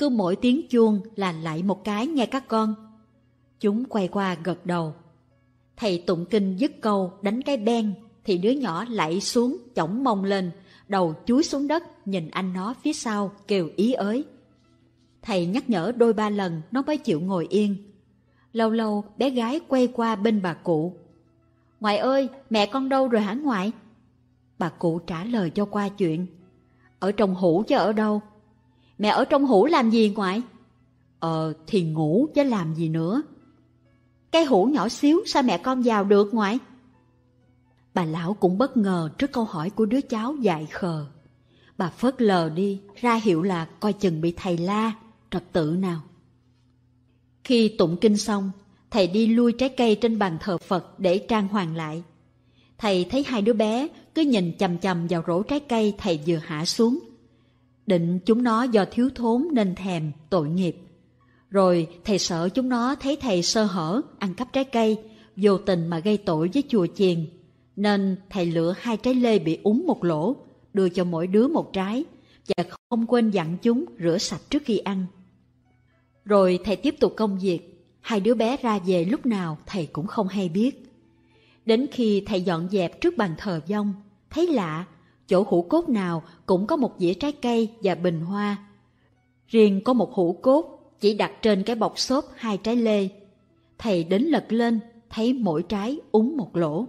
cứ mỗi tiếng chuông là lạy một cái nghe các con. Chúng quay qua gật đầu. Thầy tụng kinh dứt câu đánh cái beng thì đứa nhỏ lạy xuống chổng mông lên, đầu chúi xuống đất, nhìn anh nó phía sau kêu ý ới. Thầy nhắc nhở đôi ba lần nó mới chịu ngồi yên. Lâu lâu bé gái quay qua bên bà cụ. Ngoại ơi, mẹ con đâu rồi hả ngoại? Bà cụ trả lời cho qua chuyện. Ở trong hũ chứ ở đâu. Mẹ ở trong hũ làm gì ngoại? Thì ngủ chứ làm gì nữa. Cái hũ nhỏ xíu sao mẹ con vào được ngoại? Bà lão cũng bất ngờ trước câu hỏi của đứa cháu dại khờ. Bà phớt lờ đi, ra hiệu là coi chừng bị thầy la, trật tự nào. Khi tụng kinh xong, thầy đi lui trái cây trên bàn thờ Phật để trang hoàng lại. Thầy thấy hai đứa bé cứ nhìn chằm chằm vào rổ trái cây thầy vừa hạ xuống. Định chúng nó do thiếu thốn nên thèm, tội nghiệp. Rồi thầy sợ chúng nó thấy thầy sơ hở, ăn cắp trái cây, vô tình mà gây tội với chùa chiền. Nên thầy lựa 2 trái lê bị úng một lỗ, đưa cho mỗi đứa một trái, và không quên dặn chúng rửa sạch trước khi ăn. Rồi thầy tiếp tục công việc, 2 đứa bé ra về lúc nào thầy cũng không hay biết. Đến khi thầy dọn dẹp trước bàn thờ vong, thấy lạ, chỗ hũ cốt nào cũng có một dĩa trái cây và bình hoa. Riêng có một hũ cốt chỉ đặt trên cái bọc xốp 2 trái lê. Thầy đến lật lên, thấy mỗi trái úng một lỗ.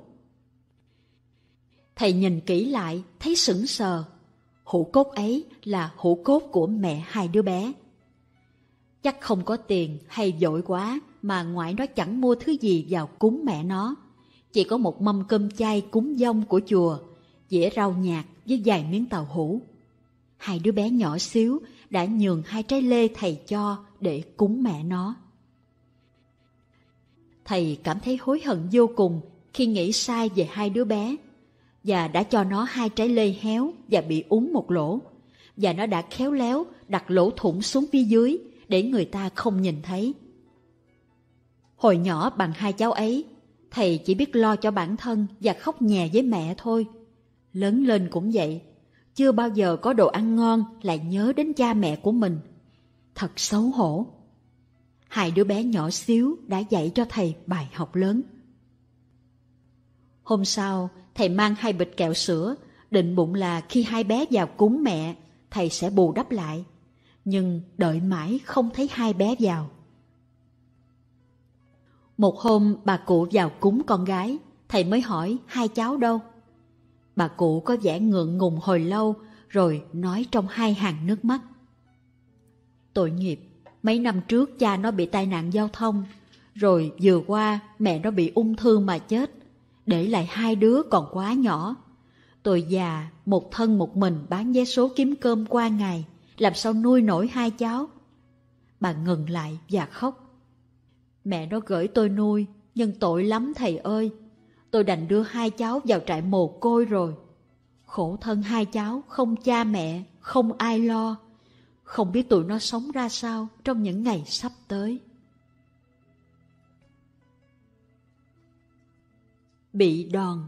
Thầy nhìn kỹ lại, thấy sững sờ. Hũ cốt ấy là hũ cốt của mẹ 2 đứa bé. Chắc không có tiền hay vội quá mà ngoại nó chẳng mua thứ gì vào cúng mẹ nó. Chỉ có một mâm cơm chay cúng dông của chùa, dĩa rau nhạt với vài miếng tàu hũ. 2 đứa bé nhỏ xíu đã nhường 2 trái lê thầy cho để cúng mẹ nó. Thầy cảm thấy hối hận vô cùng khi nghĩ sai về 2 đứa bé, và đã cho nó 2 trái lê héo và bị úng một lỗ, và nó đã khéo léo đặt lỗ thủng xuống phía dưới để người ta không nhìn thấy. Hồi nhỏ bằng 2 cháu ấy, thầy chỉ biết lo cho bản thân và khóc nhè với mẹ thôi. Lớn lên cũng vậy, chưa bao giờ có đồ ăn ngon lại nhớ đến cha mẹ của mình. Thật xấu hổ. 2 đứa bé nhỏ xíu đã dạy cho thầy bài học lớn. Hôm sau, thầy mang 2 bịch kẹo sữa, định bụng là khi 2 bé vào cúng mẹ, thầy sẽ bù đắp lại. Nhưng đợi mãi không thấy 2 bé vào. Một hôm bà cụ vào cúng con gái, thầy mới hỏi 2 cháu đâu. Bà cụ có vẻ ngượng ngùng hồi lâu, rồi nói trong 2 hàng nước mắt. Tội nghiệp, mấy năm trước cha nó bị tai nạn giao thông, rồi vừa qua mẹ nó bị ung thư mà chết, để lại 2 đứa còn quá nhỏ. Tôi già, một thân một mình bán vé số kiếm cơm qua ngày, làm sao nuôi nổi 2 cháu. Bà ngừng lại và khóc. Mẹ nó gửi tôi nuôi, nhưng tội lắm thầy ơi. Tôi đành đưa 2 cháu vào trại mồ côi rồi. Khổ thân 2 cháu, không cha mẹ, không ai lo. Không biết tụi nó sống ra sao trong những ngày sắp tới. Bị đòn.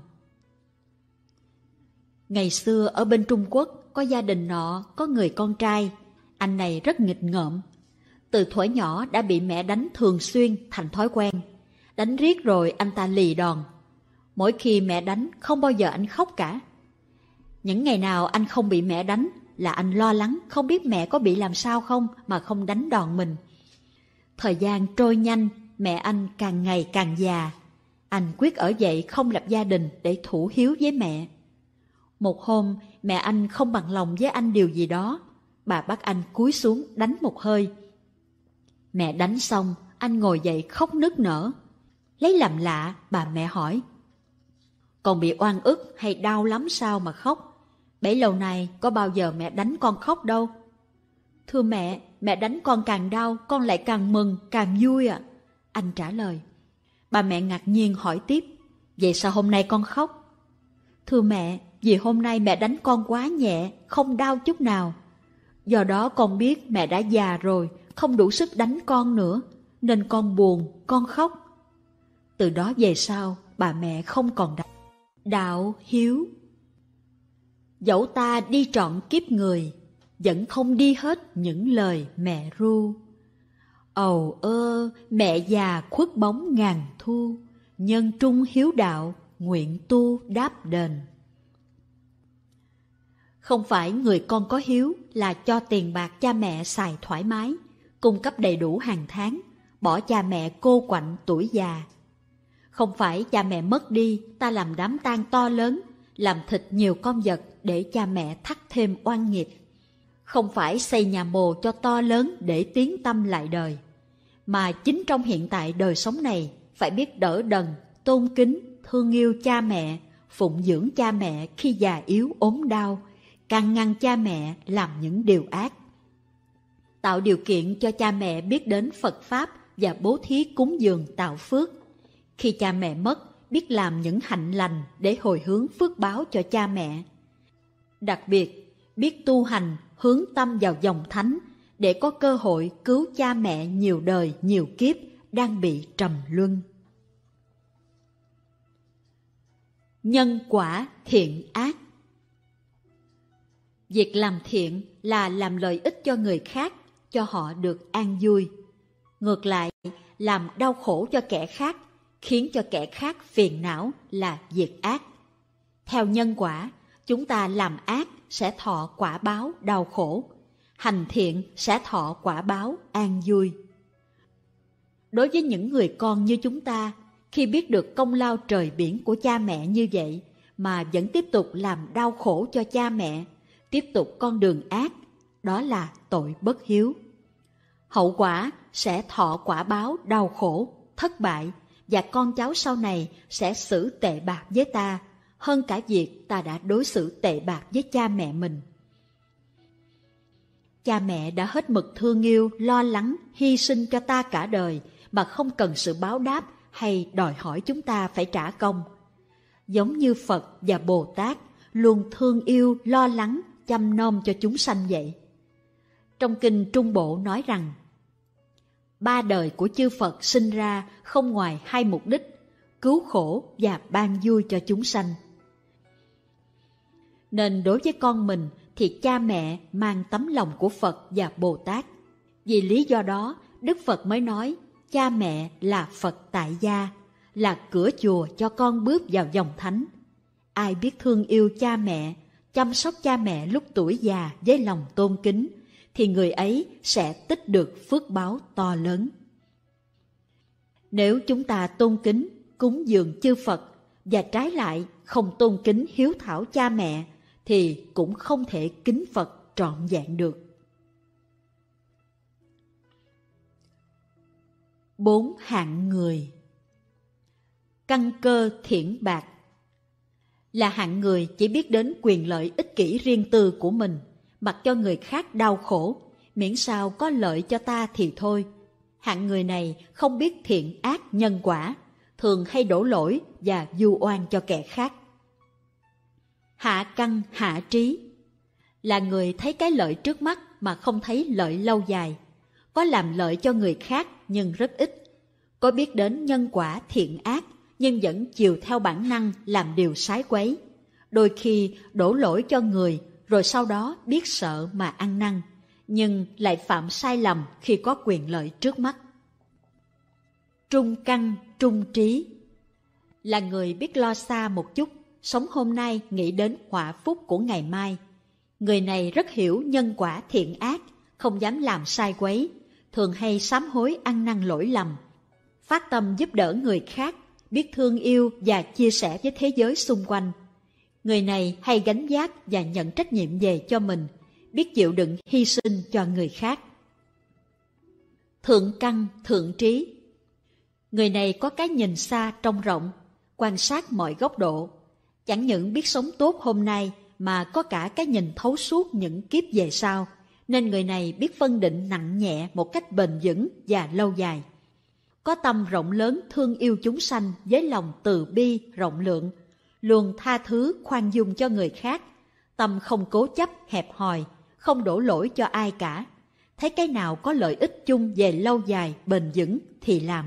Ngày xưa ở bên Trung Quốc, có gia đình nọ có người con trai. Anh này rất nghịch ngợm. Từ thuở nhỏ đã bị mẹ đánh thường xuyên thành thói quen. Đánh riết rồi anh ta lì đòn. Mỗi khi mẹ đánh không bao giờ anh khóc cả. Những ngày nào anh không bị mẹ đánh là anh lo lắng không biết mẹ có bị làm sao không mà không đánh đòn mình. Thời gian trôi nhanh, mẹ anh càng ngày càng già. Anh quyết ở dậy không lập gia đình để thủ hiếu với mẹ. Một hôm mẹ anh không bằng lòng với anh điều gì đó. Bà bắt anh cúi xuống đánh một hơi. Mẹ đánh xong, anh ngồi dậy khóc nức nở. Lấy làm lạ, bà mẹ hỏi. Con bị oan ức hay đau lắm sao mà khóc? Bấy lâu nay có bao giờ mẹ đánh con khóc đâu. Thưa mẹ đánh con càng đau, con lại càng mừng, càng vui ạ. Anh trả lời. Bà mẹ ngạc nhiên hỏi tiếp. Vậy sao hôm nay con khóc? Thưa mẹ, vì hôm nay mẹ đánh con quá nhẹ, không đau chút nào. Do đó con biết mẹ đã già rồi, không đủ sức đánh con nữa, nên con buồn, con khóc. Từ đó về sau, bà mẹ không còn đánh. Đạo hiếu. Dẫu ta đi trọn kiếp người, vẫn không đi hết những lời mẹ ru. Ầu ơ, mẹ già khuất bóng ngàn thu, nhân trung hiếu đạo, nguyện tu đáp đền. Không phải người con có hiếu là cho tiền bạc cha mẹ xài thoải mái, cung cấp đầy đủ hàng tháng, bỏ cha mẹ cô quạnh tuổi già. Không phải cha mẹ mất đi, ta làm đám tang to lớn, làm thịt nhiều con vật để cha mẹ thắt thêm oan nghiệp. Không phải xây nhà mồ cho to lớn để tiến tâm lại đời, mà chính trong hiện tại đời sống này phải biết đỡ đần, tôn kính, thương yêu cha mẹ, phụng dưỡng cha mẹ khi già yếu ốm đau, can ngăn cha mẹ làm những điều ác. Tạo điều kiện cho cha mẹ biết đến Phật Pháp và bố thí cúng dường tạo phước. Khi cha mẹ mất, biết làm những hạnh lành để hồi hướng phước báo cho cha mẹ. Đặc biệt, biết tu hành hướng tâm vào dòng thánh để có cơ hội cứu cha mẹ nhiều đời nhiều kiếp đang bị trầm luân. Nhân quả thiện ác. Việc làm thiện là làm lợi ích cho người khác, cho họ được an vui. Ngược lại, làm đau khổ cho kẻ khác, khiến cho kẻ khác phiền não là việc ác. Theo nhân quả, chúng ta làm ác sẽ thọ quả báo đau khổ, hành thiện sẽ thọ quả báo an vui. Đối với những người con như chúng ta, khi biết được công lao trời biển của cha mẹ như vậy mà vẫn tiếp tục làm đau khổ cho cha mẹ, tiếp tục con đường ác, đó là tội bất hiếu. Hậu quả sẽ thọ quả báo đau khổ, thất bại, và con cháu sau này sẽ xử tệ bạc với ta hơn cả việc ta đã đối xử tệ bạc với cha mẹ mình. Cha mẹ đã hết mực thương yêu, lo lắng, hy sinh cho ta cả đời mà không cần sự báo đáp hay đòi hỏi chúng ta phải trả công. Giống như Phật và Bồ Tát luôn thương yêu, lo lắng, chăm nom cho chúng sanh vậy. Trong kinh Trung Bộ nói rằng, 3 đời của chư Phật sinh ra không ngoài 2 mục đích, cứu khổ và ban vui cho chúng sanh. Nên đối với con mình thì cha mẹ mang tấm lòng của Phật và Bồ Tát. Vì lý do đó, Đức Phật mới nói cha mẹ là Phật tại gia, là cửa chùa cho con bước vào dòng thánh. Ai biết thương yêu cha mẹ, chăm sóc cha mẹ lúc tuổi già với lòng tôn kính, thì người ấy sẽ tích được phước báo to lớn. Nếu chúng ta tôn kính, cúng dường chư Phật và trái lại không tôn kính hiếu thảo cha mẹ, thì cũng không thể kính Phật trọn vẹn được. 4 hạng người. Căn cơ thiển bạc là hạng người chỉ biết đến quyền lợi ích kỷ riêng tư của mình, mặc cho người khác đau khổ, miễn sao có lợi cho ta thì thôi. Hạng người này không biết thiện ác nhân quả, thường hay đổ lỗi và vu oan cho kẻ khác. Hạ căn hạ trí là người thấy cái lợi trước mắt mà không thấy lợi lâu dài, có làm lợi cho người khác nhưng rất ít, có biết đến nhân quả thiện ác nhưng vẫn chiều theo bản năng làm điều sái quấy, đôi khi đổ lỗi cho người rồi sau đó biết sợ mà ăn năn, nhưng lại phạm sai lầm khi có quyền lợi trước mắt. Trung căn trung trí là người biết lo xa một chút, sống hôm nay nghĩ đến họa phúc của ngày mai. Người này rất hiểu nhân quả thiện ác, không dám làm sai quấy, thường hay sám hối ăn năn lỗi lầm, phát tâm giúp đỡ người khác, biết thương yêu và chia sẻ với thế giới xung quanh. Người này hay gánh vác và nhận trách nhiệm về cho mình, biết chịu đựng hy sinh cho người khác. Thượng căn thượng trí. Người này có cái nhìn xa trông rộng, quan sát mọi góc độ, chẳng những biết sống tốt hôm nay mà có cả cái nhìn thấu suốt những kiếp về sau, nên người này biết phân định nặng nhẹ một cách bền vững và lâu dài. Có tâm rộng lớn thương yêu chúng sanh với lòng từ bi rộng lượng, luôn tha thứ khoan dung cho người khác, tâm không cố chấp hẹp hòi, không đổ lỗi cho ai cả, thấy cái nào có lợi ích chung về lâu dài bền vững thì làm.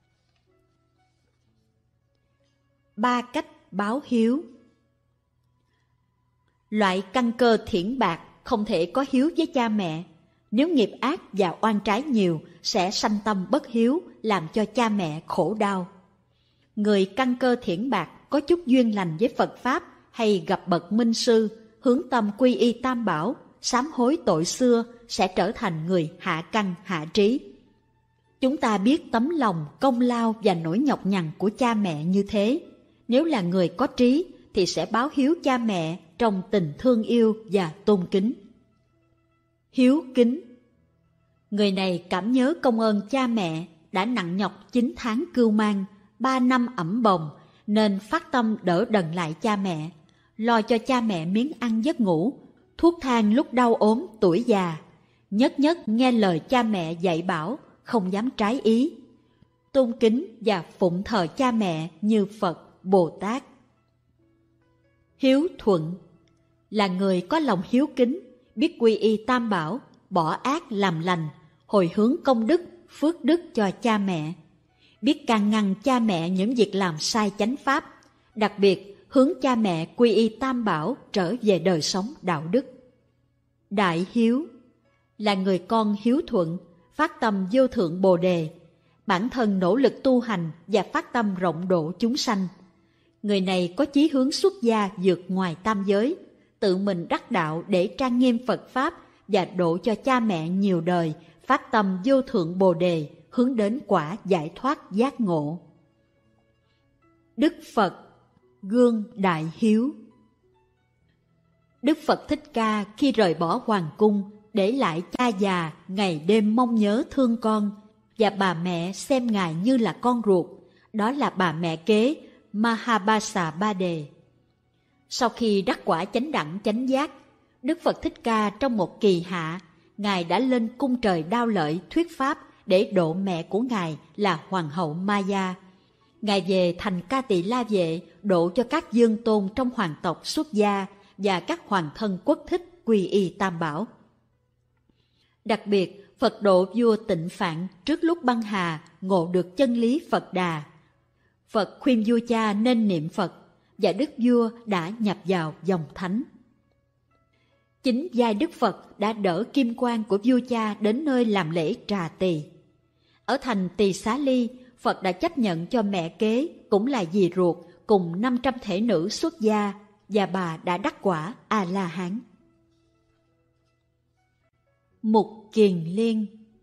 3 cách báo hiếu. Loại căn cơ thiển bạc không thể có hiếu với cha mẹ. Nếu nghiệp ác và oan trái nhiều sẽ sanh tâm bất hiếu, làm cho cha mẹ khổ đau. Người căn cơ thiện bạc có chút duyên lành với Phật Pháp hay gặp bậc minh sư, hướng tâm quy y Tam Bảo, sám hối tội xưa sẽ trở thành người hạ căn hạ trí. Chúng ta biết tấm lòng, công lao và nỗi nhọc nhằn của cha mẹ như thế. Nếu là người có trí thì sẽ báo hiếu cha mẹ trong tình thương yêu và tôn kính. Hiếu kính. Người này cảm nhớ công ơn cha mẹ đã nặng nhọc 9 tháng cưu mang, 3 năm ẵm bồng, nên phát tâm đỡ đần lại cha mẹ, lo cho cha mẹ miếng ăn giấc ngủ, thuốc thang lúc đau ốm tuổi già, nhất nhất nghe lời cha mẹ dạy bảo, không dám trái ý. Tôn kính và phụng thờ cha mẹ như Phật, Bồ Tát. Hiếu thuận là người có lòng hiếu kính, biết quy y Tam Bảo, bỏ ác làm lành, hồi hướng công đức, phước đức cho cha mẹ, biết can ngăn cha mẹ những việc làm sai chánh pháp, đặc biệt hướng cha mẹ quy y Tam Bảo trở về đời sống đạo đức. Đại hiếu là người con hiếu thuận, phát tâm vô thượng Bồ Đề, bản thân nỗ lực tu hành và phát tâm rộng độ chúng sanh. Người này có chí hướng xuất gia vượt ngoài tam giới, tự mình đắc đạo để trang nghiêm Phật Pháp và độ cho cha mẹ nhiều đời, phát tâm vô thượng Bồ Đề, hướng đến quả giải thoát giác ngộ. Đức Phật, gương đại hiếu. Đức Phật Thích Ca khi rời bỏ hoàng cung, để lại cha già ngày đêm mong nhớ thương con, và bà mẹ xem Ngài như là con ruột, đó là bà mẹ kế Mahabasa Ba Đề. Sau khi đắc quả chánh đẳng chánh giác, Đức Phật Thích Ca trong một kỳ hạ, Ngài đã lên cung trời Đao Lợi thuyết pháp để độ mẹ của Ngài là Hoàng hậu Maya. Ngài về thành Ca Tỳ La Vệ độ cho các dương tôn trong hoàng tộc xuất gia và các hoàng thân quốc thích quy y Tam Bảo. Đặc biệt, Phật độ vua Tịnh Phạn trước lúc băng hà ngộ được chân lý Phật Đà. Phật khuyên vua cha nên niệm Phật, và đức vua đã nhập vào dòng thánh. Chính giai Đức Phật đã đỡ kim quan của vua cha đến nơi làm lễ trà tỳ. Ở thành Tỳ Xá Ly, Phật đã chấp nhận cho mẹ kế cũng là dì ruột cùng 500 thể nữ xuất gia, và bà đã đắc quả A-la-hán. Mục Kiền Liên.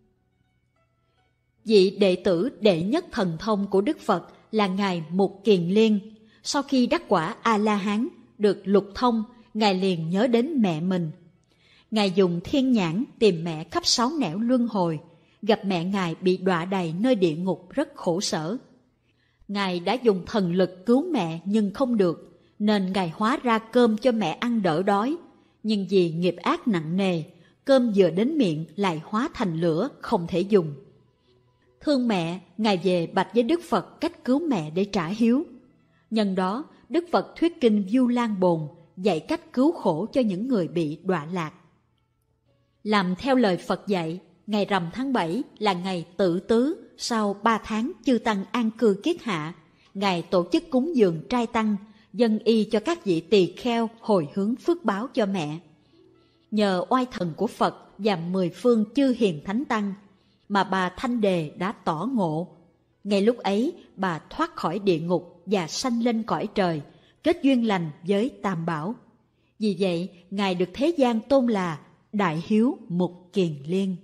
Vị đệ tử đệ nhất thần thông của Đức Phật là Ngài Mục Kiền Liên. Sau khi đắc quả A-la-hán, được lục thông, Ngài liền nhớ đến mẹ mình. Ngài dùng thiên nhãn tìm mẹ khắp 6 nẻo luân hồi, gặp mẹ Ngài bị đọa đày nơi địa ngục rất khổ sở. Ngài đã dùng thần lực cứu mẹ nhưng không được, nên Ngài hóa ra cơm cho mẹ ăn đỡ đói. Nhưng vì nghiệp ác nặng nề, cơm vừa đến miệng lại hóa thành lửa, không thể dùng. Thương mẹ, Ngài về bạch với Đức Phật cách cứu mẹ để trả hiếu. Nhân đó, Đức Phật thuyết kinh Vu Lan Bồn, dạy cách cứu khổ cho những người bị đọa lạc. Làm theo lời Phật dạy, ngày rằm tháng 7 là ngày Tự Tứ, sau 3 tháng chư tăng an cư kiết hạ, Ngài tổ chức cúng dường trai tăng, dâng y cho các vị tỳ kheo hồi hướng phước báo cho mẹ. Nhờ oai thần của Phật và 10 phương chư hiền thánh tăng mà bà Thanh Đề đã tỏ ngộ. Ngay lúc ấy, bà thoát khỏi địa ngục và sanh lên cõi trời, kết duyên lành với Tam Bảo. Vì vậy, Ngài được thế gian tôn là Đại Hiếu Mục Kiền Liên.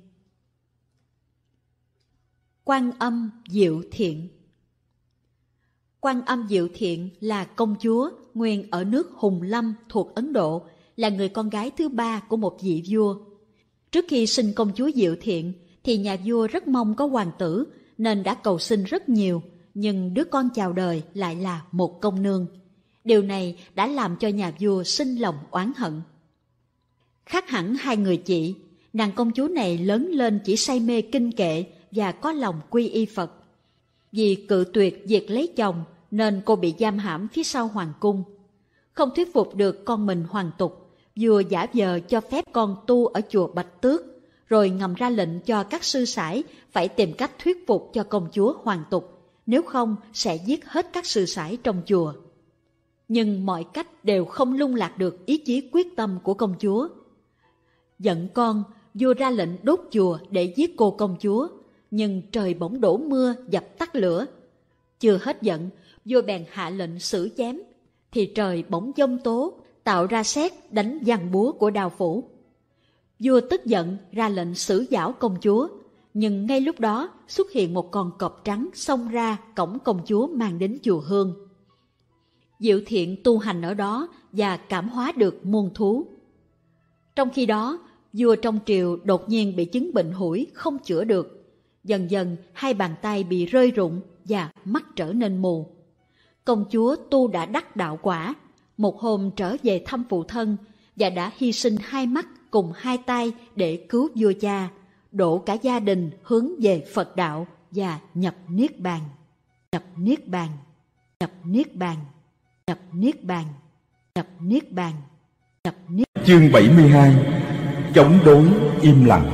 Quan Âm Diệu Thiện. Quan Âm Diệu Thiện là công chúa nguyên ở nước Hùng Lâm thuộc Ấn Độ, là người con gái thứ 3 của một vị vua. Trước khi sinh công chúa Diệu Thiện thì nhà vua rất mong có hoàng tử, nên đã cầu xin rất nhiều, nhưng đứa con chào đời lại là một công nương. Điều này đã làm cho nhà vua sinh lòng oán hận. Khác hẳn hai người chị, nàng công chúa này lớn lên chỉ say mê kinh kệ và có lòng quy y Phật. Vì cự tuyệt việc lấy chồng nên cô bị giam hãm phía sau hoàng cung. Không thuyết phục được con mình hoàn tục, vua giả vờ cho phép con tu ở chùa Bạch Tước, rồi ngầm ra lệnh cho các sư sãi phải tìm cách thuyết phục cho công chúa hoàn tục, nếu không sẽ giết hết các sư sãi trong chùa. Nhưng mọi cách đều không lung lạc được ý chí quyết tâm của công chúa. Giận con, vua ra lệnh đốt chùa để giết cô công chúa, nhưng trời bỗng đổ mưa dập tắt lửa. Chưa hết giận, vua bèn hạ lệnh xử chém, thì trời bỗng giông tố, tạo ra sét đánh giằng búa của Đao Phủ. Vua tức giận ra lệnh xử giảo công chúa, nhưng ngay lúc đó xuất hiện một con cọp trắng xông ra cổng công chúa mang đến chùa Hương. Diệu Thiện tu hành ở đó và cảm hóa được muôn thú. Trong khi đó, vua trong triều đột nhiên bị chứng bệnh hủi không chữa được. Dần dần hai bàn tay bị rơi rụng và mắt trở nên mù. Công chúa tu đã đắc đạo quả, một hôm trở về thăm phụ thân và đã hy sinh hai mắt cùng hai tay để cứu vua cha, độ cả gia đình hướng về Phật đạo và nhập niết bàn. Nhập niết bàn, nhập niết bàn, nhập niết bàn, nhập niết bàn, nhập niết. Chương 72. Chống đối im lặng.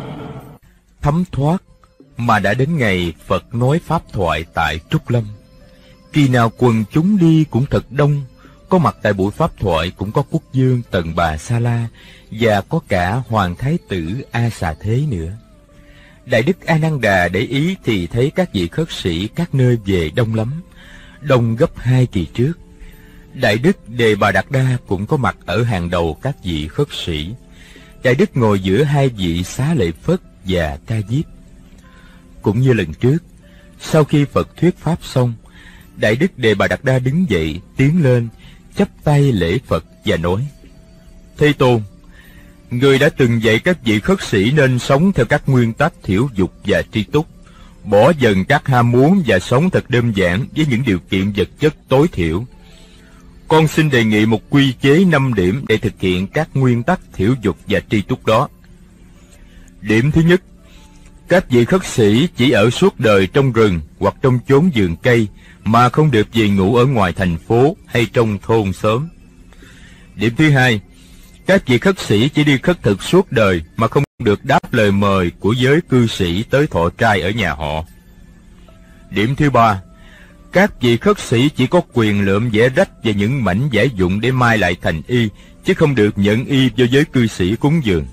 Thấm thoát mà đã đến ngày Phật nói pháp thoại tại Trúc Lâm. Kỳ nào quần chúng đi cũng thật đông, có mặt tại buổi pháp thoại cũng có quốc vương Tần Bà Sa La và có cả hoàng thái tử A Xà Thế nữa. Đại đức A Nan Đà để ý thì thấy các vị khất sĩ các nơi về đông lắm, đông gấp 2 kỳ trước. Đại đức Đề Bà Đạt Đa cũng có mặt ở hàng đầu các vị khất sĩ. Đại đức ngồi giữa hai vị Xá Lợi Phất và Ca Diếp. Cũng như lần trước, sau khi Phật thuyết pháp xong, Đại đức Đề Bà Đạt Đa đứng dậy, tiến lên, chắp tay lễ Phật và nói: Thế Tôn, người đã từng dạy các vị khất sĩ nên sống theo các nguyên tắc thiểu dục và tri túc, bỏ dần các ham muốn và sống thật đơn giản với những điều kiện vật chất tối thiểu. Con xin đề nghị một quy chế 5 điểm để thực hiện các nguyên tắc thiểu dục và tri túc đó. Điểm thứ nhất, các vị khất sĩ chỉ ở suốt đời trong rừng hoặc trong chốn vườn cây mà không được về ngủ ở ngoài thành phố hay trong thôn xóm. Điểm thứ hai, các vị khất sĩ chỉ đi khất thực suốt đời mà không được đáp lời mời của giới cư sĩ tới thọ trai ở nhà họ. Điểm thứ ba, các vị khất sĩ chỉ có quyền lượm vẽ rách và những mảnh vải dụng để mai lại thành y, chứ không được nhận y do giới cư sĩ cúng dường.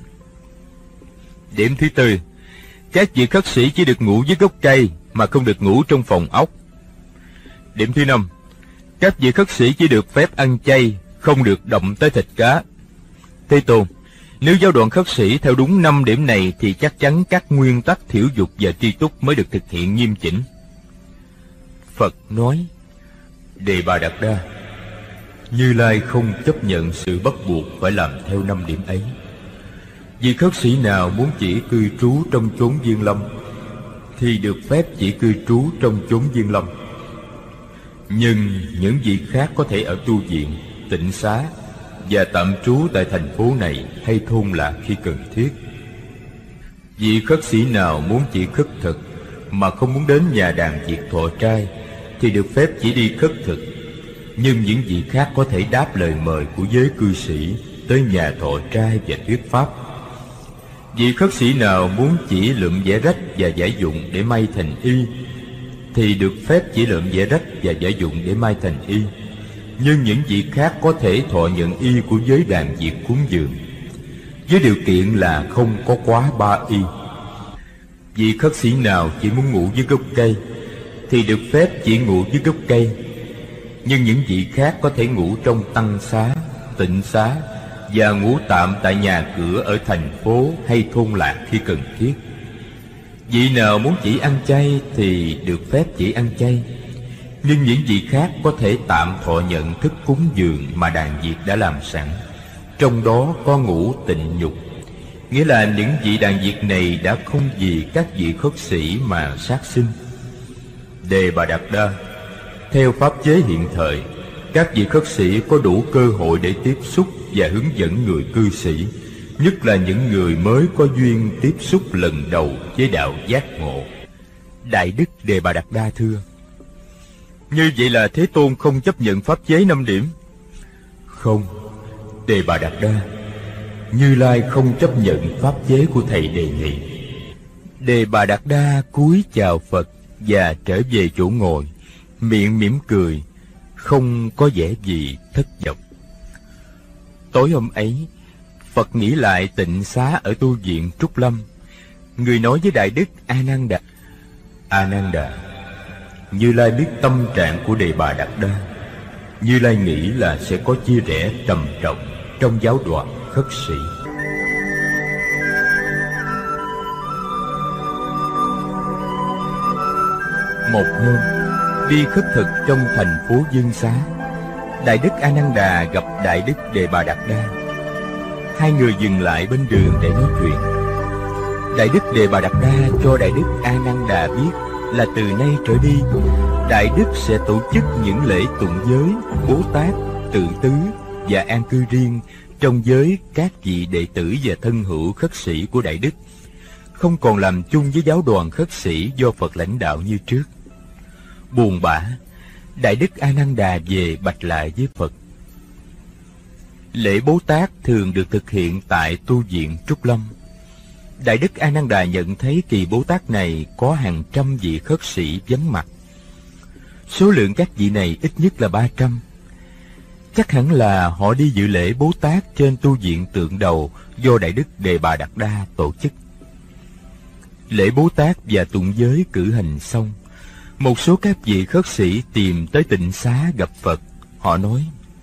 Điểm thứ tư, các vị khất sĩ chỉ được ngủ dưới gốc cây mà không được ngủ trong phòng ốc. Điểm thứ năm, các vị khất sĩ chỉ được phép ăn chay, không được động tới thịt cá. Thế Tôn, nếu giáo đoàn khất sĩ theo đúng 5 điểm này thì chắc chắn các nguyên tắc thiểu dục và tri túc mới được thực hiện nghiêm chỉnh. Phật nói: Đề Bà Đạt Đa, Như Lai không chấp nhận sự bắt buộc phải làm theo 5 điểm ấy. Vì khất sĩ nào muốn chỉ cư trú trong chốn viên lâm thì được phép chỉ cư trú trong chốn viên lâm. Nhưng những vị khác có thể ở tu viện, tịnh xá và tạm trú tại thành phố này hay thôn lạc khi cần thiết. Vị khất sĩ nào muốn chỉ khất thực mà không muốn đến nhà đàn việc thọ trai thì được phép chỉ đi khất thực. Nhưng những vị khác có thể đáp lời mời của giới cư sĩ tới nhà thọ trai và thuyết pháp. Vị khất sĩ nào muốn chỉ lượm vẽ rách và vải dụng để may thành y thì được phép chỉ lượm vẽ rách và vải dụng để may thành y. Nhưng những vị khác có thể thọ nhận y của giới đàn việc cúng dường, với điều kiện là không có quá 3 y. Vị khất sĩ nào chỉ muốn ngủ dưới gốc cây thì được phép chỉ ngủ dưới gốc cây. Nhưng những vị khác có thể ngủ trong tăng xá, tịnh xá và ngủ tạm tại nhà cửa ở thành phố hay thôn lạc khi cần thiết. Vị nào muốn chỉ ăn chay thì được phép chỉ ăn chay. Nhưng những vị khác có thể tạm thọ nhận thức cúng dường mà đàn Việt đã làm sẵn, trong đó có ngũ tịnh nhục. Nghĩa là những vị đàn Việt này đã không vì các vị khất sĩ mà sát sinh. Đề Bà Đạt Đa, theo pháp chế hiện thời, các vị khất sĩ có đủ cơ hội để tiếp xúc và hướng dẫn người cư sĩ, nhất là những người mới có duyên tiếp xúc lần đầu với đạo giác ngộ. Đại đức Đề Bà Đạt Đa thưa: Như vậy là Thế Tôn không chấp nhận pháp chế 5 điểm? Không, Đề Bà Đạt Đa, Như Lai không chấp nhận pháp chế của thầy đề nghị. Đề Bà Đạt Đa cúi chào Phật và trở về chỗ ngồi, miệng mỉm cười, không có vẻ gì thất vọng. Tối hôm ấy, Phật Phật nghĩ lại tịnh xá ở tu viện Trúc Lâm. Người nói với Đại Đức A Nan Đà: A Nan Đà, Như Lai biết tâm trạng của Đề Bà Đạt Đa. Như Lai nghĩ là sẽ có chia rẽ trầm trọng trong giáo đoàn khất sĩ. Một hôm, đi khất thực trong thành phố Dương Xá, Đại Đức A Nan Đà gặp Đại Đức Đề Bà Đạt Đa. Hai người dừng lại bên đường để nói chuyện. Đại Đức Đề Bà Đạt Đa cho Đại Đức A Nan Đà biết là từ nay trở đi, Đại Đức sẽ tổ chức những lễ tụng giới, Bố Tát, Tự Tứ và an cư riêng trong giới các vị đệ tử và thân hữu khất sĩ của Đại Đức, không còn làm chung với giáo đoàn khất sĩ do Phật lãnh đạo như trước. Buồn bã, Đại Đức A Nan Đà về bạch lại với Phật. Lễ Bố Tát thường được thực hiện tại tu viện Trúc Lâm. Đại Đức A Nan Đà nhận thấy kỳ Bố Tát này có hàng trăm vị khất sĩ vắng mặt. Số lượng các vị này ít nhất là 300. Chắc hẳn là họ đi dự lễ Bố Tát trên tu viện Tượng Đầu do Đại Đức Đề Bà Đạt Đa tổ chức. Lễ Bố Tát và tụng giới cử hành xong, một số các vị khất sĩ tìm tới tịnh xá gặp Phật. Họ nói: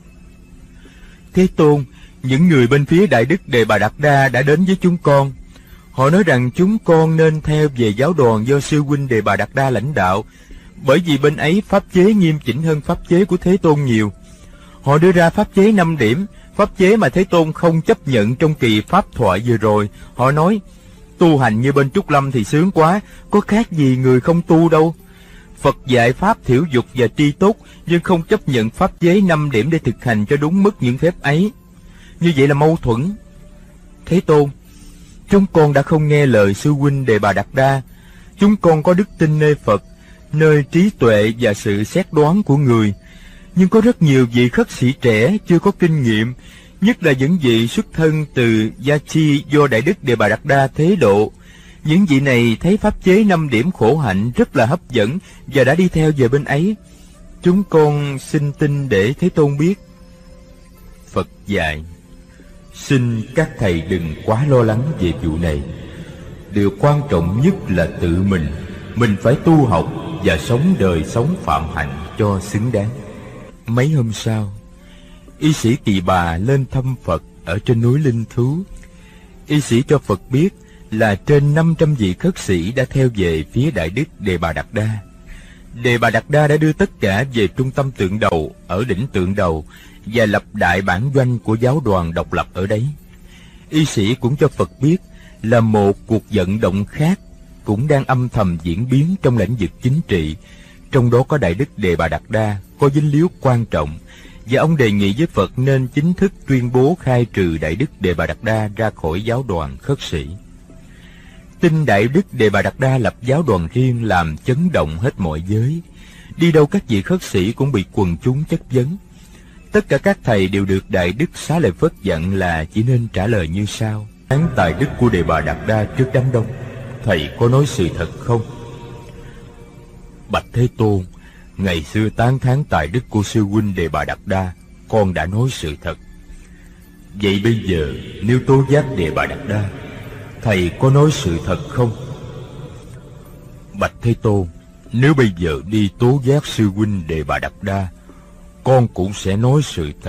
Thế Tôn, những người bên phía Đại Đức Đề Bà Đạt Đa đã đến với chúng con. Họ nói rằng chúng con nên theo về giáo đoàn do sư huynh Đề Bà Đạt Đa lãnh đạo, bởi vì bên ấy pháp chế nghiêm chỉnh hơn pháp chế của Thế Tôn nhiều. Họ đưa ra pháp chế 5 điểm, pháp chế mà Thế Tôn không chấp nhận trong kỳ pháp thoại vừa rồi. Họ nói: tu hành như bên Trúc Lâm thì sướng quá, có khác gì người không tu đâu. Phật dạy pháp thiểu dục và tri túc, nhưng không chấp nhận pháp chế 5 điểm để thực hành cho đúng mức những phép ấy. Như vậy là mâu thuẫn. Thế Tôn, chúng con đã không nghe lời sư huynh Đề Bà Đạt Đa. Chúng con có đức tin nơi Phật, nơi trí tuệ và sự xét đoán của người. Nhưng có rất nhiều vị khất sĩ trẻ chưa có kinh nghiệm, nhất là những vị xuất thân từ Gia Chi do Đại Đức Đề Bà Đạt Đa thế độ. Những vị này thấy pháp chế 5 điểm khổ hạnh rất là hấp dẫn và đã đi theo về bên ấy. Chúng con xin tin để Thế Tôn biết. Phật dạy: xin các thầy đừng quá lo lắng về vụ này. Điều quan trọng nhất là tự mình phải tu học và sống đời sống phạm hạnh cho xứng đáng. Mấy hôm sau, y sĩ Tỳ Bà lên thăm Phật ở trên núi Linh Thú. Y sĩ cho Phật biết là trên 500 vị khất sĩ đã theo về phía Đại Đức Đề Bà Đạt Đa. Đề Bà Đạt Đa đã đưa tất cả về trung tâm Tượng Đầu ở đỉnh Tượng Đầu và lập đại bản doanh của giáo đoàn độc lập ở đấy. Y sĩ cũng cho Phật biết là một cuộc vận động khác cũng đang âm thầm diễn biến trong lĩnh vực chính trị, trong đó có Đại Đức Đề Bà Đạt Đa có dính líu quan trọng, và ông đề nghị với Phật nên chính thức tuyên bố khai trừ Đại Đức Đề Bà Đạt Đa ra khỏi giáo đoàn khất sĩ. Tin Đại Đức Đề Bà Đạt Đa lập giáo đoàn riêng làm chấn động hết mọi giới. Đi đâu các vị khất sĩ cũng bị quần chúng chất vấn. Tất cả các thầy đều được Đại Đức Xá Lợi Phất dặn là chỉ nên trả lời như sau: tán tài đức của Đề Bà Đạt Đa trước đám đông, thầy có nói sự thật không? Bạch Thế Tôn, ngày xưa tán thán tài đức của sư huynh Đề Bà Đạt Đa, con đã nói sự thật. Vậy bây giờ nếu tố giác Đề Bà Đạt Đa, thầy có nói sự thật không? Bạch Thế Tôn, nếu bây giờ đi tố giác sư huynh Đề Bà Đạt Đa, con cũng sẽ nói sự thật.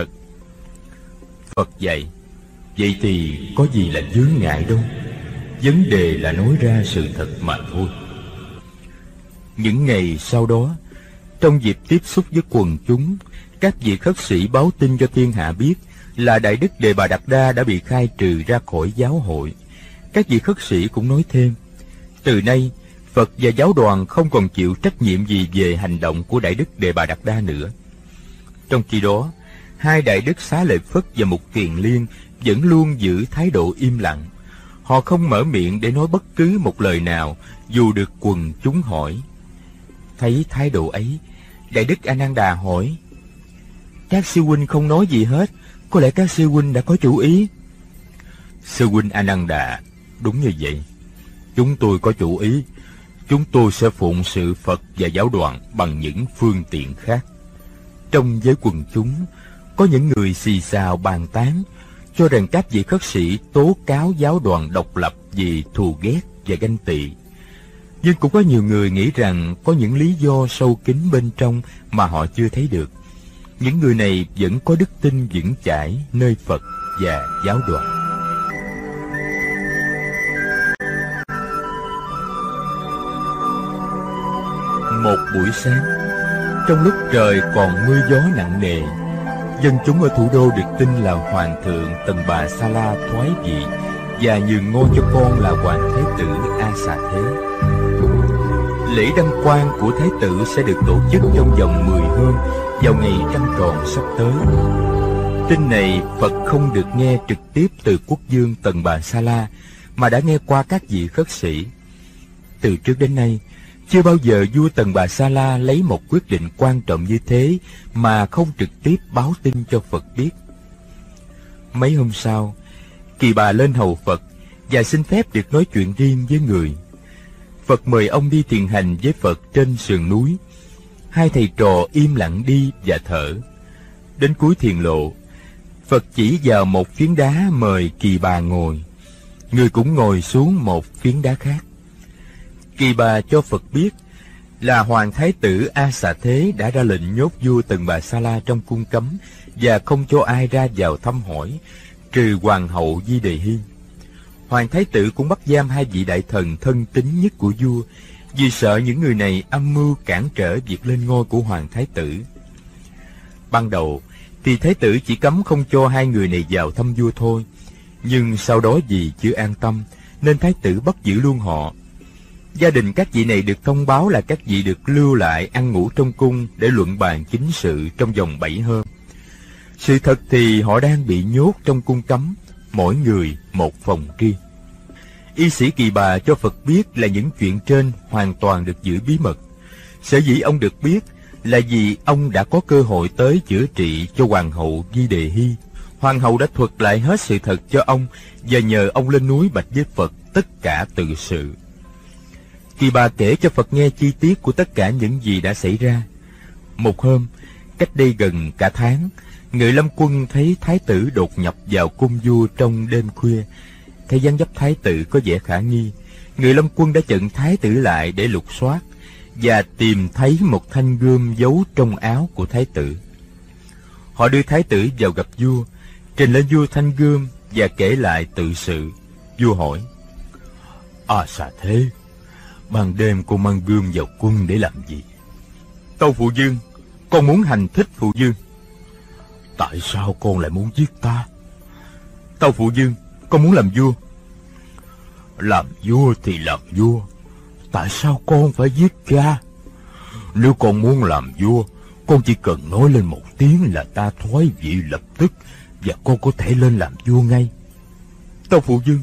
Phật dạy: vậy thì có gì là chướng ngại đâu, vấn đề là nói ra sự thật mà thôi. Những ngày sau đó, trong dịp tiếp xúc với quần chúng, các vị khất sĩ báo tin cho thiên hạ biết là Đại Đức Đề Bà Đạt Đa đã bị khai trừ ra khỏi giáo hội. Các vị khất sĩ cũng nói thêm: từ nay Phật và giáo đoàn không còn chịu trách nhiệm gì về hành động của Đại Đức Đề Bà Đạt Đa nữa. Trong khi đó, hai Đại Đức Xá Lợi Phất và Mục Kiền Liên vẫn luôn giữ thái độ im lặng. Họ không mở miệng để nói bất cứ một lời nào, dù được quần chúng hỏi. Thấy thái độ ấy, Đại Đức A Nan Đà hỏi: các sư huynh không nói gì hết, có lẽ các sư huynh đã có chủ ý? Sư huynh A Nan Đà, đúng như vậy. Chúng tôi có chủ ý. Chúng tôi sẽ phụng sự Phật và giáo đoàn bằng những phương tiện khác. Trong giới quần chúng, có những người xì xào bàn tán, cho rằng các vị khất sĩ tố cáo giáo đoàn độc lập vì thù ghét và ganh tị. Nhưng cũng có nhiều người nghĩ rằng có những lý do sâu kín bên trong mà họ chưa thấy được. Những người này vẫn có đức tin vững chãi nơi Phật và giáo đoàn. Một buổi sáng, trong lúc trời còn mưa gió nặng nề, dân chúng ở thủ đô được tin là Hoàng thượng Tần Bà Sa La thoái vị và nhường ngôi cho con là Hoàng Thái tử A Xà Thế. Lễ đăng quang của Thái tử sẽ được tổ chức trong vòng 10 hôm vào ngày trăng tròn sắp tới. Tin này Phật không được nghe trực tiếp từ quốc vương Tần Bà Sa La, mà đã nghe qua các vị khất sĩ. Từ trước đến nay, chưa bao giờ vua Tần Bà Sa La lấy một quyết định quan trọng như thế mà không trực tiếp báo tin cho Phật biết. Mấy hôm sau, Kỳ Bà lên hầu Phật và xin phép được nói chuyện riêng với người. Phật mời ông đi thiền hành với Phật trên sườn núi. Hai thầy trò im lặng đi và thở. Đến cuối thiền lộ, Phật chỉ vào một phiến đá mời Kỳ Bà ngồi. Người cũng ngồi xuống một phiến đá khác. Kỳ Bà cho Phật biết là Hoàng Thái tử A Xà Thế đã ra lệnh nhốt vua Tần Bà Sa La trong cung cấm và không cho ai ra vào thăm hỏi, trừ Hoàng hậu Di Đề Hy. Hoàng Thái tử cũng bắt giam hai vị đại thần thân tín nhất của vua, vì sợ những người này âm mưu cản trở việc lên ngôi của Hoàng Thái tử. Ban đầu thì Thái tử chỉ cấm không cho hai người này vào thăm vua thôi, nhưng sau đó vì chưa an tâm nên Thái tử bắt giữ luôn họ. Gia đình các vị này được thông báo là các vị được lưu lại ăn ngủ trong cung để luận bàn chính sự trong vòng 7 hôm. Sự thật thì họ đang bị nhốt trong cung cấm, mỗi người một phòng riêng. Y sĩ Kỳ Bà cho Phật biết là những chuyện trên hoàn toàn được giữ bí mật. Sở dĩ ông được biết là vì ông đã có cơ hội tới chữa trị cho Hoàng hậu Di Đề Hy. Hoàng hậu đã thuật lại hết sự thật cho ông và nhờ ông lên núi bạch với Phật tất cả tự sự. Kỳ Bà kể cho Phật nghe chi tiết của tất cả những gì đã xảy ra. Một hôm, cách đây gần cả tháng, người lâm quân thấy Thái tử đột nhập vào cung vua trong đêm khuya. Thấy dáng dấp Thái tử có vẻ khả nghi, người lâm quân đã chặn Thái tử lại để lục soát và tìm thấy một thanh gươm giấu trong áo của Thái tử. Họ đưa Thái tử vào gặp vua, trình lên vua thanh gươm và kể lại tự sự. Vua hỏi: "A Xà Thế, ban đêm con mang gươm vào cung để làm gì?" "Tâu phụ vương, con muốn hành thích phụ vương." "Tại sao con lại muốn giết ta?" "Tâu phụ vương, con muốn làm vua." "Làm vua thì làm vua, tại sao con phải giết cha? Nếu con muốn làm vua, con chỉ cần nói lên một tiếng là ta thoái vị lập tức, và con có thể lên làm vua ngay." "Tâu phụ vương,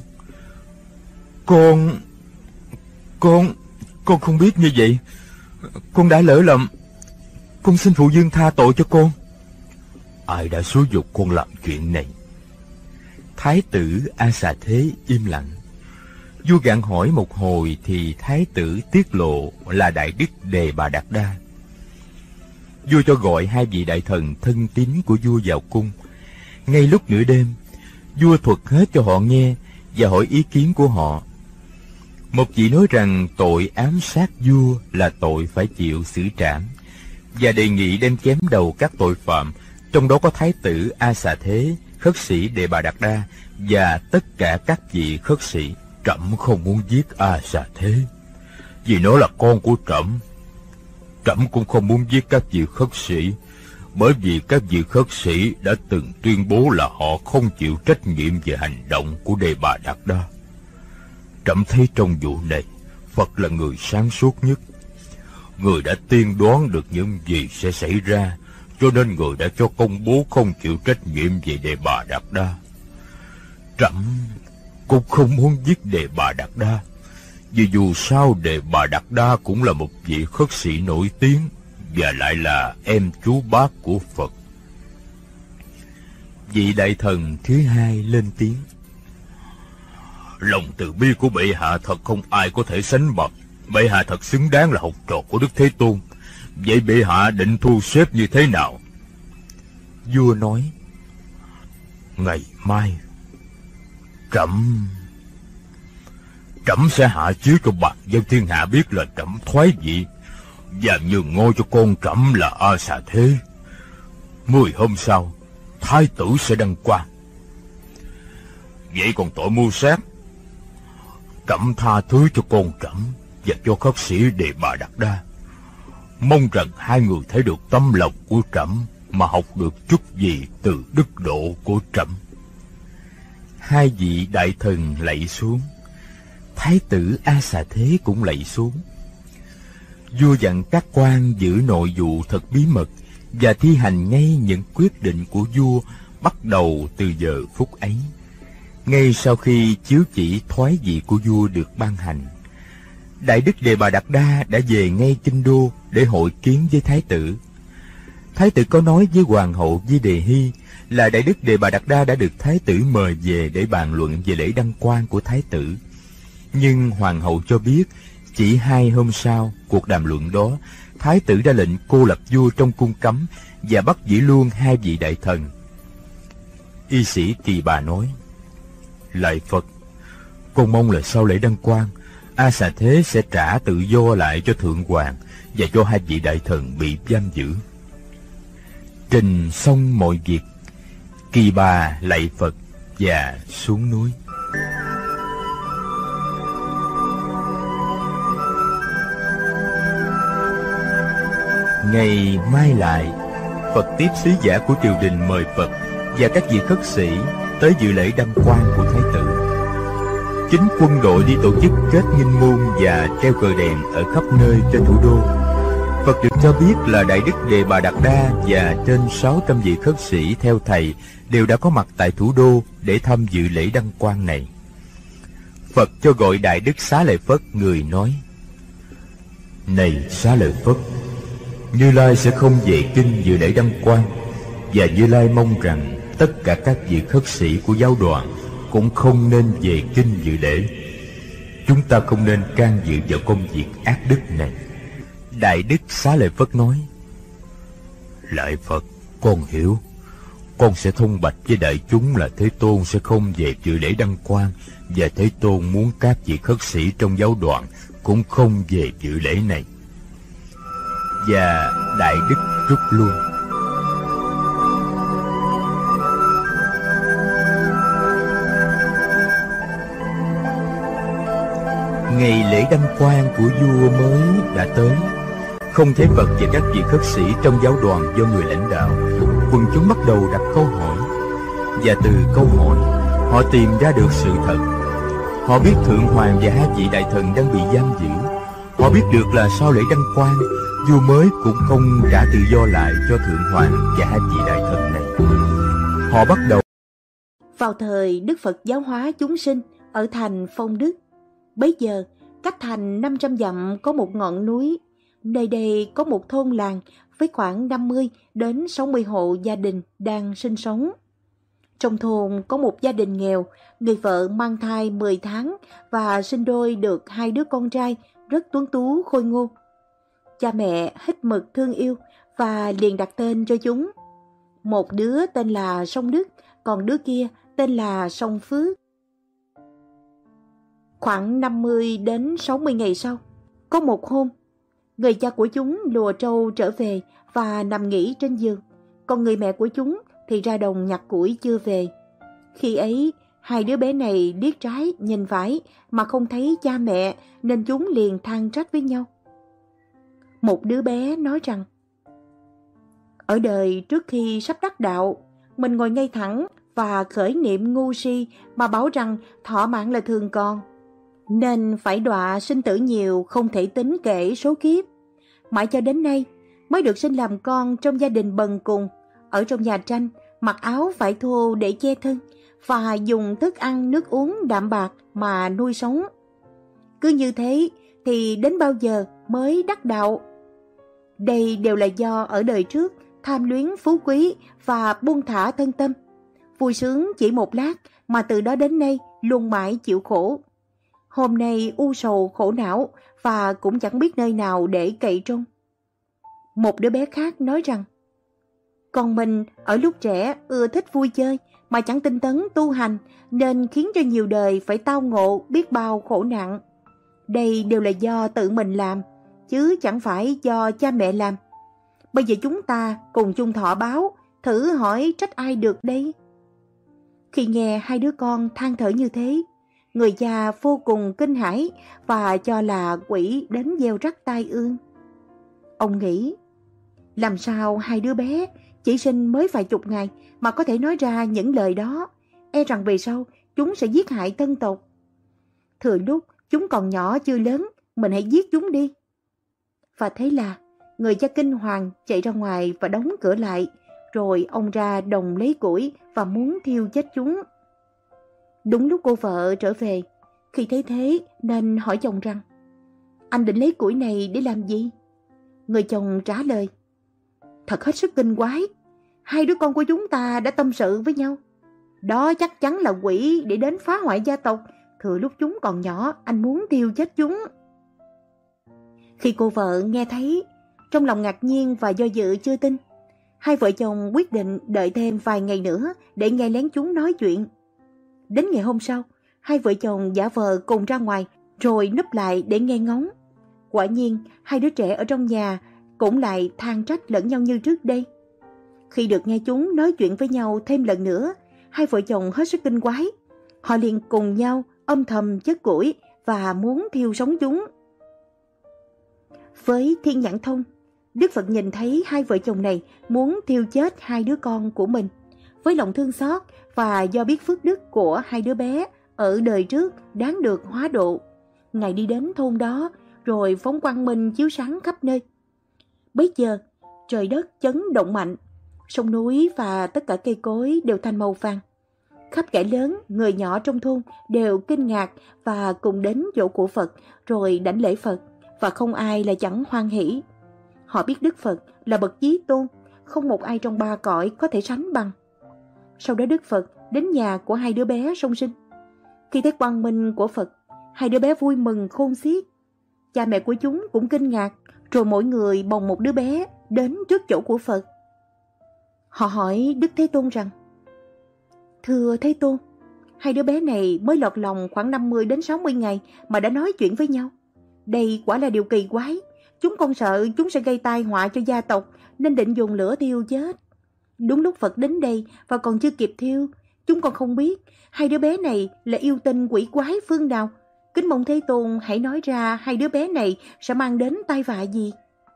con không biết như vậy. Con đã lỡ lầm. Con xin phụ vương tha tội cho con." "Ai đã xúi giục con làm chuyện này?" Thái tử A Xà Thế im lặng. Vua gạn hỏi một hồi thì Thái tử tiết lộ là Đại Đức Đề Bà Đạt Đa. Vua cho gọi hai vị đại thần thân tín của vua vào cung. Ngay lúc nửa đêm, vua thuật hết cho họ nghe và hỏi ý kiến của họ. Một vị nói rằng tội ám sát vua là tội phải chịu xử trảm, và đề nghị đem chém đầu các tội phạm, trong đó có Thái tử A Xà Thế, khất sĩ Đề Bà Đạt Đa và tất cả các vị khất sĩ. "Trẫm không muốn giết A Xà Thế, vì nó là con của trẫm. Trẫm cũng không muốn giết các vị khất sĩ, bởi vì các vị khất sĩ đã từng tuyên bố là họ không chịu trách nhiệm về hành động của Đề Bà Đạt Đa. Trẫm thấy trong vụ này, Phật là người sáng suốt nhất. Người đã tiên đoán được những gì sẽ xảy ra, cho nên người đã cho công bố không chịu trách nhiệm về Đề Bà Đạt Đa. Trẫm cũng không muốn giết Đề Bà Đạt Đa, vì dù sao Đề Bà Đạt Đa cũng là một vị khất sĩ nổi tiếng, và lại là em chú bác của Phật." Vị đại thần thứ hai lên tiếng: "Lòng từ bi của bệ hạ thật không ai có thể sánh bằng. Bệ hạ thật xứng đáng là học trò của Đức Thế Tôn. Vậy bệ hạ định thu xếp như thế nào?" Vua nói: "Ngày mai Trẫm sẽ hạ chiếu cho bạc dân thiên hạ biết là trẫm thoái vị và nhường ngôi cho con trẫm là A Xà Thế. 10 hôm sau, thái tử sẽ đăng quang. Vậy còn tội mưu sát, trẫm tha thứ cho con trẫm và cho khất sĩ Đề Bà Đạt Đa. Mong rằng hai người thấy được tấm lòng của trẫm mà học được chút gì từ đức độ của trẫm. Hai vị đại thần lạy xuống. Thái tử A Xà Thế cũng lạy xuống. Vua dặn các quan giữ nội vụ thật bí mật và thi hành ngay những quyết định của vua bắt đầu từ giờ phút ấy. Ngay sau khi chiếu chỉ thoái vị của vua được ban hành, Đại đức Đề Bà Đạt Đa đã về ngay Kinh Đô để hội kiến với thái tử. Thái tử có nói với hoàng hậu Di Đề Hy là Đại đức Đề Bà Đạt Đa đã được thái tử mời về để bàn luận về lễ đăng quang của thái tử. Nhưng hoàng hậu cho biết chỉ 2 hôm sau cuộc đàm luận đó, thái tử ra lệnh cô lập vua trong cung cấm và bắt giữ luôn 2 vị đại thần. Y sĩ Kỳ Bà nói: Lạy Phật, con mong là sau lễ đăng quang, A Xà Thế sẽ trả tự do lại cho thượng hoàng và cho 2 vị đại thần bị giam giữ. Trình xong mọi việc, Kỳ Bà lạy Phật và xuống núi. Ngày mai lại, Phật tiếp sứ giả của triều đình mời Phật và các vị khất sĩ tới dự lễ đăng quang của thái tử. Chính quân đội đi tổ chức kết nghinh môn và treo cờ đèn ở khắp nơi trên thủ đô. Phật được cho biết là Đại đức Đề Bà Đạt Đa và trên 600 vị khất sĩ theo thầy đều đã có mặt tại thủ đô để tham dự lễ đăng quang này. Phật cho gọi Đại đức Xá Lợi Phất, người nói: Này Xá Lợi Phất, Như Lai sẽ không về kinh dự lễ đăng quang, và Như Lai mong rằng tất cả các vị khất sĩ của giáo đoàn cũng không nên về kinh dự lễ. Chúng ta không nên can dự vào công việc ác đức này. Đại đức Xá Lợi Phất nói: Lạy Phật, con hiểu. Con sẽ thông bạch với đại chúng là Thế Tôn sẽ không về dự lễ đăng quang, và Thế Tôn muốn các vị khất sĩ trong giáo đoàn cũng không về dự lễ này. Và đại đức rút lui. Ngày lễ đăng quang của vua mới đã tới. Không thấy Phật và các vị khất sĩ trong giáo đoàn do người lãnh đạo, quần chúng bắt đầu đặt câu hỏi. Và từ câu hỏi, họ tìm ra được sự thật. Họ biết Thượng Hoàng và 2 vị đại thần đang bị giam giữ. Họ biết được là sau lễ đăng quang, vua mới cũng không trả tự do lại cho Thượng Hoàng và 2 vị đại thần này. Họ bắt đầu. Vào thời Đức Phật giáo hóa chúng sinh ở thành Phong Đức, bấy giờ cách thành 500 dặm có một ngọn núi. Nơi đây có một thôn làng với khoảng 50 đến 60 hộ gia đình đang sinh sống. Trong thôn có một gia đình nghèo, người vợ mang thai 10 tháng và sinh đôi được 2 đứa con trai rất tuấn tú khôi ngô. Cha mẹ hết mực thương yêu và liền đặt tên cho chúng. Một đứa tên là Song Đức, còn đứa kia tên là Song Phước. Khoảng 50 đến 60 ngày sau, có một hôm, người cha của chúng lùa trâu trở về và nằm nghỉ trên giường, còn người mẹ của chúng thì ra đồng nhặt củi chưa về. Khi ấy, 2 đứa bé này liếc trái nhìn phải mà không thấy cha mẹ, nên chúng liền than trách với nhau. Một đứa bé nói rằng: Ở đời trước khi sắp đắc đạo, mình ngồi ngay thẳng và khởi niệm ngu si mà bảo rằng thọ mạng là thường còn, nên phải đọa sinh tử nhiều không thể tính kể số kiếp. Mãi cho đến nay mới được sinh làm con trong gia đình bần cùng, ở trong nhà tranh, mặc áo vải thô để che thân và dùng thức ăn nước uống đạm bạc mà nuôi sống. Cứ như thế thì đến bao giờ mới đắc đạo? Đây đều là do ở đời trước tham luyến phú quý và buông thả thân tâm, vui sướng chỉ một lát mà từ đó đến nay luôn mãi chịu khổ. Hôm nay u sầu khổ não và cũng chẳng biết nơi nào để cậy trông. Một đứa bé khác nói rằng: Con mình ở lúc trẻ ưa thích vui chơi mà chẳng tinh tấn tu hành, nên khiến cho nhiều đời phải tao ngộ biết bao khổ nạn. Đây đều là do tự mình làm, chứ chẳng phải do cha mẹ làm. Bây giờ chúng ta cùng chung thọ báo, thử hỏi trách ai được đây? Khi nghe hai đứa con than thở như thế, người cha vô cùng kinh hãi và cho là quỷ đến gieo rắc tai ương. Ông nghĩ, làm sao hai đứa bé chỉ sinh mới vài chục ngày mà có thể nói ra những lời đó, e rằng về sau chúng sẽ giết hại tân tộc. Thừa lúc chúng còn nhỏ chưa lớn, mình hãy giết chúng đi. Và thế là người cha kinh hoàng chạy ra ngoài và đóng cửa lại, rồi ông ra đồng lấy củi và muốn thiêu chết chúng. Đúng lúc cô vợ trở về, khi thấy thế nên hỏi chồng rằng, anh định lấy củi này để làm gì? Người chồng trả lời, thật hết sức kinh quái, hai đứa con của chúng ta đã tâm sự với nhau. Đó chắc chắn là quỷ để đến phá hoại gia tộc, thừa lúc chúng còn nhỏ anh muốn thiêu chết chúng. Khi cô vợ nghe thấy, trong lòng ngạc nhiên và do dự chưa tin. Hai vợ chồng quyết định đợi thêm vài ngày nữa để nghe lén chúng nói chuyện. Đến ngày hôm sau, hai vợ chồng giả vờ cùng ra ngoài rồi núp lại để nghe ngóng. Quả nhiên, hai đứa trẻ ở trong nhà cũng lại than trách lẫn nhau như trước đây. Khi được nghe chúng nói chuyện với nhau thêm lần nữa, hai vợ chồng hết sức kinh quái. Họ liền cùng nhau âm thầm chất củi và muốn thiêu sống chúng. Với thiên nhãn thông, Đức Phật nhìn thấy hai vợ chồng này muốn thiêu chết hai đứa con của mình. Với lòng thương xót và do biết phước đức của hai đứa bé ở đời trước đáng được hóa độ, Ngài đi đến thôn đó rồi phóng quang minh chiếu sáng khắp nơi. Bấy giờ trời đất chấn động mạnh, sông núi và tất cả cây cối đều thành màu vàng. Khắp kẻ lớn, người nhỏ trong thôn đều kinh ngạc và cùng đến chỗ của Phật rồi đảnh lễ Phật, và không ai là chẳng hoan hỷ. Họ biết Đức Phật là bậc chí tôn, không một ai trong ba cõi có thể sánh bằng. Sau đó Đức Phật đến nhà của hai đứa bé song sinh. Khi thấy quang minh của Phật, hai đứa bé vui mừng khôn xiết. Cha mẹ của chúng cũng kinh ngạc, rồi mỗi người bồng một đứa bé đến trước chỗ của Phật. Họ hỏi Đức Thế Tôn rằng, thưa Thế Tôn, hai đứa bé này mới lọt lòng khoảng 50 đến 60 ngày mà đã nói chuyện với nhau. Đây quả là điều kỳ quái. Chúng con sợ chúng sẽ gây tai họa cho gia tộc nên định dùng lửa thiêu chết. Đúng lúc Phật đến đây và còn chưa kịp thiêu, chúng con không biết hai đứa bé này là yêu tinh quỷ quái phương nào. Kính mong Thế Tôn hãy nói ra hai đứa bé này sẽ mang đến tai vạ gì.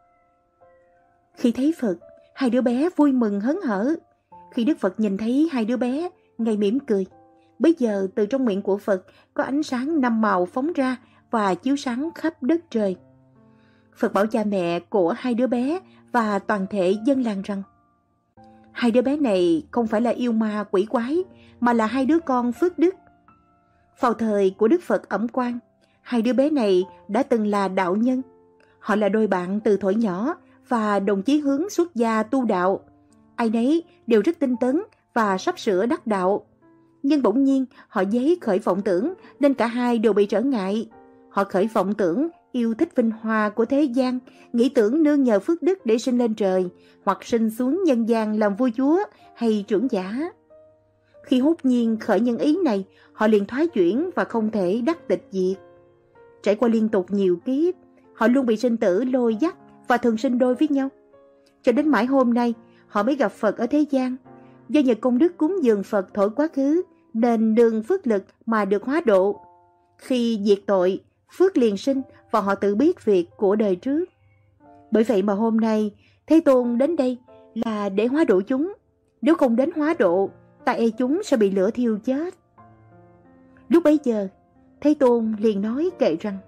Khi thấy Phật, hai đứa bé vui mừng hớn hở. Khi Đức Phật nhìn thấy hai đứa bé, Ngài mỉm cười. Bây giờ từ trong miệng của Phật có ánh sáng 5 màu phóng ra và chiếu sáng khắp đất trời. Phật bảo cha mẹ của hai đứa bé và toàn thể dân làng rằng, hai đứa bé này không phải là yêu ma quỷ quái, mà là hai đứa con phước đức. Vào thời của Đức Phật ẩm quan, hai đứa bé này đã từng là đạo nhân. Họ là đôi bạn từ thuở nhỏ và đồng chí hướng xuất gia tu đạo. Ai nấy đều rất tinh tấn và sắp sửa đắc đạo. Nhưng bỗng nhiên họ dấy khởi vọng tưởng nên cả hai đều bị trở ngại. Họ khởi vọng tưởng yêu thích vinh hoa của thế gian, nghĩ tưởng nương nhờ phước đức để sinh lên trời, hoặc sinh xuống nhân gian làm vua chúa hay trưởng giả. Khi hốt nhiên khởi nhân ý này, họ liền thoái chuyển và không thể đắc tịch diệt. Trải qua liên tục nhiều kiếp, họ luôn bị sinh tử lôi dắt và thường sinh đôi với nhau. Cho đến mãi hôm nay, họ mới gặp Phật ở thế gian. Do nhờ công đức cúng dường Phật thổi quá khứ, nên nương phước lực mà được hóa độ. Khi diệt tội, phước liền sinh và họ tự biết việc của đời trước. Bởi vậy mà hôm nay Thế Tôn đến đây là để hóa độ chúng. Nếu không đến hóa độ, tại e chúng sẽ bị lửa thiêu chết. Lúc bấy giờ, Thế Tôn liền nói kệ rằng,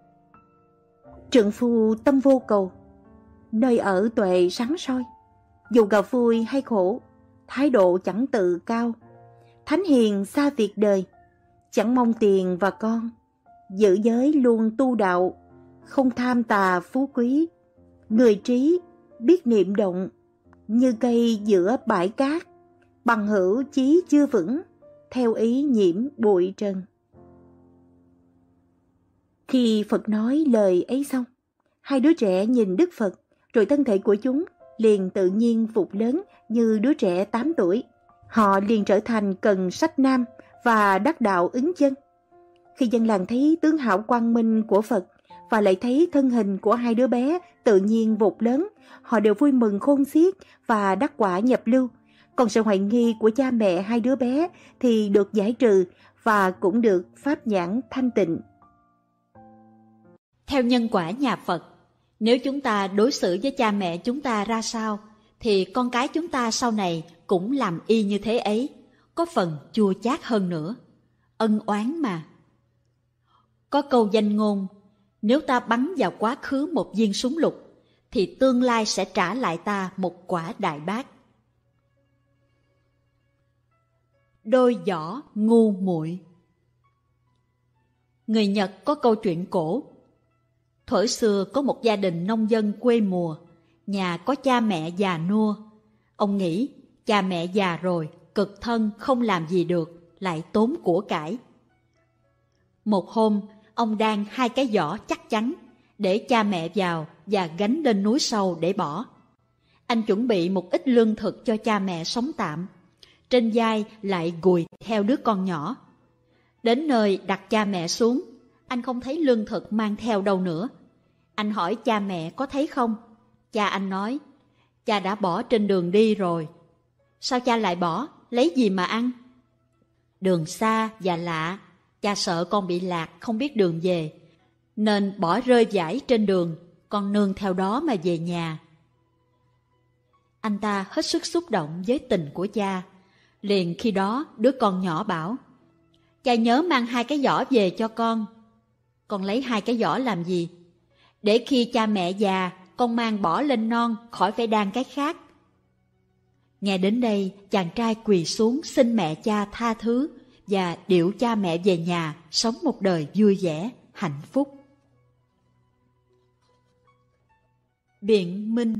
trượng phu tâm vô cầu, nơi ở tuệ sáng soi, dù gặp vui hay khổ, thái độ chẳng tự cao. Thánh hiền xa việc đời, chẳng mong tiền và con, giữ giới luôn tu đạo, không tham tà phú quý. Người trí biết niệm động, như cây giữa bãi cát, bằng hữu chí chưa vững, theo ý nhiễm bụi trần. Khi Phật nói lời ấy xong, hai đứa trẻ nhìn Đức Phật, rồi thân thể của chúng liền tự nhiên phục lớn như đứa trẻ 8 tuổi. họ liền trở thành Cần Sách Nam và đắc đạo Ứng Chân. Khi dân làng thấy tướng hảo quang minh của Phật và lại thấy thân hình của hai đứa bé tự nhiên vụt lớn, họ đều vui mừng khôn xiết và đắc quả nhập lưu. Còn sự hoài nghi của cha mẹ hai đứa bé thì được giải trừ và cũng được pháp nhãn thanh tịnh. Theo nhân quả nhà Phật, nếu chúng ta đối xử với cha mẹ chúng ta ra sao, thì con cái chúng ta sau này cũng làm y như thế ấy, có phần chua chát hơn nữa. Ân oán mà. Có câu danh ngôn, nếu ta bắn vào quá khứ một viên súng lục, thì tương lai sẽ trả lại ta một quả đại bác. Đôi giỏ ngu muội. Người Nhật có câu chuyện cổ. Thuở xưa có một gia đình nông dân quê mùa, nhà có cha mẹ già nua. Ông nghĩ cha mẹ già rồi, cực thân không làm gì được, lại tốn của cải. Một hôm, ông đan hai cái giỏ chắc chắn để cha mẹ vào và gánh lên núi sâu để bỏ. Anh chuẩn bị một ít lương thực cho cha mẹ sống tạm. Trên vai lại gùi theo đứa con nhỏ. Đến nơi đặt cha mẹ xuống, anh không thấy lương thực mang theo đâu nữa. Anh hỏi cha mẹ có thấy không? Cha anh nói, cha đã bỏ trên đường đi rồi. Sao cha lại bỏ? Lấy gì mà ăn? Đường xa và lạ, cha sợ con bị lạc không biết đường về, nên bỏ rơi vải trên đường, con nương theo đó mà về nhà. Anh ta hết sức xúc động với tình của cha. Liền khi đó đứa con nhỏ bảo, cha nhớ mang hai cái giỏ về cho con. Con lấy hai cái giỏ làm gì? Để khi cha mẹ già, con mang bỏ lên non, khỏi phải đan cái khác. Nghe đến đây, chàng trai quỳ xuống xin mẹ cha tha thứ và điệu cha mẹ về nhà, sống một đời vui vẻ, hạnh phúc. Biện minh.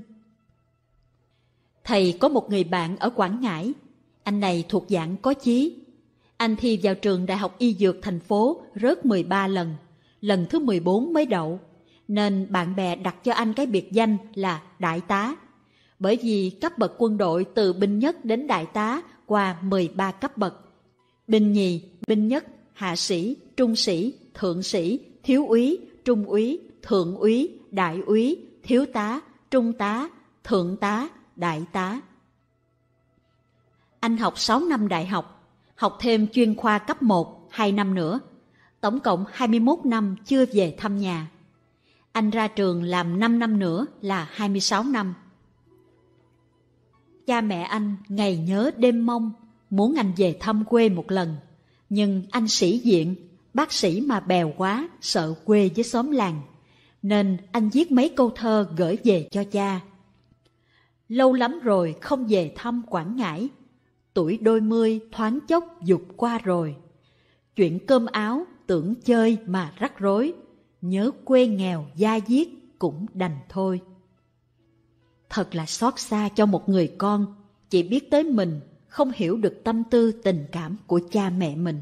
Thầy có một người bạn ở Quảng Ngãi. Anh này thuộc dạng có chí. Anh thi vào trường Đại học Y Dược thành phố rớt 13 lần, lần thứ 14 mới đậu, nên bạn bè đặt cho anh cái biệt danh là Đại tá. Bởi vì cấp bậc quân đội từ binh nhất đến đại tá qua 13 cấp bậc. Binh nhì, binh nhất, hạ sĩ, trung sĩ, thượng sĩ, thiếu úy, trung úy, thượng úy, đại úy, thiếu tá, trung tá, thượng tá, đại tá. Anh học 6 năm đại học, học thêm chuyên khoa cấp 1 2 năm nữa. Tổng cộng 21 năm chưa về thăm nhà. Anh ra trường làm 5 năm nữa là 26 năm. Cha mẹ anh ngày nhớ đêm mong, muốn anh về thăm quê một lần. Nhưng anh sĩ diện, bác sĩ mà bèo quá, sợ quê với xóm làng. Nên anh viết mấy câu thơ gửi về cho cha. Lâu lắm rồi không về thăm Quảng Ngãi, tuổi đôi mươi thoáng chốc dục qua rồi. Chuyện cơm áo tưởng chơi mà rắc rối, nhớ quê nghèo da diết cũng đành thôi. Thật là xót xa cho một người con, chỉ biết tới mình, không hiểu được tâm tư tình cảm của cha mẹ mình.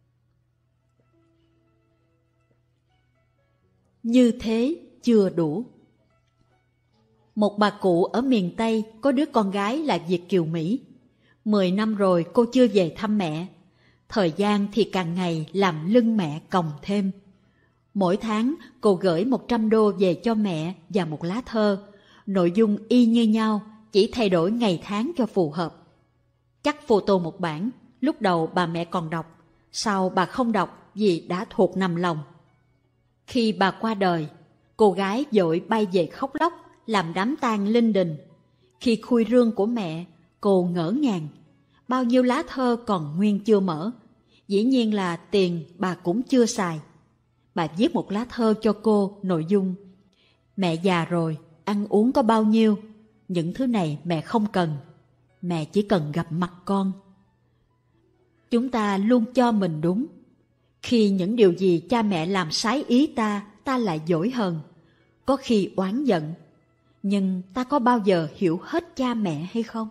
Như thế chưa đủ. Một bà cụ ở miền Tây có đứa con gái là Việt kiều Mỹ. 10 năm rồi cô chưa về thăm mẹ. Thời gian thì càng ngày làm lưng mẹ còng thêm. Mỗi tháng cô gửi 100 đô về cho mẹ và một lá thơ. Nội dung y như nhau, chỉ thay đổi ngày tháng cho phù hợp. Cắt photo một bản, lúc đầu bà mẹ còn đọc, sau bà không đọc vì đã thuộc nằm lòng. Khi bà qua đời, cô gái vội bay về khóc lóc, làm đám tang linh đình. Khi khui rương của mẹ, cô ngỡ ngàng. Bao nhiêu lá thơ còn nguyên chưa mở. Dĩ nhiên là tiền bà cũng chưa xài. Bà viết một lá thơ cho cô, nội dung: mẹ già rồi, ăn uống có bao nhiêu, những thứ này mẹ không cần. Mẹ chỉ cần gặp mặt con. Chúng ta luôn cho mình đúng. Khi những điều gì cha mẹ làm trái ý ta, ta lại dỗi hờn, có khi oán giận. Nhưng ta có bao giờ hiểu hết cha mẹ hay không?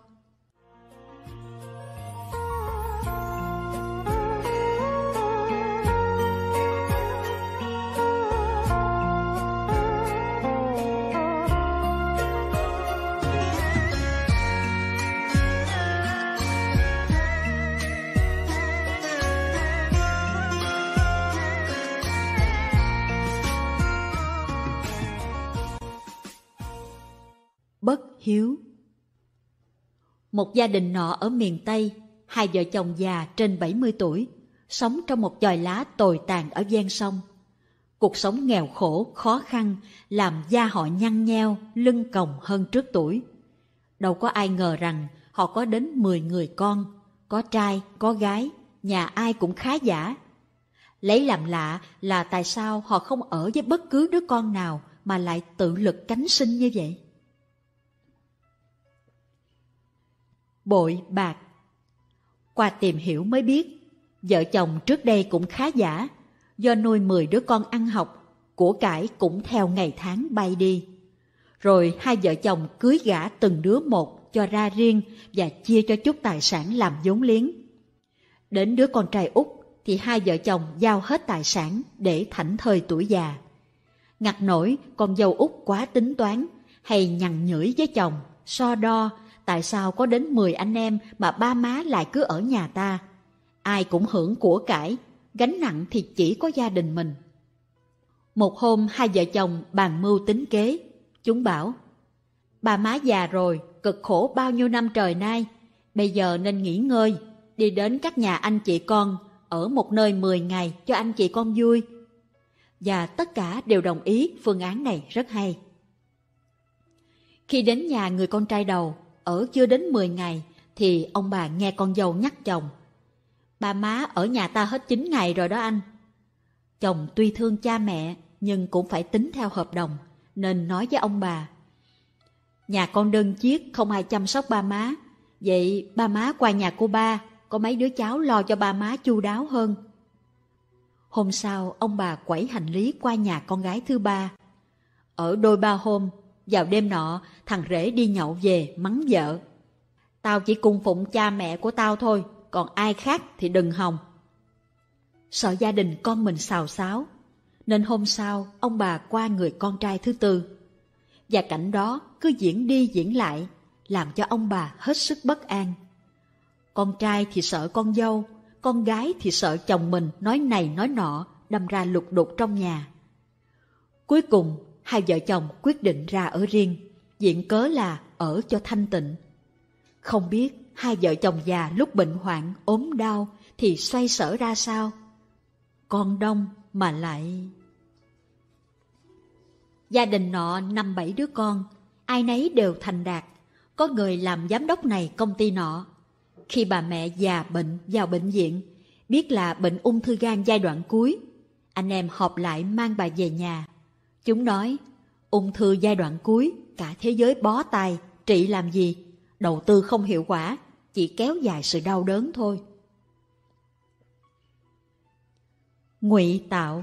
bất hiếu. Một gia đình nọ ở miền Tây, hai vợ chồng già trên 70 tuổi, sống trong một chòi lá tồi tàn ở ven sông. Cuộc sống nghèo khổ, khó khăn, làm da họ nhăn nheo, lưng còng hơn trước tuổi. Đâu có ai ngờ rằng họ có đến 10 người con, có trai, có gái, nhà ai cũng khá giả. Lấy làm lạ là tại sao họ không ở với bất cứ đứa con nào mà lại tự lực cánh sinh như vậy. Bội bạc. Qua tìm hiểu mới biết, vợ chồng trước đây cũng khá giả, do nuôi 10 đứa con ăn học, của cải cũng theo ngày tháng bay đi. Rồi hai vợ chồng cưới gả từng đứa một cho ra riêng và chia cho chút tài sản làm vốn liếng. Đến đứa con trai út thì hai vợ chồng giao hết tài sản để thảnh thơi tuổi già. Ngặt nổi con dâu út quá tính toán, hay nhằn nhủi với chồng, so đo tại sao có đến 10 anh em mà ba má lại cứ ở nhà ta. Ai cũng hưởng của cải, gánh nặng thì chỉ có gia đình mình. Một hôm hai vợ chồng bàn mưu tính kế. Chúng bảo, bà má già rồi, cực khổ bao nhiêu năm trời nay, bây giờ nên nghỉ ngơi, đi đến các nhà anh chị con, ở một nơi 10 ngày cho anh chị con vui. Và tất cả đều đồng ý phương án này rất hay. Khi đến nhà người con trai đầu, ở chưa đến 10 ngày, thì ông bà nghe con dâu nhắc chồng, bà má ở nhà ta hết 9 ngày rồi đó anh. Chồng tuy thương cha mẹ, nhưng cũng phải tính theo hợp đồng, nên nói với ông bà, nhà con đơn chiếc không ai chăm sóc ba má, vậy ba má qua nhà cô ba, có mấy đứa cháu lo cho ba má chu đáo hơn. Hôm sau ông bà quẩy hành lý qua nhà con gái thứ ba. Ở đôi ba hôm, vào đêm nọ thằng rể đi nhậu về mắng vợ, tao chỉ cung phụng cha mẹ của tao thôi, còn ai khác thì đừng hòng. Sợ gia đình con mình xào xáo, nên hôm sau ông bà qua người con trai thứ tư. Và cảnh đó cứ diễn đi diễn lại, làm cho ông bà hết sức bất an. Con trai thì sợ con dâu, con gái thì sợ chồng mình nói này nói nọ, đâm ra lục đục trong nhà. Cuối cùng hai vợ chồng quyết định ra ở riêng, viện cớ là ở cho thanh tịnh. Không biết hai vợ chồng già lúc bệnh hoạn ốm đau thì xoay sở ra sao. Con đông mà lại... Gia đình nọ 5-7 đứa con, ai nấy đều thành đạt, có người làm giám đốc này công ty nọ. Khi bà mẹ già bệnh vào bệnh viện, biết là bệnh ung thư gan giai đoạn cuối, anh em họp lại mang bà về nhà. Chúng nói, ung thư giai đoạn cuối, cả thế giới bó tay, trị làm gì? Đầu tư không hiệu quả, chỉ kéo dài sự đau đớn thôi. Ngụy tạo.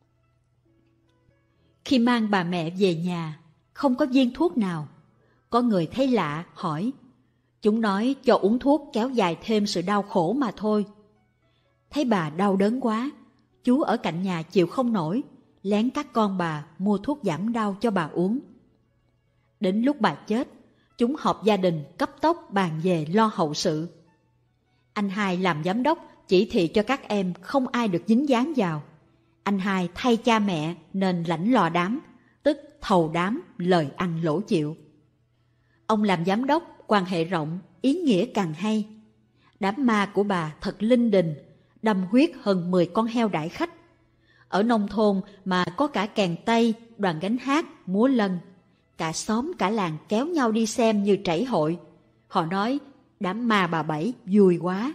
Khi mang bà mẹ về nhà, không có viên thuốc nào. Có người thấy lạ, hỏi. Chúng nói cho uống thuốc kéo dài thêm sự đau khổ mà thôi. Thấy bà đau đớn quá, chú ở cạnh nhà chịu không nổi, lén các con bà mua thuốc giảm đau cho bà uống. Đến lúc bà chết, chúng họp gia đình cấp tốc bàn về lo hậu sự. Anh hai làm giám đốc chỉ thị cho các em không ai được dính dáng vào. Anh hai thay cha mẹ nên lãnh lò đám, tức thầu đám, lời ăn lỗ chịu. Ông làm giám đốc, quan hệ rộng, ý nghĩa càng hay. Đám ma của bà thật linh đình, đâm huyết hơn 10 con heo đãi khách. Ở nông thôn mà có cả kèn tây, đoàn gánh hát, múa lân. Cả xóm cả làng kéo nhau đi xem như trảy hội. Họ nói đám ma bà Bảy vui quá.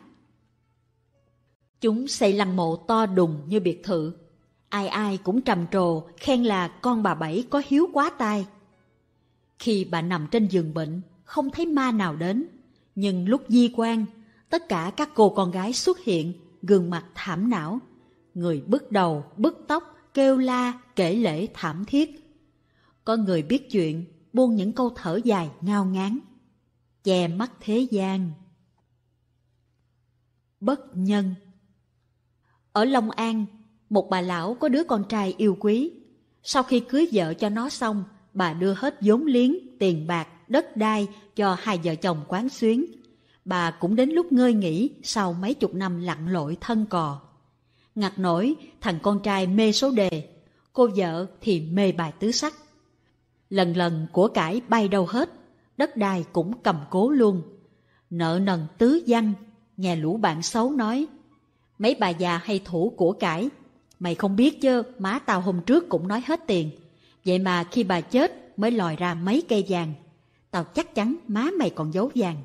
Chúng xây lăng mộ to đùng như biệt thự. Ai ai cũng trầm trồ khen là con bà Bảy có hiếu quá tai. Khi bà nằm trên giường bệnh, không thấy ma nào đến. Nhưng lúc di quan, tất cả các cô con gái xuất hiện, gương mặt thảm não. Người bứt đầu, bứt tóc, kêu la, kể lể thảm thiết. Có người biết chuyện, buông những câu thở dài ngao ngán. Che mắt thế gian. Bất nhân. Ở Long An, một bà lão có đứa con trai yêu quý. Sau khi cưới vợ cho nó xong, bà đưa hết vốn liếng, tiền bạc, đất đai cho hai vợ chồng quán xuyến. Bà cũng đến lúc ngơi nghỉ sau mấy chục năm lặn lội thân cò. Ngặt nổi, thằng con trai mê số đề, cô vợ thì mê bài tứ sắc. Lần lần của cải bay đâu hết, đất đai cũng cầm cố luôn. Nợ nần tứ văng, nghe lũ bạn xấu nói, mấy bà già hay thủ của cải, mày không biết chứ, má tao hôm trước cũng nói hết tiền, vậy mà khi bà chết mới lòi ra mấy cây vàng, tao chắc chắn má mày còn giấu vàng.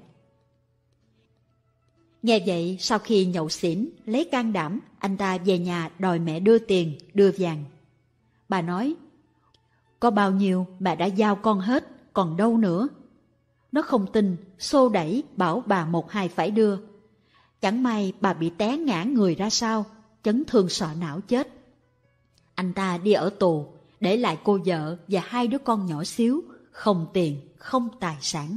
Nghe vậy, sau khi nhậu xỉn, lấy can đảm, anh ta về nhà đòi mẹ đưa tiền, đưa vàng. Bà nói, có bao nhiêu mẹ đã giao con hết, còn đâu nữa. Nó không tin, xô đẩy bảo bà một hai phải đưa. Chẳng may bà bị té ngã người ra sao, chấn thương sọ não chết. Anh ta đi ở tù, để lại cô vợ và hai đứa con nhỏ xíu, không tiền, không tài sản.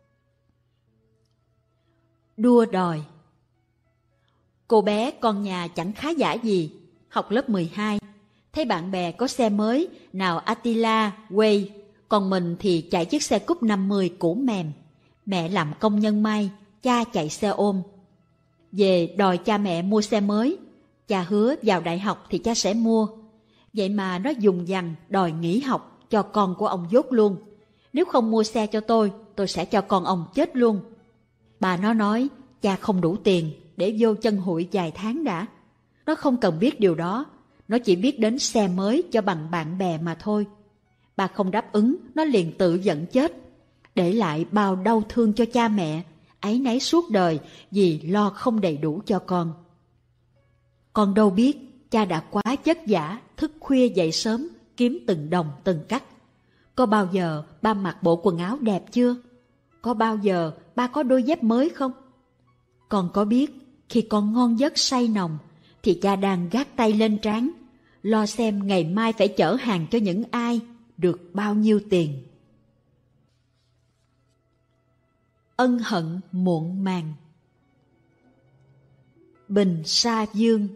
Đua đòi. Cô bé con nhà chẳng khá giả gì, học lớp 12. Thấy bạn bè có xe mới, nào Attila, Way, còn mình thì chạy chiếc xe Cúp 50 cũ mềm. Mẹ làm công nhân may, cha chạy xe ôm. Về đòi cha mẹ mua xe mới, cha hứa vào đại học thì cha sẽ mua. Vậy mà nó dùng dằng đòi nghỉ học cho con của ông dốt luôn. Nếu không mua xe cho tôi sẽ cho con ông chết luôn. Bà nó nói cha không đủ tiền để vô chân hụi vài tháng đã. Nó không cần biết điều đó, nó chỉ biết đến xe mới cho bằng bạn bè mà thôi. Bà không đáp ứng, nó liền tự giận chết, để lại bao đau thương cho cha mẹ, áy náy suốt đời vì lo không đầy đủ cho con. Con đâu biết, cha đã quá vất vả, thức khuya dậy sớm, kiếm từng đồng từng cắc. Có bao giờ ba mặc bộ quần áo đẹp chưa? Có bao giờ ba có đôi dép mới không? Con có biết, khi con ngon giấc say nồng, thì cha đang gác tay lên trán, lo xem ngày mai phải chở hàng cho những ai, được bao nhiêu tiền. Ân hận muộn màng. Bình Sa Dương.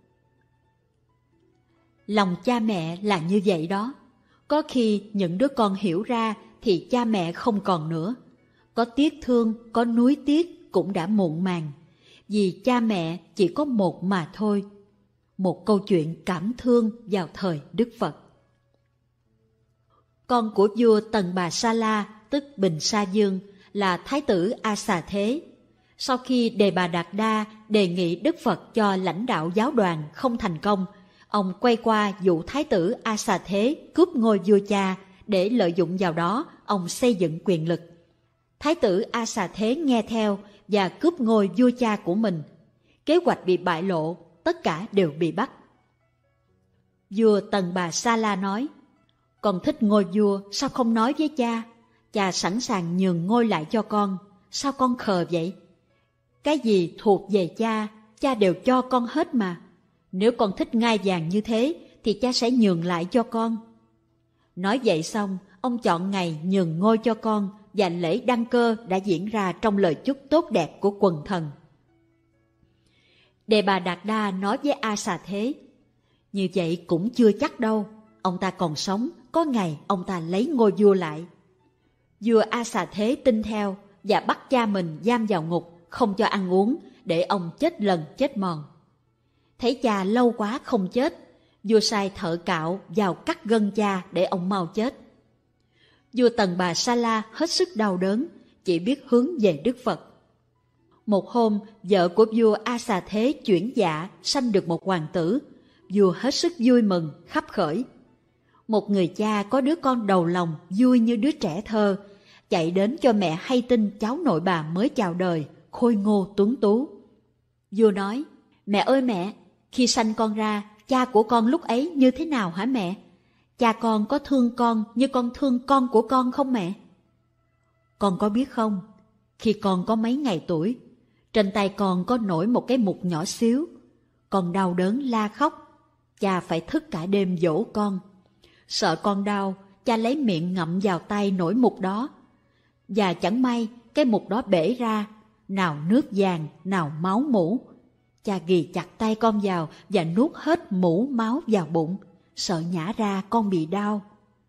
Lòng cha mẹ là như vậy đó. Có khi những đứa con hiểu ra thì cha mẹ không còn nữa. Có tiếc thương, có nuối tiếc cũng đã muộn màng. Vì cha mẹ chỉ có một mà thôi. Một câu chuyện cảm thương vào thời Đức Phật. Con của vua Tần Bà Sa La, tức Bình Sa Dương, là Thái tử A Xà Thế. Sau khi Đề Bà Đạt Đa đề nghị Đức Phật cho lãnh đạo giáo đoàn không thành công, ông quay qua dụ Thái tử A Xà Thế cướp ngôi vua cha, để lợi dụng vào đó ông xây dựng quyền lực. Thái tử A Xà Thế nghe theo và cướp ngôi vua cha của mình. Kế hoạch bị bại lộ, tất cả đều bị bắt. Vua Tần Bà Sa La nói, con thích ngôi vua, sao không nói với cha? Cha sẵn sàng nhường ngôi lại cho con, sao con khờ vậy? Cái gì thuộc về cha, cha đều cho con hết mà. Nếu con thích ngai vàng như thế, thì cha sẽ nhường lại cho con. Nói vậy xong, ông chọn ngày nhường ngôi cho con, và lễ đăng cơ đã diễn ra trong lời chúc tốt đẹp của quần thần. Đề Bà Đạt Đa nói với A Xà Thế, như vậy cũng chưa chắc đâu, ông ta còn sống, có ngày ông ta lấy ngôi vua lại. Vua A Xà Thế tin theo và bắt cha mình giam vào ngục, không cho ăn uống, để ông chết lần chết mòn. Thấy cha lâu quá không chết, vua sai thợ cạo vào cắt gân cha để ông mau chết. Vua Tần Bà Sa La hết sức đau đớn, chỉ biết hướng về Đức Phật. Một hôm, vợ của vua A Xà Thế chuyển dạ, sanh được một hoàng tử. Vua hết sức vui mừng, khắp khởi. Một người cha có đứa con đầu lòng vui như đứa trẻ thơ, chạy đến cho mẹ hay tin cháu nội bà mới chào đời, khôi ngô tuấn tú. Vua nói, mẹ ơi mẹ, khi sanh con ra, cha của con lúc ấy như thế nào hả mẹ? Cha con có thương con như con thương con của con không mẹ? Con có biết không, khi con có mấy ngày tuổi, trên tay con có nổi một cái mục nhỏ xíu. Con đau đớn la khóc, cha phải thức cả đêm dỗ con. Sợ con đau, cha lấy miệng ngậm vào tay nổi mục đó. Và chẳng may, cái mục đó bể ra, nào nước vàng, nào máu mũ. Cha ghì chặt tay con vào và nuốt hết mũ máu vào bụng, sợ nhả ra con bị đau.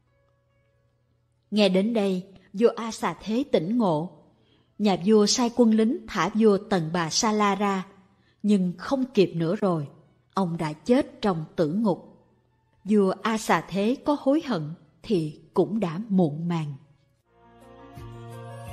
Nghe đến đây, vua A Xà Thế tỉnh ngộ. Nhà vua sai quân lính thả vua Tần Bà Sa La ra, nhưng không kịp nữa rồi, ông đã chết trong tử ngục. Vua A Xà Thế có hối hận thì cũng đã muộn màng.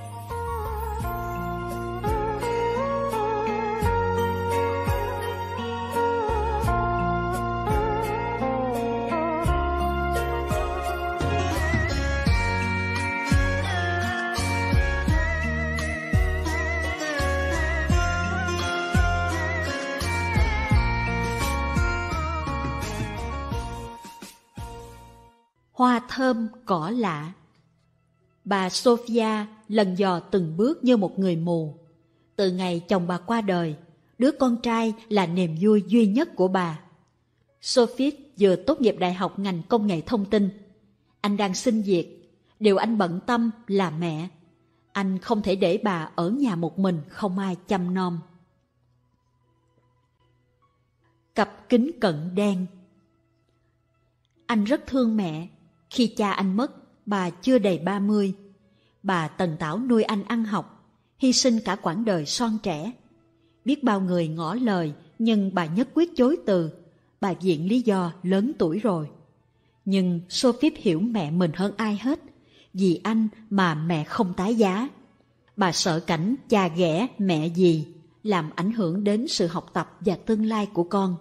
hoa thơm cỏ lạ. Bà Sophia lần dò từng bước như một người mù. Từ ngày chồng bà qua đời, đứa con trai là niềm vui duy nhất của bà. Sophie vừa tốt nghiệp đại học ngành công nghệ thông tin. Anh đang xin việc, điều anh bận tâm là mẹ. Anh không thể để bà ở nhà một mình không ai chăm nom. Cặp kính cận đen. Anh rất thương mẹ. Khi cha anh mất, bà chưa đầy 30. Bà tần tảo nuôi anh ăn học, hy sinh cả quãng đời son trẻ. Biết bao người ngỏ lời, nhưng bà nhất quyết chối từ. Bà viện lý do lớn tuổi rồi. Nhưng Sophie hiểu mẹ mình hơn ai hết. Vì anh mà mẹ không tái giá. Bà sợ cảnh cha ghẻ mẹ dì, làm ảnh hưởng đến sự học tập và tương lai của con.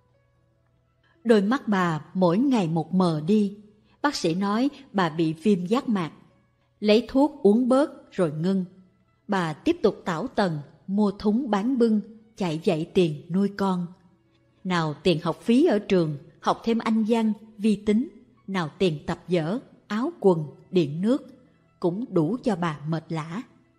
Đôi mắt bà mỗi ngày một mờ đi. Bác sĩ nói bà bị viêm giác mạc. Lấy thuốc uống bớt rồi ngưng. Bà tiếp tục tảo tần, mua thúng bán bưng, chạy dạy tiền nuôi con. Nào tiền học phí ở trường, học thêm Anh văn, vi tính, nào tiền tập vở, áo quần, điện nước, cũng đủ cho bà mệt lả.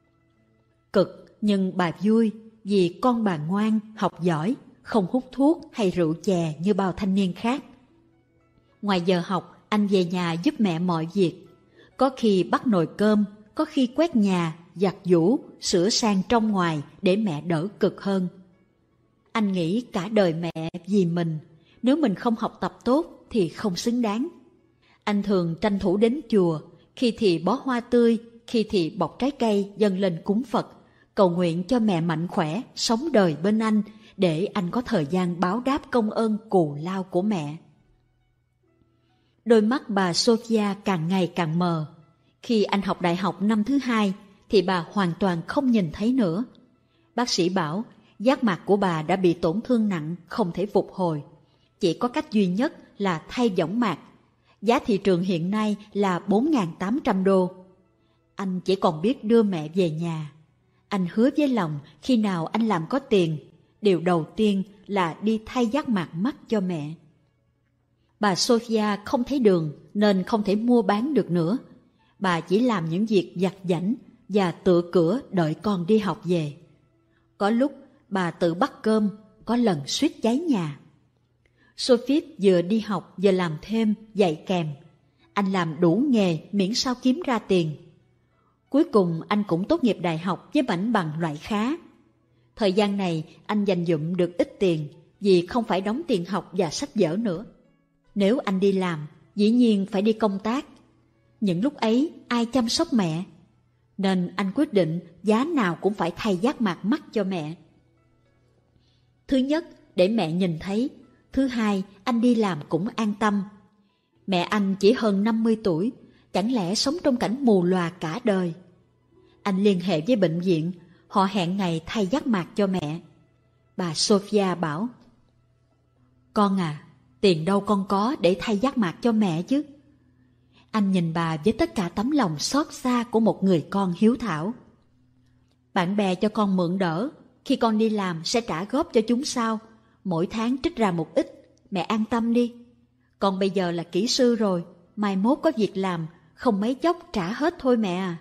Cực nhưng bà vui vì con bà ngoan, học giỏi, không hút thuốc hay rượu chè như bao thanh niên khác. Ngoài giờ học, anh về nhà giúp mẹ mọi việc. Có khi bắt nồi cơm, có khi quét nhà, giặt giũ, sửa sang trong ngoài để mẹ đỡ cực hơn. Anh nghĩ cả đời mẹ vì mình, nếu mình không học tập tốt thì không xứng đáng. Anh thường tranh thủ đến chùa, khi thì bó hoa tươi, khi thì bọc trái cây dâng lên cúng Phật, cầu nguyện cho mẹ mạnh khỏe, sống đời bên anh, để anh có thời gian báo đáp công ơn cù lao của mẹ. Đôi mắt bà Sophia càng ngày càng mờ. Khi anh học đại học năm thứ 2 thì bà hoàn toàn không nhìn thấy nữa. Bác sĩ bảo giác mạc của bà đã bị tổn thương nặng, không thể phục hồi. Chỉ có cách duy nhất là thay võng mạc. Giá thị trường hiện nay là 4.800 đô. Anh chỉ còn biết đưa mẹ về nhà. Anh hứa với lòng khi nào anh làm có tiền, điều đầu tiên là đi thay giác mạc mắt cho mẹ. Bà Sophia không thấy đường nên không thể mua bán được nữa. Bà chỉ làm những việc vặt vãnh và tựa cửa đợi con đi học về. Có lúc bà tự bắt cơm, có lần suýt cháy nhà. Sophie vừa đi học vừa làm thêm, dạy kèm. Anh làm đủ nghề miễn sao kiếm ra tiền. Cuối cùng anh cũng tốt nghiệp đại học với mảnh bằng loại khá. Thời gian này anh dành dụm được ít tiền vì không phải đóng tiền học và sách vở nữa. Nếu anh đi làm, dĩ nhiên phải đi công tác. Những lúc ấy ai chăm sóc mẹ? Nên anh quyết định giá nào cũng phải thay giác mạc mắt cho mẹ. Thứ nhất, để mẹ nhìn thấy. Thứ hai, anh đi làm cũng an tâm. Mẹ anh chỉ hơn 50 tuổi, chẳng lẽ sống trong cảnh mù lòa cả đời. Anh liên hệ với bệnh viện, họ hẹn ngày thay giác mạc cho mẹ. Bà Sophia bảo, con à, tiền đâu con có để thay giác mạc cho mẹ chứ. Anh nhìn bà với tất cả tấm lòng xót xa của một người con hiếu thảo. Bạn bè cho con mượn đỡ, khi con đi làm sẽ trả góp cho chúng sau. Mỗi tháng trích ra một ít, mẹ an tâm đi. Con bây giờ là kỹ sư rồi, mai mốt có việc làm, không mấy chốc trả hết thôi mẹ à.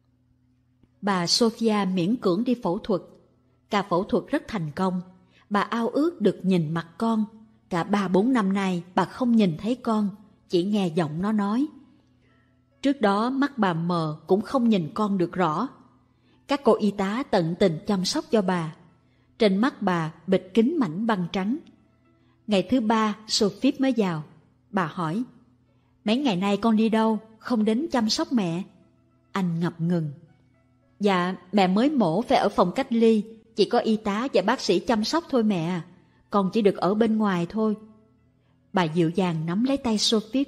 Bà Sophia miễn cưỡng đi phẫu thuật. Ca phẫu thuật rất thành công. Bà ao ước được nhìn mặt con. Cả 3-4 năm nay bà không nhìn thấy con, chỉ nghe giọng nó nói. Trước đó mắt bà mờ cũng không nhìn con được rõ. Các cô y tá tận tình chăm sóc cho bà. Trên mắt bà bịt kính mảnh băng trắng. Ngày thứ 3 Sophie mới vào. Bà hỏi, mấy ngày nay con đi đâu, không đến chăm sóc mẹ? Anh ngập ngừng. Dạ, mẹ mới mổ phải ở phòng cách ly, chỉ có y tá và bác sĩ chăm sóc thôi mẹ à. Con chỉ được ở bên ngoài thôi. Bà dịu dàng nắm lấy tay Sophie.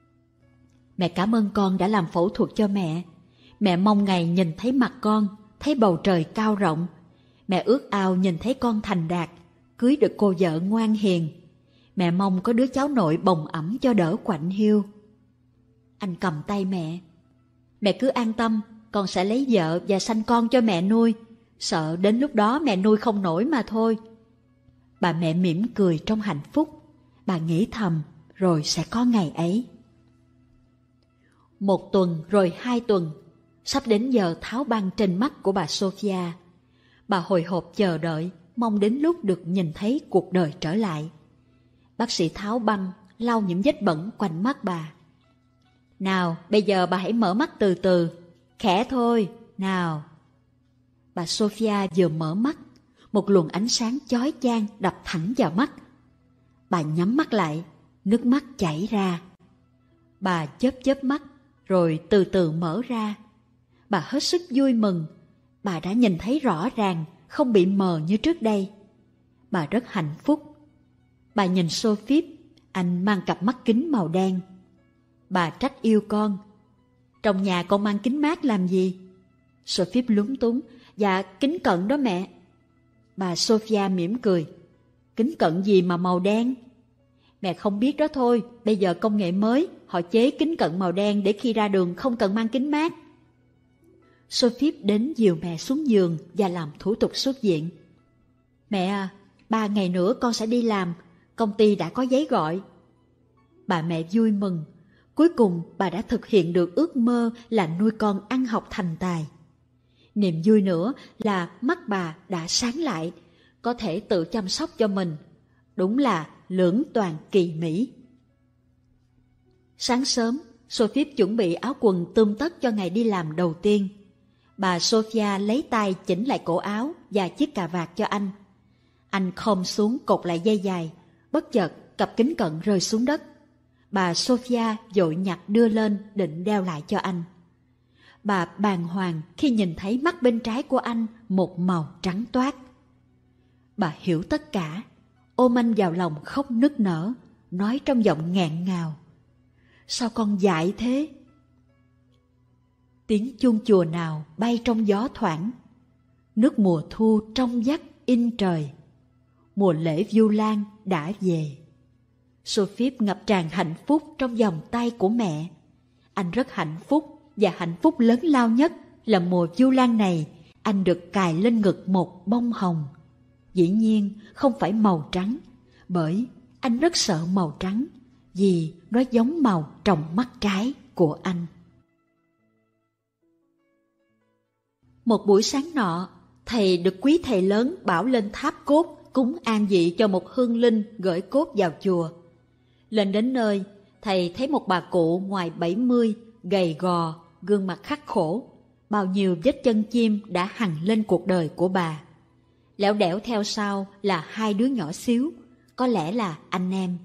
Mẹ cảm ơn con đã làm phẫu thuật cho mẹ. Mẹ mong ngày nhìn thấy mặt con, thấy bầu trời cao rộng. Mẹ ước ao nhìn thấy con thành đạt, cưới được cô vợ ngoan hiền. Mẹ mong có đứa cháu nội bồng ẵm cho đỡ quạnh hiu. Anh cầm tay mẹ. Mẹ cứ an tâm, con sẽ lấy vợ và sanh con cho mẹ nuôi. Sợ đến lúc đó mẹ nuôi không nổi mà thôi. Bà mẹ mỉm cười trong hạnh phúc. Bà nghĩ thầm, rồi sẽ có ngày ấy. 1 tuần rồi 2 tuần, sắp đến giờ tháo băng trên mắt của bà Sophia. Bà hồi hộp chờ đợi, mong đến lúc được nhìn thấy cuộc đời trở lại. Bác sĩ tháo băng, lau những vết bẩn quanh mắt bà. Nào, bây giờ bà hãy mở mắt từ từ, khẽ thôi, nào. Bà Sophia vừa mở mắt, một luồng ánh sáng chói chang đập thẳng vào mắt. Bà nhắm mắt lại, nước mắt chảy ra. Bà chớp mắt, rồi từ từ mở ra. Bà hết sức vui mừng, bà đã nhìn thấy rõ ràng, không bị mờ như trước đây. Bà rất hạnh phúc. Bà nhìn Sophie, anh mang cặp mắt kính màu đen. Bà trách yêu con. Trong nhà con mang kính mát làm gì? Sophie lúng túng. Dạ, kính cận đó mẹ. Bà Sophia mỉm cười. Kính cận gì mà màu đen? Mẹ không biết đó thôi, bây giờ công nghệ mới, họ chế kính cận màu đen để khi ra đường không cần mang kính mát. Sophie đến dìu mẹ xuống giường và làm thủ tục xuất viện. Mẹ à, 3 ngày nữa con sẽ đi làm, công ty đã có giấy gọi. Bà mẹ vui mừng, cuối cùng bà đã thực hiện được ước mơ là nuôi con ăn học thành tài. Niềm vui nữa là mắt bà đã sáng lại, có thể tự chăm sóc cho mình. Đúng là lưỡng toàn kỳ mỹ. Sáng sớm, Sophie chuẩn bị áo quần tươm tất cho ngày đi làm đầu tiên. Bà Sophia lấy tay chỉnh lại cổ áo và chiếc cà vạt cho anh. Anh khom xuống cột lại dây dài, bất chợt cặp kính cận rơi xuống đất. Bà Sophia vội nhặt đưa lên định đeo lại cho anh. Bà bàng hoàng khi nhìn thấy mắt bên trái của anh một màu trắng toát. Bà hiểu tất cả, ôm anh vào lòng khóc nức nở, nói trong giọng nghẹn ngào. Sao con dại thế? Tiếng chuông chùa nào bay trong gió thoảng. Nước mùa thu trong vắt in trời. Mùa lễ Vu Lan đã về. Sophie ngập tràn hạnh phúc trong vòng tay của mẹ. Anh rất hạnh phúc, và hạnh phúc lớn lao nhất là mùa Vu Lan này anh được cài lên ngực một bông hồng. Dĩ nhiên không phải màu trắng, bởi anh rất sợ màu trắng, vì nó giống màu trong mắt trái của anh. Một buổi sáng nọ, thầy được quý thầy lớn bảo lên tháp cốt cúng an vị cho một hương linh gửi cốt vào chùa. Lên đến nơi, thầy thấy một bà cụ ngoài 70, gầy gò, gương mặt khắc khổ. Bao nhiêu vết chân chim đã hằn lên cuộc đời của bà. Lẻo đẻo theo sau là 2 đứa nhỏ xíu, có lẽ là anh em.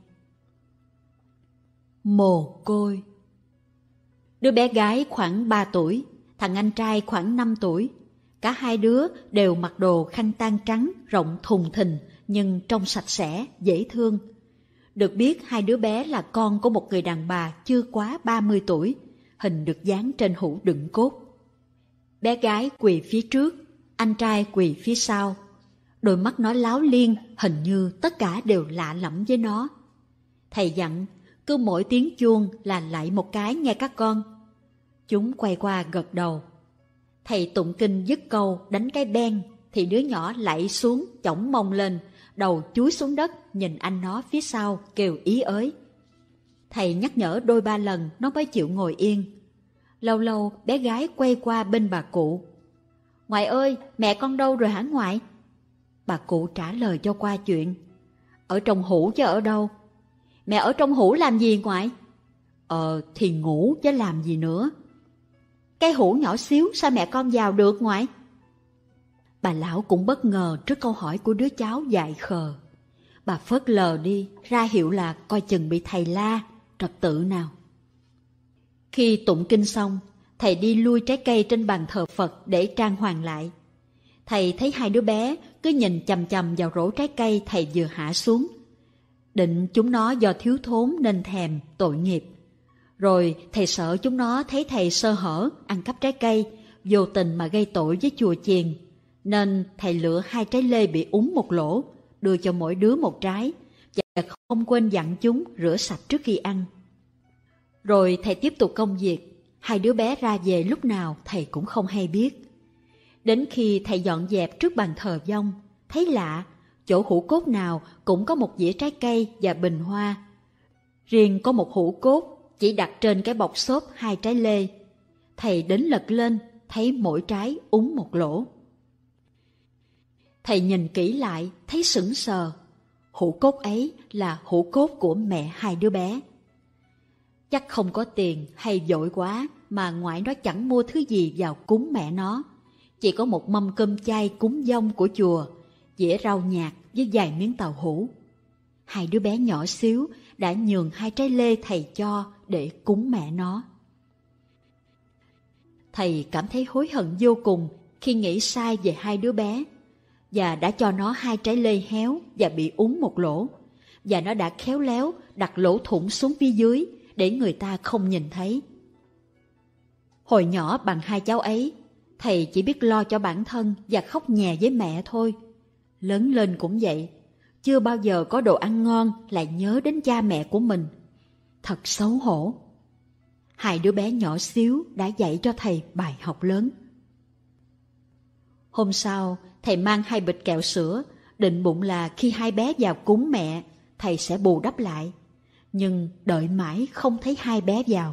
Mồ côi. Đứa bé gái khoảng 3 tuổi, thằng anh trai khoảng 5 tuổi. Cả 2 đứa đều mặc đồ khăn tang trắng rộng thùng thình nhưng trông sạch sẽ, dễ thương. Được biết 2 đứa bé là con của một người đàn bà chưa quá 30 tuổi, hình được dán trên hũ đựng cốt. Bé gái quỳ phía trước, anh trai quỳ phía sau. Đôi mắt nó láo liên, hình như tất cả đều lạ lẫm với nó. Thầy dặn, cứ mỗi tiếng chuông là lạy một cái nghe các con. Chúng quay qua gật đầu. Thầy tụng kinh dứt câu đánh cái beng, thì đứa nhỏ lạy xuống, chổng mông lên, đầu chúi xuống đất, nhìn anh nó phía sau, kêu ý ới. Thầy nhắc nhở đôi 3 lần nó mới chịu ngồi yên. Lâu lâu bé gái quay qua bên bà cụ. Ngoại ơi, mẹ con đâu rồi hả ngoại? Bà cụ trả lời cho qua chuyện. Ở trong hũ chứ ở đâu? Mẹ ở trong hũ làm gì ngoại? Thì ngủ chứ làm gì nữa. Cái hũ nhỏ xíu sao mẹ con vào được ngoại? Bà lão cũng bất ngờ trước câu hỏi của đứa cháu dại khờ. Bà phớt lờ đi, ra hiệu là coi chừng bị thầy la, trật tự nào. Khi tụng kinh xong, thầy đi lui trái cây trên bàn thờ Phật để trang hoàng lại. Thầy thấy 2 đứa bé cứ nhìn chằm chằm vào rổ trái cây thầy vừa hạ xuống. Định chúng nó do thiếu thốn nên thèm, tội nghiệp. Rồi thầy sợ chúng nó thấy thầy sơ hở, ăn cắp trái cây, vô tình mà gây tội với chùa chiền. Nên thầy lựa 2 trái lê bị úng một lỗ, đưa cho mỗi đứa một trái, và không quên dặn chúng rửa sạch trước khi ăn. Rồi thầy tiếp tục công việc, 2 đứa bé ra về lúc nào thầy cũng không hay biết. Đến khi thầy dọn dẹp trước bàn thờ vong, thấy lạ, chỗ hũ cốt nào cũng có một dĩa trái cây và bình hoa. Riêng có một hũ cốt, chỉ đặt trên cái bọc xốp 2 trái lê. Thầy đến lật lên, thấy mỗi trái úng một lỗ. Thầy nhìn kỹ lại, thấy sững sờ. Hũ cốt ấy là hũ cốt của mẹ 2 đứa bé. Chắc không có tiền hay vội quá mà ngoại nó chẳng mua thứ gì vào cúng mẹ nó. Chỉ có một mâm cơm chay cúng dông của chùa, dĩa rau nhạt với vài miếng tàu hũ. 2 đứa bé nhỏ xíu đã nhường 2 trái lê thầy cho để cúng mẹ nó. Thầy cảm thấy hối hận vô cùng khi nghĩ sai về 2 đứa bé, và đã cho nó 2 trái lê héo và bị úng một lỗ, và nó đã khéo léo đặt lỗ thủng xuống phía dưới để người ta không nhìn thấy. Hồi nhỏ bằng 2 cháu ấy, thầy chỉ biết lo cho bản thân và khóc nhè với mẹ thôi. Lớn lên cũng vậy, chưa bao giờ có đồ ăn ngon lại nhớ đến cha mẹ của mình. Thật xấu hổ. 2 đứa bé nhỏ xíu đã dạy cho thầy bài học lớn. Hôm sau, thầy mang 2 bịch kẹo sữa, định bụng là khi 2 bé vào cúng mẹ, thầy sẽ bù đắp lại. Nhưng đợi mãi không thấy 2 bé vào.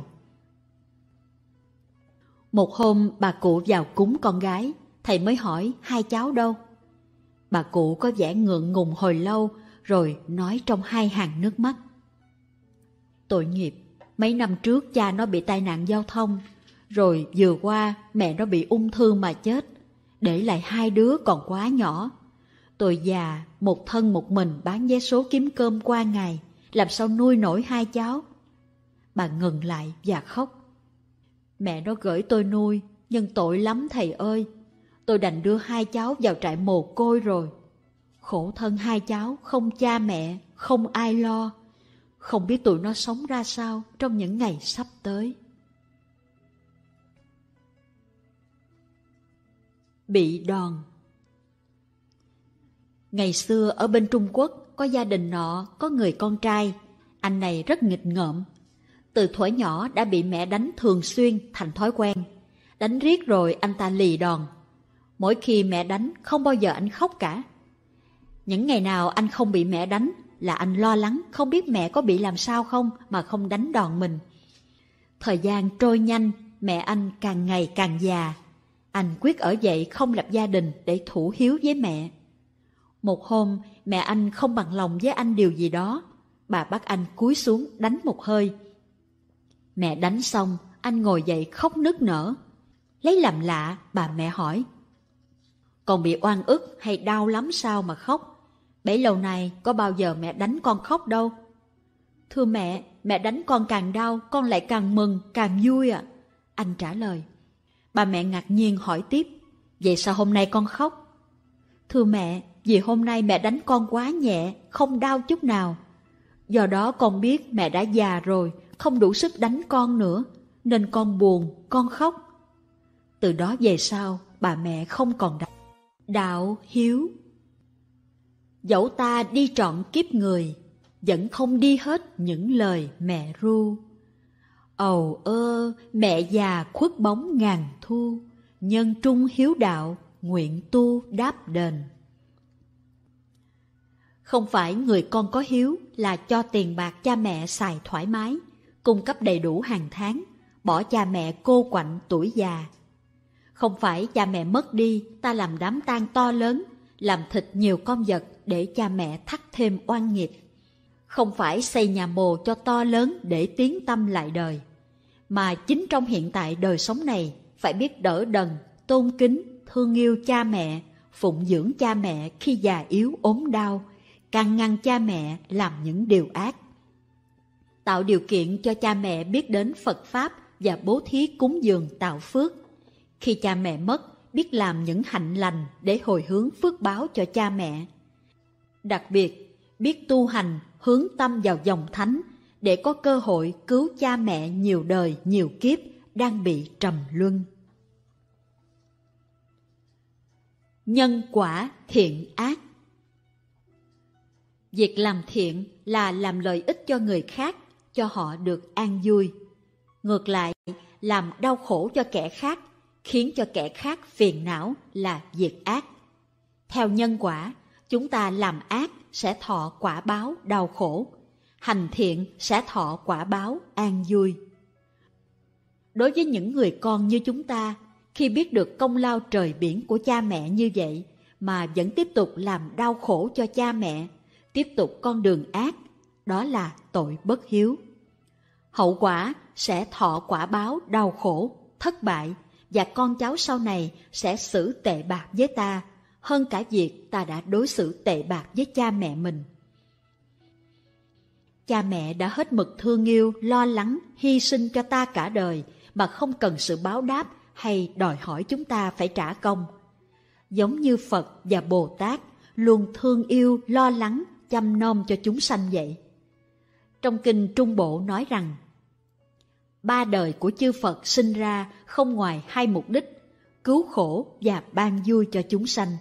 Một hôm bà cụ vào cúng con gái, thầy mới hỏi 2 cháu đâu. Bà cụ có vẻ ngượng ngùng hồi lâu, rồi nói trong 2 hàng nước mắt. Tội nghiệp, mấy năm trước cha nó bị tai nạn giao thông, rồi vừa qua mẹ nó bị ung thư mà chết, để lại 2 đứa còn quá nhỏ. Tôi già, một thân một mình bán vé số kiếm cơm qua ngày, làm sao nuôi nổi 2 cháu. Bà ngừng lại và khóc. Mẹ nó gửi tôi nuôi, nhưng tội lắm thầy ơi. Tôi đành đưa 2 cháu vào trại mồ côi rồi. Khổ thân 2 cháu, không cha mẹ, không ai lo. Không biết tụi nó sống ra sao trong những ngày sắp tới. Bị đòn. Ngày xưa ở bên Trung Quốc, có gia đình nọ có người con trai. Anh này rất nghịch ngợm. Từ thuở nhỏ đã bị mẹ đánh thường xuyên thành thói quen. Đánh riết rồi anh ta lì đòn. Mỗi khi mẹ đánh không bao giờ anh khóc cả. Những ngày nào anh không bị mẹ đánh là anh lo lắng không biết mẹ có bị làm sao không mà không đánh đòn mình. Thời gian trôi nhanh, mẹ anh càng ngày càng già. Anh quyết ở dậy không lập gia đình để thủ hiếu với mẹ. Một hôm mẹ anh không bằng lòng với anh điều gì đó. Bà bắt anh cúi xuống đánh một hơi. Mẹ đánh xong, anh ngồi dậy khóc nức nở. Lấy làm lạ, bà mẹ hỏi: Con bị oan ức hay đau lắm sao mà khóc? Bấy lâu nay có bao giờ mẹ đánh con khóc đâu. Thưa mẹ đánh con càng đau, con lại càng mừng, càng vui ạ. Anh trả lời. Bà mẹ ngạc nhiên hỏi tiếp: Vậy sao hôm nay con khóc? Thưa mẹ, vì hôm nay mẹ đánh con quá nhẹ, không đau chút nào. Do đó con biết mẹ đã già rồi, không đủ sức đánh con nữa, nên con buồn, con khóc. Từ đó về sau, bà mẹ không còn đánh. Đạo hiếu. Dẫu ta đi trọn kiếp người, vẫn không đi hết những lời mẹ ru. Ầu ơ, mẹ già khuất bóng ngàn thu, nhân trung hiếu đạo, nguyện tu đáp đền. Không phải người con có hiếu là cho tiền bạc cha mẹ xài thoải mái, cung cấp đầy đủ hàng tháng, bỏ cha mẹ cô quạnh tuổi già. Không phải cha mẹ mất đi, ta làm đám tang to lớn, làm thịt nhiều con vật để cha mẹ thắt thêm oan nghiệp. Không phải xây nhà mồ cho to lớn để tiến tâm lại đời, mà chính trong hiện tại đời sống này phải biết đỡ đần, tôn kính, thương yêu cha mẹ, phụng dưỡng cha mẹ khi già yếu ốm đau, can ngăn cha mẹ làm những điều ác. Tạo điều kiện cho cha mẹ biết đến Phật Pháp và bố thí cúng dường tạo phước. Khi cha mẹ mất, biết làm những hạnh lành để hồi hướng phước báo cho cha mẹ. Đặc biệt, biết tu hành hướng tâm vào dòng thánh để có cơ hội cứu cha mẹ nhiều đời nhiều kiếp đang bị trầm luân. Nhân quả thiện ác. Việc làm thiện là làm lợi ích cho người khác, cho họ được an vui. Ngược lại, làm đau khổ cho kẻ khác, khiến cho kẻ khác phiền não là việc ác. Theo nhân quả, chúng ta làm ác sẽ thọ quả báo đau khổ. hành thiện sẽ thọ quả báo an vui. Đối với những người con như chúng ta, khi biết được công lao trời biển của cha mẹ như vậy mà vẫn tiếp tục làm đau khổ cho cha mẹ, tiếp tục con đường ác, đó là tội bất hiếu. Hậu quả sẽ thọ quả báo đau khổ, thất bại, và con cháu sau này sẽ xử tệ bạc với ta hơn cả việc ta đã đối xử tệ bạc với cha mẹ mình. Cha mẹ đã hết mực thương yêu, lo lắng, hy sinh cho ta cả đời mà không cần sự báo đáp hay đòi hỏi chúng ta phải trả công. Giống như Phật và Bồ Tát luôn thương yêu, lo lắng, chăm nom cho chúng sanh vậy. Trong kinh Trung Bộ nói rằng, 3 đời của chư Phật sinh ra không ngoài 2 mục đích, cứu khổ và ban vui cho chúng sanh.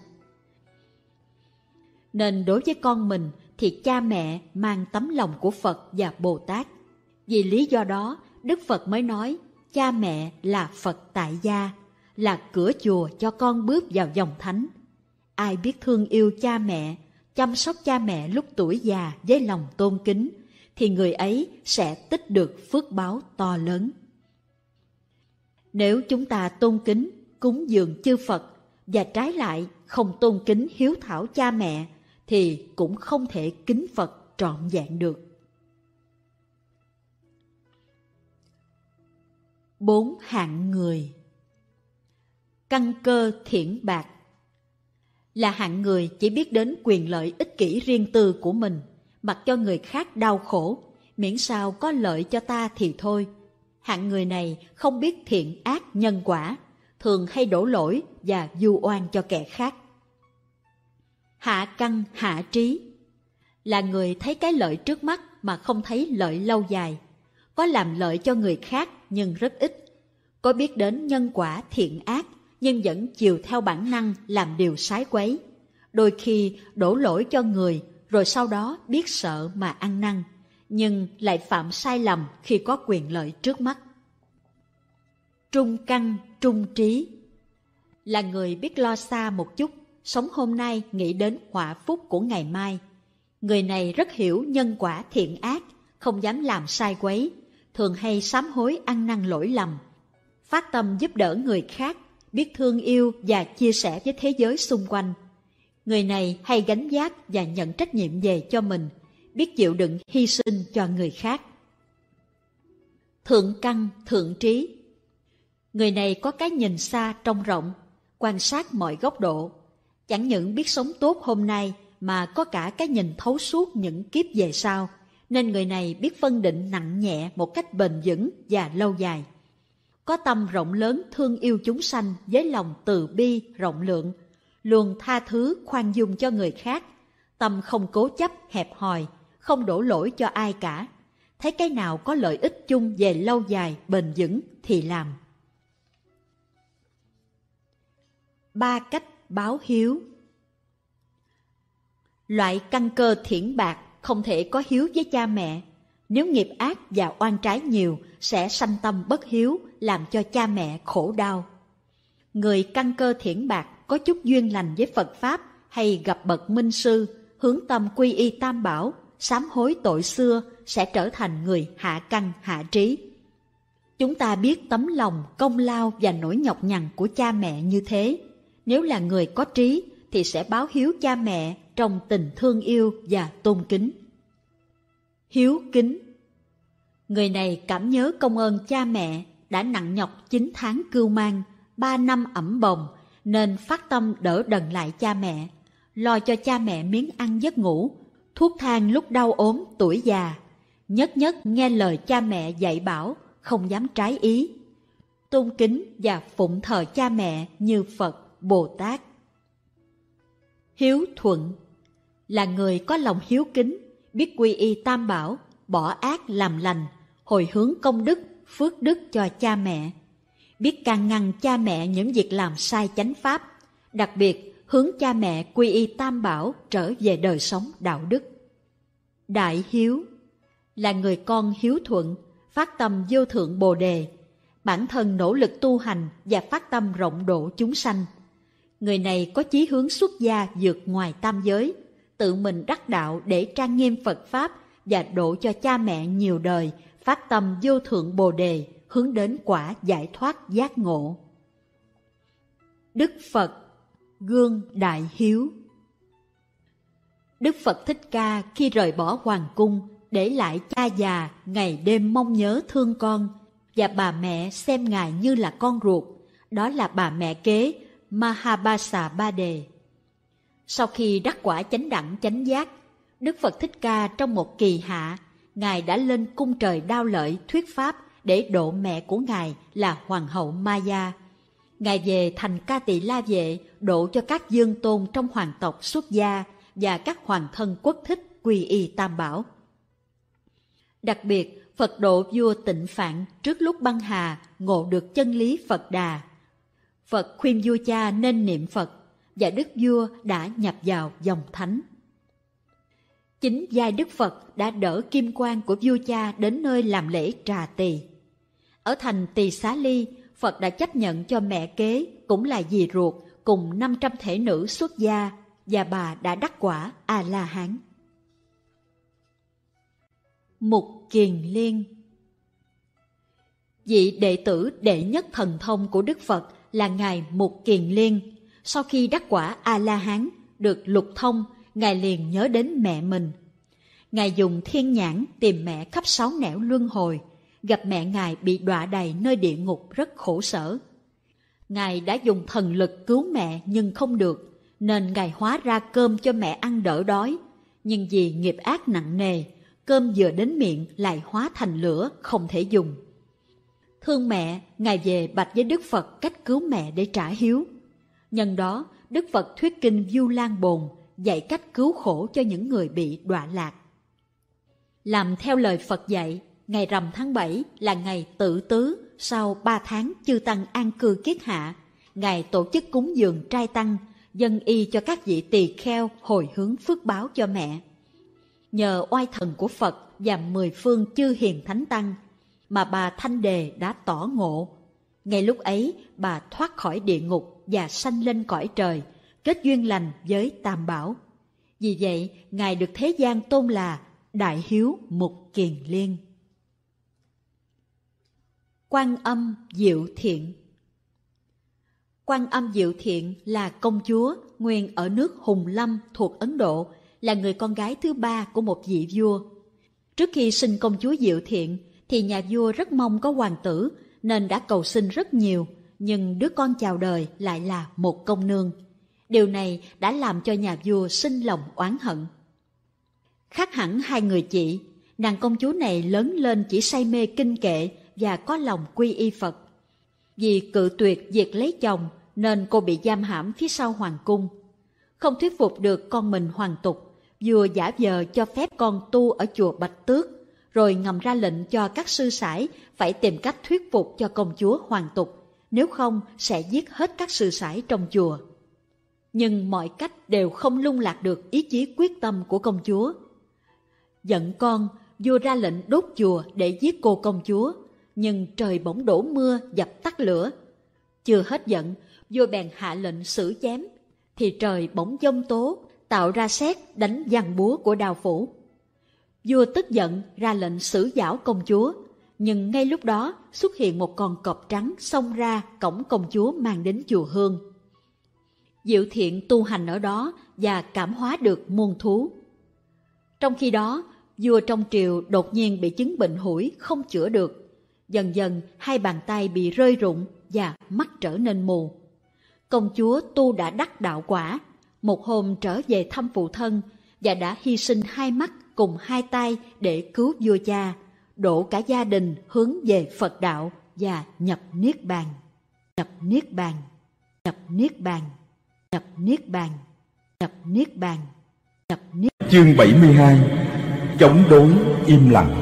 Nên đối với con mình thì cha mẹ mang tấm lòng của Phật và Bồ Tát. Vì lý do đó, Đức Phật mới nói cha mẹ là Phật tại gia, là cửa chùa cho con bước vào dòng thánh. Ai biết thương yêu cha mẹ, chăm sóc cha mẹ lúc tuổi già với lòng tôn kính, thì người ấy sẽ tích được phước báo to lớn. Nếu chúng ta tôn kính, cúng dường chư Phật và trái lại không tôn kính hiếu thảo cha mẹ, thì cũng không thể kính Phật trọn vẹn được. 4 hạng người. Căn cơ thiển bạc là hạng người chỉ biết đến quyền lợi ích kỷ riêng tư của mình, mặc cho người khác đau khổ, miễn sao có lợi cho ta thì thôi. Hạng người này không biết thiện ác nhân quả, thường hay đổ lỗi và vu oan cho kẻ khác. Hạ căn hạ trí là người thấy cái lợi trước mắt mà không thấy lợi lâu dài, có làm lợi cho người khác nhưng rất ít, có biết đến nhân quả thiện ác nhưng vẫn chiều theo bản năng làm điều sái quấy, đôi khi đổ lỗi cho người rồi sau đó biết sợ mà ăn năn, nhưng lại phạm sai lầm khi có quyền lợi trước mắt. Trung căn trung trí là người biết lo xa một chút, sống hôm nay nghĩ đến họa phúc của ngày mai. Người này rất hiểu nhân quả thiện ác, không dám làm sai quấy, thường hay sám hối ăn năn lỗi lầm, phát tâm giúp đỡ người khác, biết thương yêu và chia sẻ với thế giới xung quanh. Người này hay gánh vác và nhận trách nhiệm về cho mình, biết chịu đựng hy sinh cho người khác. Thượng căn thượng trí. Người này có cái nhìn xa trông rộng, quan sát mọi góc độ, chẳng những biết sống tốt hôm nay mà có cả cái nhìn thấu suốt những kiếp về sau, nên người này biết phân định nặng nhẹ một cách bền vững và lâu dài. Có tâm rộng lớn thương yêu chúng sanh với lòng từ bi rộng lượng, luôn tha thứ khoan dung cho người khác, tâm không cố chấp hẹp hòi, không đổ lỗi cho ai cả, thấy cái nào có lợi ích chung về lâu dài bền vững thì làm. 3 cách báo hiếu. Loại căn cơ thiển bạc không thể có hiếu với cha mẹ. Nếu nghiệp ác và oan trái nhiều sẽ sanh tâm bất hiếu, làm cho cha mẹ khổ đau. Người căn cơ thiển bạc có chút duyên lành với Phật Pháp hay gặp bậc minh sư, hướng tâm quy y Tam Bảo, sám hối tội xưa sẽ trở thành người hạ căn hạ trí. Chúng ta biết tấm lòng, công lao và nỗi nhọc nhằn của cha mẹ như thế. Nếu là người có trí thì sẽ báo hiếu cha mẹ trong tình thương yêu và tôn kính. Hiếu kính. Người này cảm nhớ công ơn cha mẹ đã nặng nhọc 9 tháng cưu mang, 3 năm ẵm bồng, nên phát tâm đỡ đần lại cha mẹ, lo cho cha mẹ miếng ăn giấc ngủ, thuốc thang lúc đau ốm tuổi già, nhất nhất nghe lời cha mẹ dạy bảo, không dám trái ý. Tôn kính và phụng thờ cha mẹ như Phật, Bồ Tát. Hiếu thuận là người có lòng hiếu kính, biết quy y Tam Bảo, bỏ ác làm lành, hồi hướng công đức, phước đức cho cha mẹ, biết can ngăn cha mẹ những việc làm sai chánh pháp, đặc biệt hướng cha mẹ quy y Tam Bảo trở về đời sống đạo đức. Đại hiếu là người con hiếu thuận, phát tâm vô thượng Bồ Đề, bản thân nỗ lực tu hành và phát tâm rộng độ chúng sanh. Người này có chí hướng xuất gia vượt ngoài tam giới, tự mình đắc đạo để trang nghiêm Phật Pháp và độ cho cha mẹ nhiều đời phát tâm vô thượng Bồ Đề, hướng đến quả giải thoát giác ngộ. Đức Phật, gương đại hiếu. Đức Phật Thích Ca khi rời bỏ hoàng cung, để lại cha già ngày đêm mong nhớ thương con, và bà mẹ xem Ngài như là con ruột, đó là bà mẹ kế Mahabasa Ba Đề. Sau khi đắc quả chánh đẳng chánh giác, Đức Phật Thích Ca trong một kỳ hạ, Ngài đã lên cung trời Đao Lợi thuyết pháp để độ mẹ của Ngài là Hoàng hậu Maya. Ngài về thành Ca Tỳ La Vệ độ cho các dương tôn trong hoàng tộc xuất gia và các hoàng thân quốc thích quy y Tam Bảo. Đặc biệt, Phật độ vua Tịnh Phạn trước lúc băng hà ngộ được chân lý Phật Đà. Phật khuyên vua cha nên niệm Phật, và đức vua đã nhập vào dòng thánh. Chính giai Đức Phật đã đỡ kim quan của vua cha đến nơi làm lễ trà tỳ. Ở thành Tỳ Xá Ly, Phật đã chấp nhận cho mẹ kế cũng là dì ruột cùng 500 thể nữ xuất gia, và bà đã đắc quả A-la-hán. Mục Kiền Liên. Vị đệ tử đệ nhất thần thông của Đức Phật là Ngài Mục Kiền Liên. Sau khi đắc quả A-la-hán, được lục thông, Ngài liền nhớ đến mẹ mình. Ngài dùng thiên nhãn tìm mẹ khắp 6 nẻo luân hồi, gặp mẹ Ngài bị đọa đầy nơi địa ngục rất khổ sở. Ngài đã dùng thần lực cứu mẹ nhưng không được, nên Ngài hóa ra cơm cho mẹ ăn đỡ đói. Nhưng vì nghiệp ác nặng nề, cơm vừa đến miệng lại hóa thành lửa, không thể dùng. Thương mẹ, Ngài về bạch với Đức Phật cách cứu mẹ để trả hiếu. Nhân đó, Đức Phật thuyết kinh Vu Lan Bồn, dạy cách cứu khổ cho những người bị đọa lạc. Làm theo lời Phật dạy, ngày rằm tháng 7 là ngày Tự Tứ, sau 3 tháng chư tăng an cư kiết hạ. Ngài tổ chức cúng dường trai tăng, dâng y cho các vị tỳ kheo hồi hướng phước báo cho mẹ. Nhờ oai thần của Phật và 10 phương chư hiền thánh tăng mà bà Thanh Đề đã tỏ ngộ. Ngay lúc ấy, bà thoát khỏi địa ngục và sanh lên cõi trời, kết duyên lành với Tam Bảo. Vì vậy, Ngài được thế gian tôn là Đại Hiếu Mục Kiền Liên. Quan Âm Diệu Thiện. Quan Âm Diệu Thiện là công chúa nguyên ở nước Hùng Lâm thuộc Ấn Độ, là người con gái thứ 3 của một vị vua. Trước khi sinh công chúa Diệu Thiện thì nhà vua rất mong có hoàng tử, nên đã cầu xin rất nhiều, nhưng đứa con chào đời lại là một công nương. Điều này đã làm cho nhà vua sinh lòng oán hận. Khác hẳn hai người chị, nàng công chúa này lớn lên chỉ say mê kinh kệ và có lòng quy y Phật. Vì cự tuyệt việc lấy chồng nên cô bị giam hãm phía sau hoàng cung. Không thuyết phục được con mình hoàn tục, vua giả vờ cho phép con tu ở chùa Bạch Tước, rồi ngầm ra lệnh cho các sư sãi phải tìm cách thuyết phục cho công chúa hoàn tục, nếu không sẽ giết hết các sư sãi trong chùa. Nhưng mọi cách đều không lung lạc được ý chí quyết tâm của công chúa. Giận con, vua ra lệnh đốt chùa để giết cô công chúa, nhưng trời bỗng đổ mưa dập tắt lửa. Chưa hết giận, vua bèn hạ lệnh xử chém, thì trời bỗng giông tố, tạo ra sét đánh giằng búa của Đao Phủ. Vua tức giận ra lệnh xử giảo công chúa, nhưng ngay lúc đó xuất hiện một con cọp trắng xông ra cổng công chúa mang đến chùa Hương. Diệu Thiện tu hành ở đó và cảm hóa được muôn thú. Trong khi đó, vua trong triều đột nhiên bị chứng bệnh hủi không chữa được. Dần dần hai bàn tay bị rơi rụng và mắt trở nên mù. Công chúa tu đã đắc đạo quả, một hôm trở về thăm phụ thân và đã hy sinh hai mắt cùng hai tay để cứu vua cha, độ cả gia đình hướng về Phật đạo và nhập niết bàn. Nhập niết bàn, nhập niết bàn, nhập niết bàn, nhập niết bàn, nhập niết. Chương 72. Chống đối im lặng.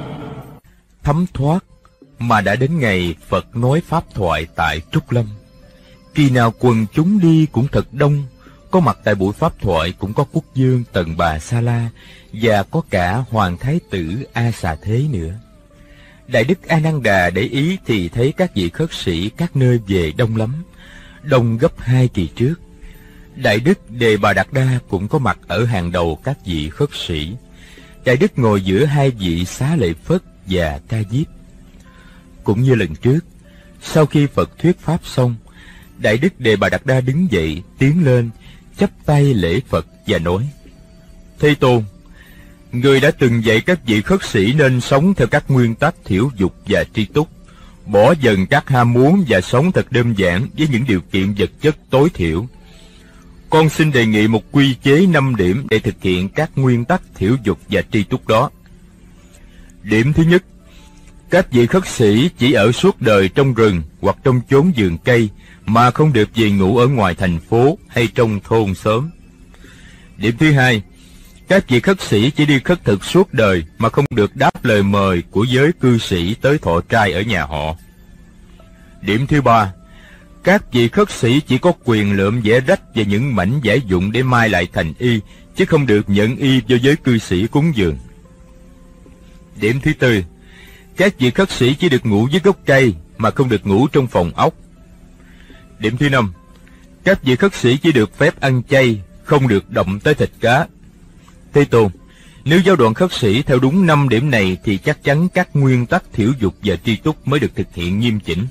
Thấm thoát mà đã đến ngày Phật nói pháp thoại tại Trúc Lâm. Kỳ nào quần chúng đi cũng thật đông, có mặt tại buổi pháp thoại cũng có quốc vương Tần Bà Sa La và có cả hoàng thái tử A Xà Thế nữa. Đại đức A Nan Đà để ý thì thấy các vị khất sĩ các nơi về đông lắm, đông gấp 2 kỳ trước. Đại đức Đề Bà Đạt Đa cũng có mặt ở hàng đầu các vị khất sĩ. Đại Đức ngồi giữa hai vị Xá Lợi Phất và Ca Diếp. Cũng như lần trước, sau khi Phật thuyết pháp xong, Đại Đức Đề Bà Đạt Đa đứng dậy, tiến lên, chắp tay lễ Phật và nói: Thế Tôn, người đã từng dạy các vị khất sĩ nên sống theo các nguyên tắc thiểu dục và tri túc, bỏ dần các ham muốn và sống thật đơn giản với những điều kiện vật chất tối thiểu. Con xin đề nghị một quy chế 5 điểm để thực hiện các nguyên tắc thiểu dục và tri túc đó. Điểm thứ nhất, các vị khất sĩ chỉ ở suốt đời trong rừng hoặc trong chốn vườn cây, mà không được về ngủ ở ngoài thành phố hay trong thôn xóm. Điểm thứ hai, các vị khất sĩ chỉ đi khất thực suốt đời mà không được đáp lời mời của giới cư sĩ tới thọ trai ở nhà họ. Điểm thứ ba, các vị khất sĩ chỉ có quyền lượm vẽ rách và những mảnh vải dụng để mai lại thành y, chứ không được nhận y do giới cư sĩ cúng dường. Điểm thứ tư, các vị khất sĩ chỉ được ngủ dưới gốc cây mà không được ngủ trong phòng ốc. Điểm thứ năm, các vị khất sĩ chỉ được phép ăn chay, không được động tới thịt cá. Thế Tôn, nếu giáo đoàn khất sĩ theo đúng 5 điểm này thì chắc chắn các nguyên tắc thiểu dục và tri túc mới được thực hiện nghiêm chỉnh.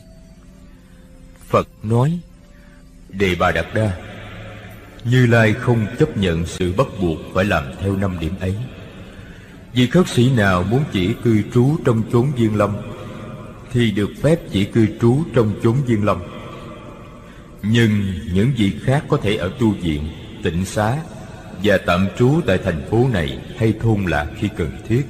Phật nói: Đề Bà Đạt Đa, Như Lai không chấp nhận sự bắt buộc phải làm theo 5 điểm ấy. Vì khất sĩ nào muốn chỉ cư trú trong chốn viên lâm thì được phép chỉ cư trú trong chốn viên lâm. Nhưng những vị khác có thể ở tu viện, tịnh xá và tạm trú tại thành phố này hay thôn lạc khi cần thiết.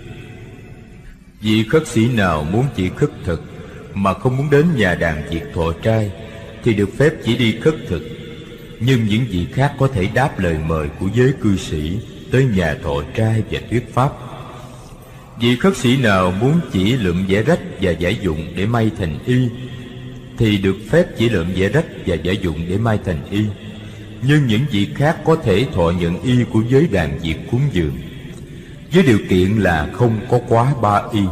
Vị khất sĩ nào muốn chỉ khất thực mà không muốn đến nhà đàn việc thọ trai thì được phép chỉ đi khất thực. Nhưng những vị khác có thể đáp lời mời của giới cư sĩ tới nhà thọ trai và thuyết pháp. Vị khất sĩ nào muốn chỉ lượm vẽ rách và vải dụng để may thành y thì được phép chỉ lượm vẽ rách và vải dụng để may thành y. Nhưng những vị khác có thể thọ nhận y của giới đàn việc cúng dường, với điều kiện là không có quá 3 y.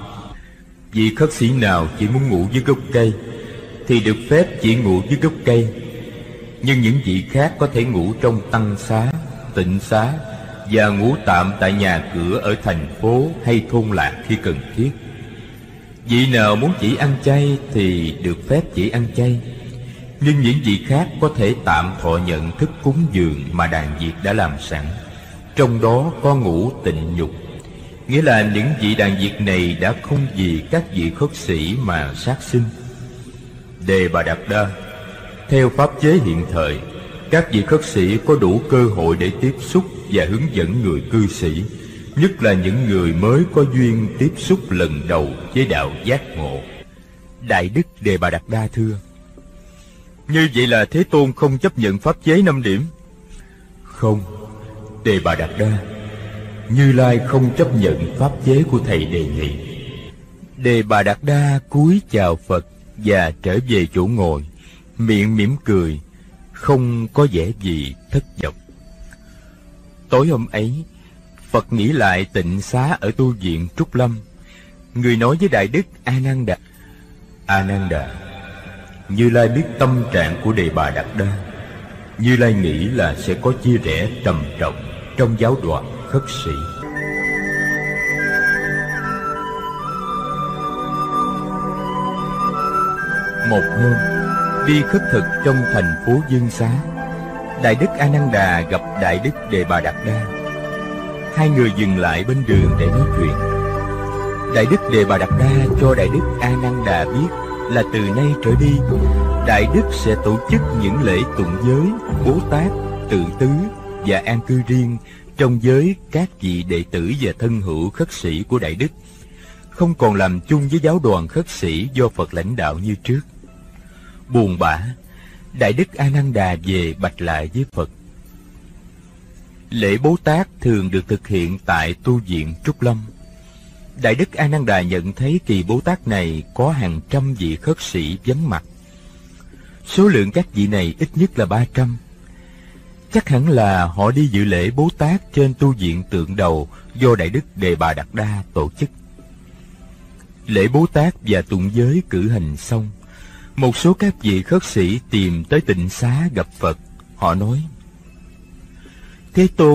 Vị khất sĩ nào chỉ muốn ngủ dưới gốc cây thì được phép chỉ ngủ dưới gốc cây. Nhưng những vị khác có thể ngủ trong tăng xá, tịnh xá và ngủ tạm tại nhà cửa ở thành phố hay thôn lạc khi cần thiết. Vị nào muốn chỉ ăn chay thì được phép chỉ ăn chay. Nhưng những vị khác có thể tạm thọ nhận thức cúng dường mà đàn Việt đã làm sẵn, trong đó có ngũ tịnh nhục. Nghĩa là những vị đàn Việt này đã không vì các vị khất sĩ mà sát sinh. Đề Bà Đạt Đa, theo pháp chế hiện thời, các vị khất sĩ có đủ cơ hội để tiếp xúc và hướng dẫn người cư sĩ, nhất là những người mới có duyên tiếp xúc lần đầu với đạo giác ngộ. Đại Đức Đề Bà Đạt Đa thưa: Như vậy là Thế Tôn không chấp nhận pháp chế 5 điểm? Không, Đề Bà Đạt Đa, Như Lai không chấp nhận pháp chế của thầy đề nghị. Đề Bà Đạt Đa cúi chào Phật và trở về chỗ ngồi, miệng mỉm cười, không có vẻ gì thất vọng. Tối hôm ấy, Phật nghỉ lại tịnh xá ở tu viện Trúc Lâm. Người nói với Đại Đức A Nan Đà: A Nan Đà, Như Lai biết tâm trạng của Đề Bà Đạt Đa. Như Lai nghĩ là sẽ có chia rẽ trầm trọng trong giáo đoàn khất sĩ. Một hôm, đi khất thực trong thành phố Dương Xá, Đại Đức A Nan Đà gặp Đại Đức Đề Bà Đạt Đa. Hai người dừng lại bên đường để nói chuyện. Đại Đức Đề Bà Đạt Đa cho Đại Đức A Nan Đà biết là từ nay trở đi, Đại Đức sẽ tổ chức những lễ tụng giới, Bố Tát, Tự Tứ và an cư riêng trong giới các vị đệ tử và thân hữu khất sĩ của Đại Đức, không còn làm chung với giáo đoàn khất sĩ do Phật lãnh đạo như trước. Buồn bã, Đại Đức A Nan Đà về bạch lại với Phật. Lễ Bố Tát thường được thực hiện tại tu viện Trúc Lâm. Đại Đức A Nan Đà nhận thấy kỳ Bố Tát này có hàng trăm vị khất sĩ vắng mặt. Số lượng các vị này ít nhất là 300. Chắc hẳn là họ đi dự lễ Bố Tát trên tu viện Tượng Đầu do Đại Đức Đề Bà Đạt Đa tổ chức. Lễ Bố Tát và tụng giới cử hành xong, một số các vị khất sĩ tìm tới tịnh xá gặp Phật. Họ nói: Thế Tôn,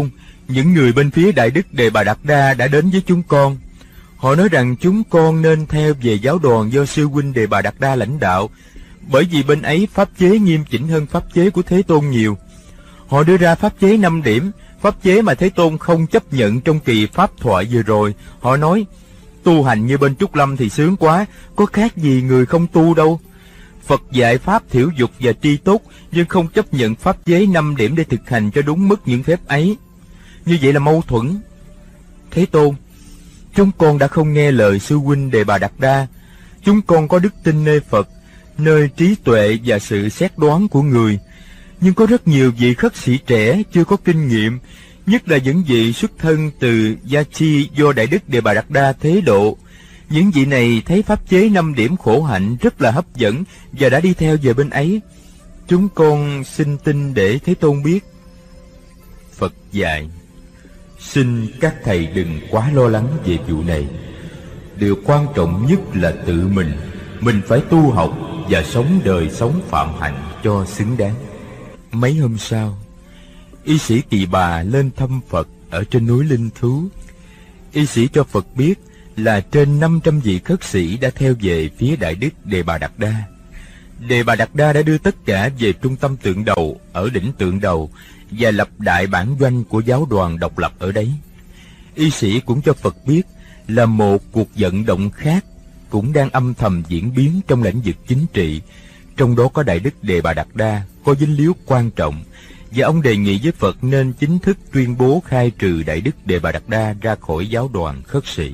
Những người bên phía Đại Đức Đề Bà Đạt Đa đã đến với chúng con. Họ nói rằng chúng con nên theo về giáo đoàn do sư huynh Đề Bà Đạt Đa lãnh đạo, bởi vì bên ấy pháp chế nghiêm chỉnh hơn pháp chế của Thế Tôn nhiều. Họ đưa ra pháp chế 5 điểm, pháp chế mà Thế Tôn không chấp nhận trong kỳ pháp thoại vừa rồi. Họ nói, tu hành như bên Trúc Lâm thì sướng quá, có khác gì người không tu đâu. Phật dạy pháp thiểu dục và tri túc, nhưng không chấp nhận pháp chế 5 điểm để thực hành cho đúng mức những phép ấy. Như vậy là mâu thuẫn. Thế Tôn, chúng con đã không nghe lời sư huynh Đề Bà Đạt Đa. Chúng con có đức tin nơi Phật, nơi trí tuệ và sự xét đoán của người. Nhưng có rất nhiều vị khất sĩ trẻ chưa có kinh nghiệm, nhất là những vị xuất thân từ gia chi do Đại Đức Đề Bà Đạt Đa thế độ. Những vị này thấy pháp chế 5 điểm khổ hạnh rất là hấp dẫn và đã đi theo về bên ấy. Chúng con xin tin để Thế Tôn biết. Phật dạy, xin các thầy đừng quá lo lắng về vụ này. Điều quan trọng nhất là tự mình phải tu học và sống đời sống phạm hạnh cho xứng đáng. Mấy hôm sau, y sĩ Tỳ Bà lên thăm Phật ở trên núi Linh Thú. Y sĩ cho Phật biết là trên 500 vị khất sĩ đã theo về phía Đại Đức Đề Bà Đạt Đa. Đề Bà Đạt Đa đã đưa tất cả về trung tâm Tượng Đầu ở đỉnh Tượng Đầu và lập đại bản doanh của giáo đoàn độc lập ở đấy. Y sĩ cũng cho Phật biết là một cuộc vận động khác cũng đang âm thầm diễn biến trong lĩnh vực chính trị, trong đó có Đại Đức Đề Bà Đạt Đa có dính líu quan trọng, và ông đề nghị với Phật nên chính thức tuyên bố khai trừ Đại Đức Đề Bà Đạt Đa ra khỏi giáo đoàn khất sĩ.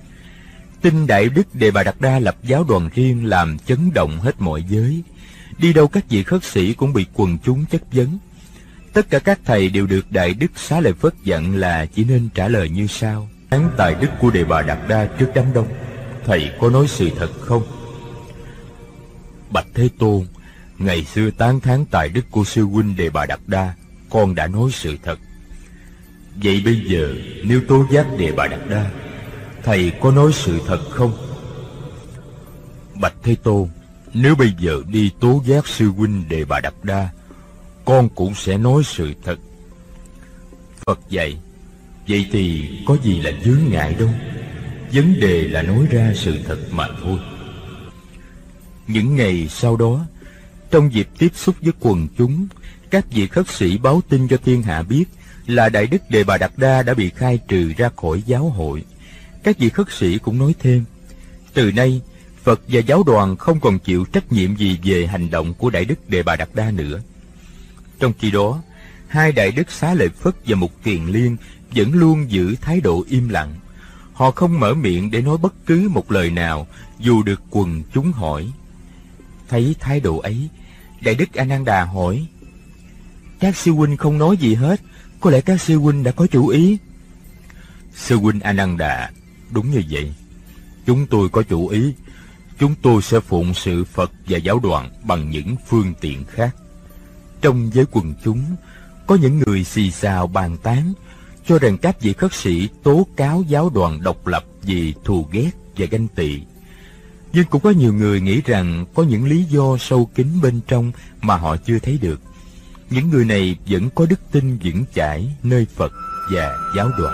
Tin Đại Đức Đề Bà Đạt Đa lập giáo đoàn riêng làm chấn động hết mọi giới. Đi đâu các vị khất sĩ cũng bị quần chúng chất vấn. Tất cả các thầy đều được Đại Đức Xá Lợi Phất dặn là chỉ nên trả lời như sau: Tán tài đức của Đề Bà Đạt Đa trước đám đông, thầy có nói sự thật không? Bạch Thế Tôn, ngày xưa tán thán tài đức của sư huynh Đề Bà Đạt Đa, con đã nói sự thật. Vậy bây giờ nếu tố giác Đề Bà Đạt Đa, thầy có nói sự thật không? Bạch Thế Tôn, nếu bây giờ đi tố giác sư huynh Đề Bà Đạt Đa, con cũng sẽ nói sự thật. Phật dạy, vậy thì có gì là chướng ngại đâu, vấn đề là nói ra sự thật mà thôi. Những ngày sau đó, trong dịp tiếp xúc với quần chúng, các vị khất sĩ báo tin cho thiên hạ biết là Đại Đức Đề Bà Đạt Đa đã bị khai trừ ra khỏi giáo hội. Các vị khất sĩ cũng nói thêm, từ nay Phật và giáo đoàn không còn chịu trách nhiệm gì về hành động của Đại Đức Đề Bà Đạt Đa nữa. Trong khi đó, hai Đại Đức Xá Lợi Phất và Mục Kiền Liên vẫn luôn giữ thái độ im lặng. Họ không mở miệng để nói bất cứ một lời nào, dù được quần chúng hỏi. Thấy thái độ ấy, Đại Đức A Nan Đà hỏi, các sư huynh không nói gì hết, có lẽ các sư huynh đã có chủ ý. Sư huynh A Nan Đà, đúng như vậy. Chúng tôi có chủ ý, chúng tôi sẽ phụng sự Phật và giáo đoàn bằng những phương tiện khác. Trong giới quần chúng, có những người xì xào bàn tán, cho rằng các vị khất sĩ tố cáo giáo đoàn độc lập vì thù ghét và ganh tị. Nhưng cũng có nhiều người nghĩ rằng có những lý do sâu kín bên trong mà họ chưa thấy được. Những người này vẫn có đức tin vững chãi nơi Phật và giáo đoàn.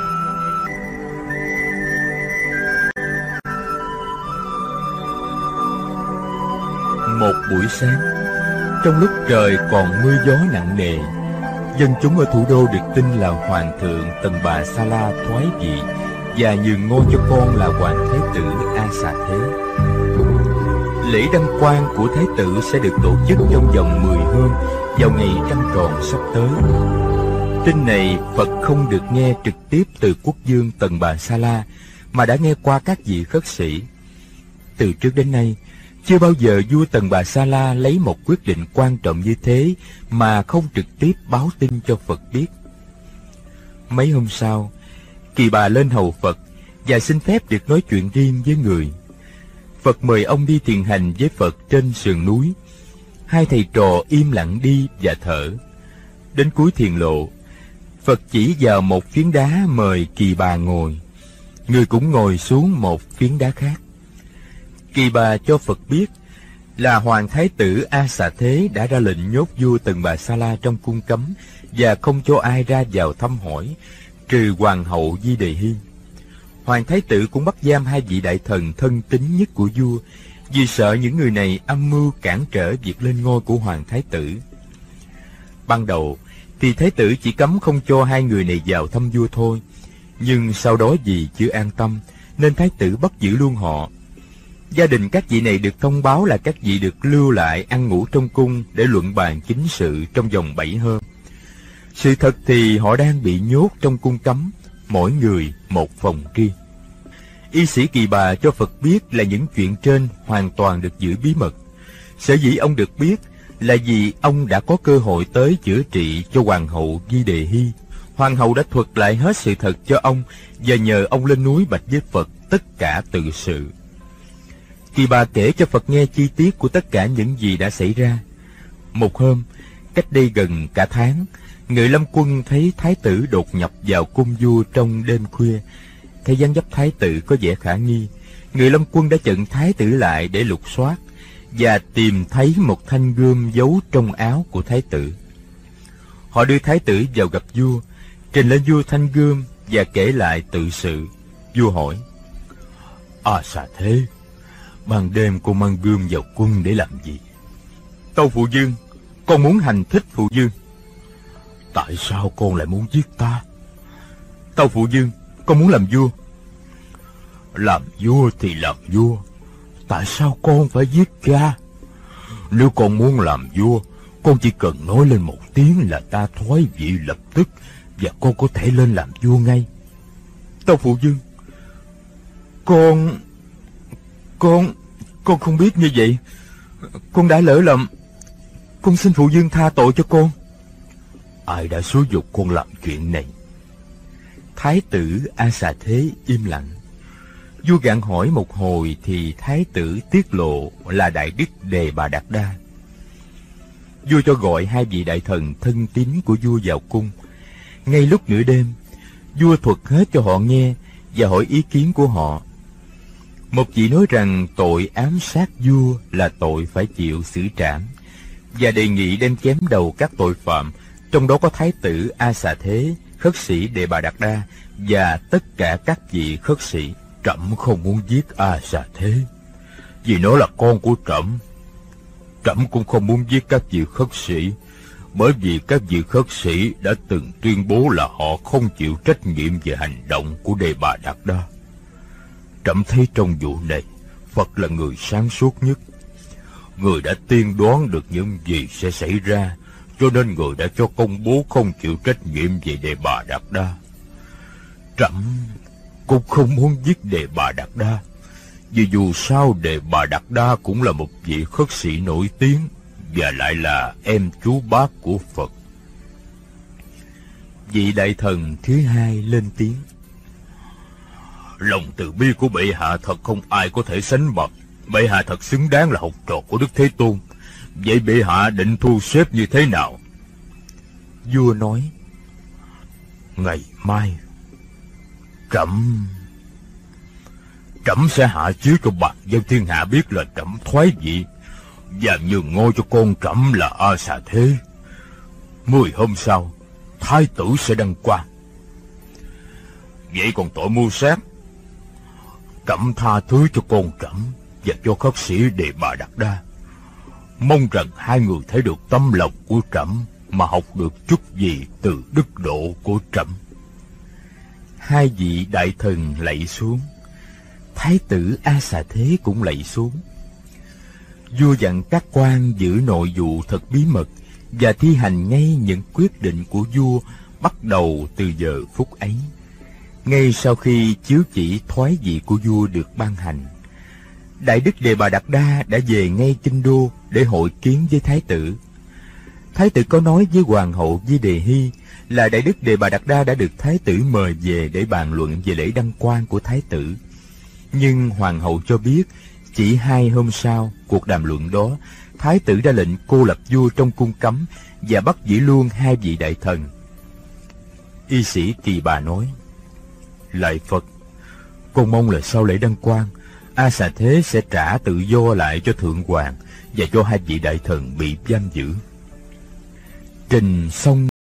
Một buổi sáng, trong lúc trời còn mưa gió nặng nề, dân chúng ở thủ đô được tin là Hoàng thượng Tần Bà Sa La thoái vị và nhường ngôi cho con là Hoàng Thái tử A Xà Thế. Lễ đăng quang của Thái tử sẽ được tổ chức trong vòng 10 hôm vào ngày trăng tròn sắp tới. Tin này Phật không được nghe trực tiếp từ quốc vương Tần Bà Sa La, mà đã nghe qua các vị khất sĩ. Từ trước đến nay, chưa bao giờ vua Tần Bà Sa La lấy một quyết định quan trọng như thế mà không trực tiếp báo tin cho Phật biết. Mấy hôm sau, Kỳ Bà lên hầu Phật và xin phép được nói chuyện riêng với người. Phật mời ông đi thiền hành với Phật trên sườn núi. Hai thầy trò im lặng đi và thở. Đến cuối thiền lộ, Phật chỉ vào một phiến đá mời Kỳ Bà ngồi. Người cũng ngồi xuống một phiến đá khác. Kỳ Bà cho Phật biết là Hoàng Thái tử A Xà Thế đã ra lệnh nhốt vua Tần Bà Sa La trong cung cấm và không cho ai ra vào thăm hỏi, trừ hoàng hậu Di Đề Hy. Hoàng thái tử cũng bắt giam hai vị đại thần thân tín nhất của vua, vì sợ những người này âm mưu cản trở việc lên ngôi của hoàng thái tử. Ban đầu thì thái tử chỉ cấm không cho hai người này vào thăm vua thôi, nhưng sau đó vì chưa an tâm nên thái tử bắt giữ luôn họ. Gia đình các vị này được thông báo là các vị được lưu lại ăn ngủ trong cung để luận bàn chính sự trong vòng 7 hôm. Sự thật thì họ đang bị nhốt trong cung cấm, mỗi người một phòng riêng. Y sĩ Kỳ Bà cho Phật biết là những chuyện trên hoàn toàn được giữ bí mật. Sở dĩ ông được biết là vì ông đã có cơ hội tới chữa trị cho hoàng hậu Di Đề Hy. Hoàng hậu đã thuật lại hết sự thật cho ông và nhờ ông lên núi bạch với Phật tất cả tự sự. Kỳ Bà kể cho Phật nghe chi tiết của tất cả những gì đã xảy ra. Một hôm, cách đây gần cả tháng, người lâm quân thấy thái tử đột nhập vào cung vua trong đêm khuya. Thấy dáng dấp thái tử có vẻ khả nghi, người lâm quân đã chặn thái tử lại để lục soát và tìm thấy một thanh gươm giấu trong áo của thái tử. Họ đưa thái tử vào gặp vua, trình lên vua thanh gươm và kể lại tự sự. Vua hỏi: Xà Thế, ban đêm con mang gươm vào cung để làm gì? Tâu phụ vương, con muốn hành thích phụ vương. Tại sao con lại muốn giết ta? Tâu phụ vương, con muốn làm vua. Làm vua thì làm vua, tại sao con phải giết cha? Nếu con muốn làm vua, con chỉ cần nói lên một tiếng là ta thoái vị lập tức, và con có thể lên làm vua ngay. Tâu phụ vương, con không biết như vậy. Con đã lỡ lầm. Con xin phụ vương tha tội cho con. Ai đã xúi giục con làm chuyện này? Thái tử A Xà Thế im lặng. Vua gạn hỏi một hồi thì thái tử tiết lộ là Đại Đức Đề Bà Đạt Đa. Vua cho gọi hai vị đại thần thân tín của vua vào cung. Ngay lúc nửa đêm, vua thuật hết cho họ nghe và hỏi ý kiến của họ. Một vị nói rằng tội ám sát vua là tội phải chịu xử trảm, và đề nghị đem chém đầu các tội phạm, trong đó có thái tử A Xà Thế, khất sĩ Đề Bà Đạt Đa và tất cả các vị khất sĩ. Trẫm không muốn giết A Xà Thế, vì nó là con của trẫm. Trẫm cũng không muốn giết các vị khất sĩ, bởi vì các vị khất sĩ đã từng tuyên bố là họ không chịu trách nhiệm về hành động của Đề Bà Đạt Đa. Trẫm thấy trong vụ này, Phật là người sáng suốt nhất. Người đã tiên đoán được những gì sẽ xảy ra, cho nên người đã cho công bố không chịu trách nhiệm về Đề Bà Đạt Đa. Trẫm cũng không muốn giết Đề Bà Đạt Đa, vì dù sao Đề Bà Đạt Đa cũng là một vị khất sĩ nổi tiếng, và lại là em chú bác của Phật. Vị đại thần thứ hai lên tiếng: Lòng từ bi của bệ hạ thật không ai có thể sánh bằng. Bệ hạ thật xứng đáng là học trò của Đức Thế Tôn. Vậy bệ hạ định thu xếp như thế nào? Vua nói: Ngày mai trẫm sẽ hạ chiếu cho bạc dân thiên hạ biết là trẫm thoái vị và nhường ngôi cho con trẫm là A Xà Thế. 10 hôm sau, thái tử sẽ đăng quang. Vậy còn tội mưu sát, trẫm tha thứ cho con trẫm và cho khất sĩ Đề Bà Đạt Đa. Mong rằng hai người thấy được tấm lòng của trẫm mà học được chút gì từ đức độ của trẫm. Hai vị đại thần lạy xuống. Thái tử A Xà Thế cũng lạy xuống. Vua dặn các quan giữ nội vụ thật bí mật và thi hành ngay những quyết định của vua bắt đầu từ giờ phút ấy. Ngay sau khi chiếu chỉ thoái vị của vua được ban hành, Đại Đức Đề Bà Đạt Đa đã về ngay Kinh Đô để hội kiến với thái tử. Thái tử có nói với hoàng hậu Di Đề Hy là Đại Đức Đề Bà Đạt Đa đã được thái tử mời về để bàn luận về lễ đăng quang của thái tử. Nhưng hoàng hậu cho biết chỉ 2 hôm sau cuộc đàm luận đó, thái tử ra lệnh cô lập vua trong cung cấm và bắt giữ luôn hai vị đại thần. Y sĩ Kỳ Bà nói: Lạy Phật, con mong là sau lễ đăng quang, A Xà Thế sẽ trả tự do lại cho thượng hoàng và cho hai vị đại thần bị giam giữ. Trình xong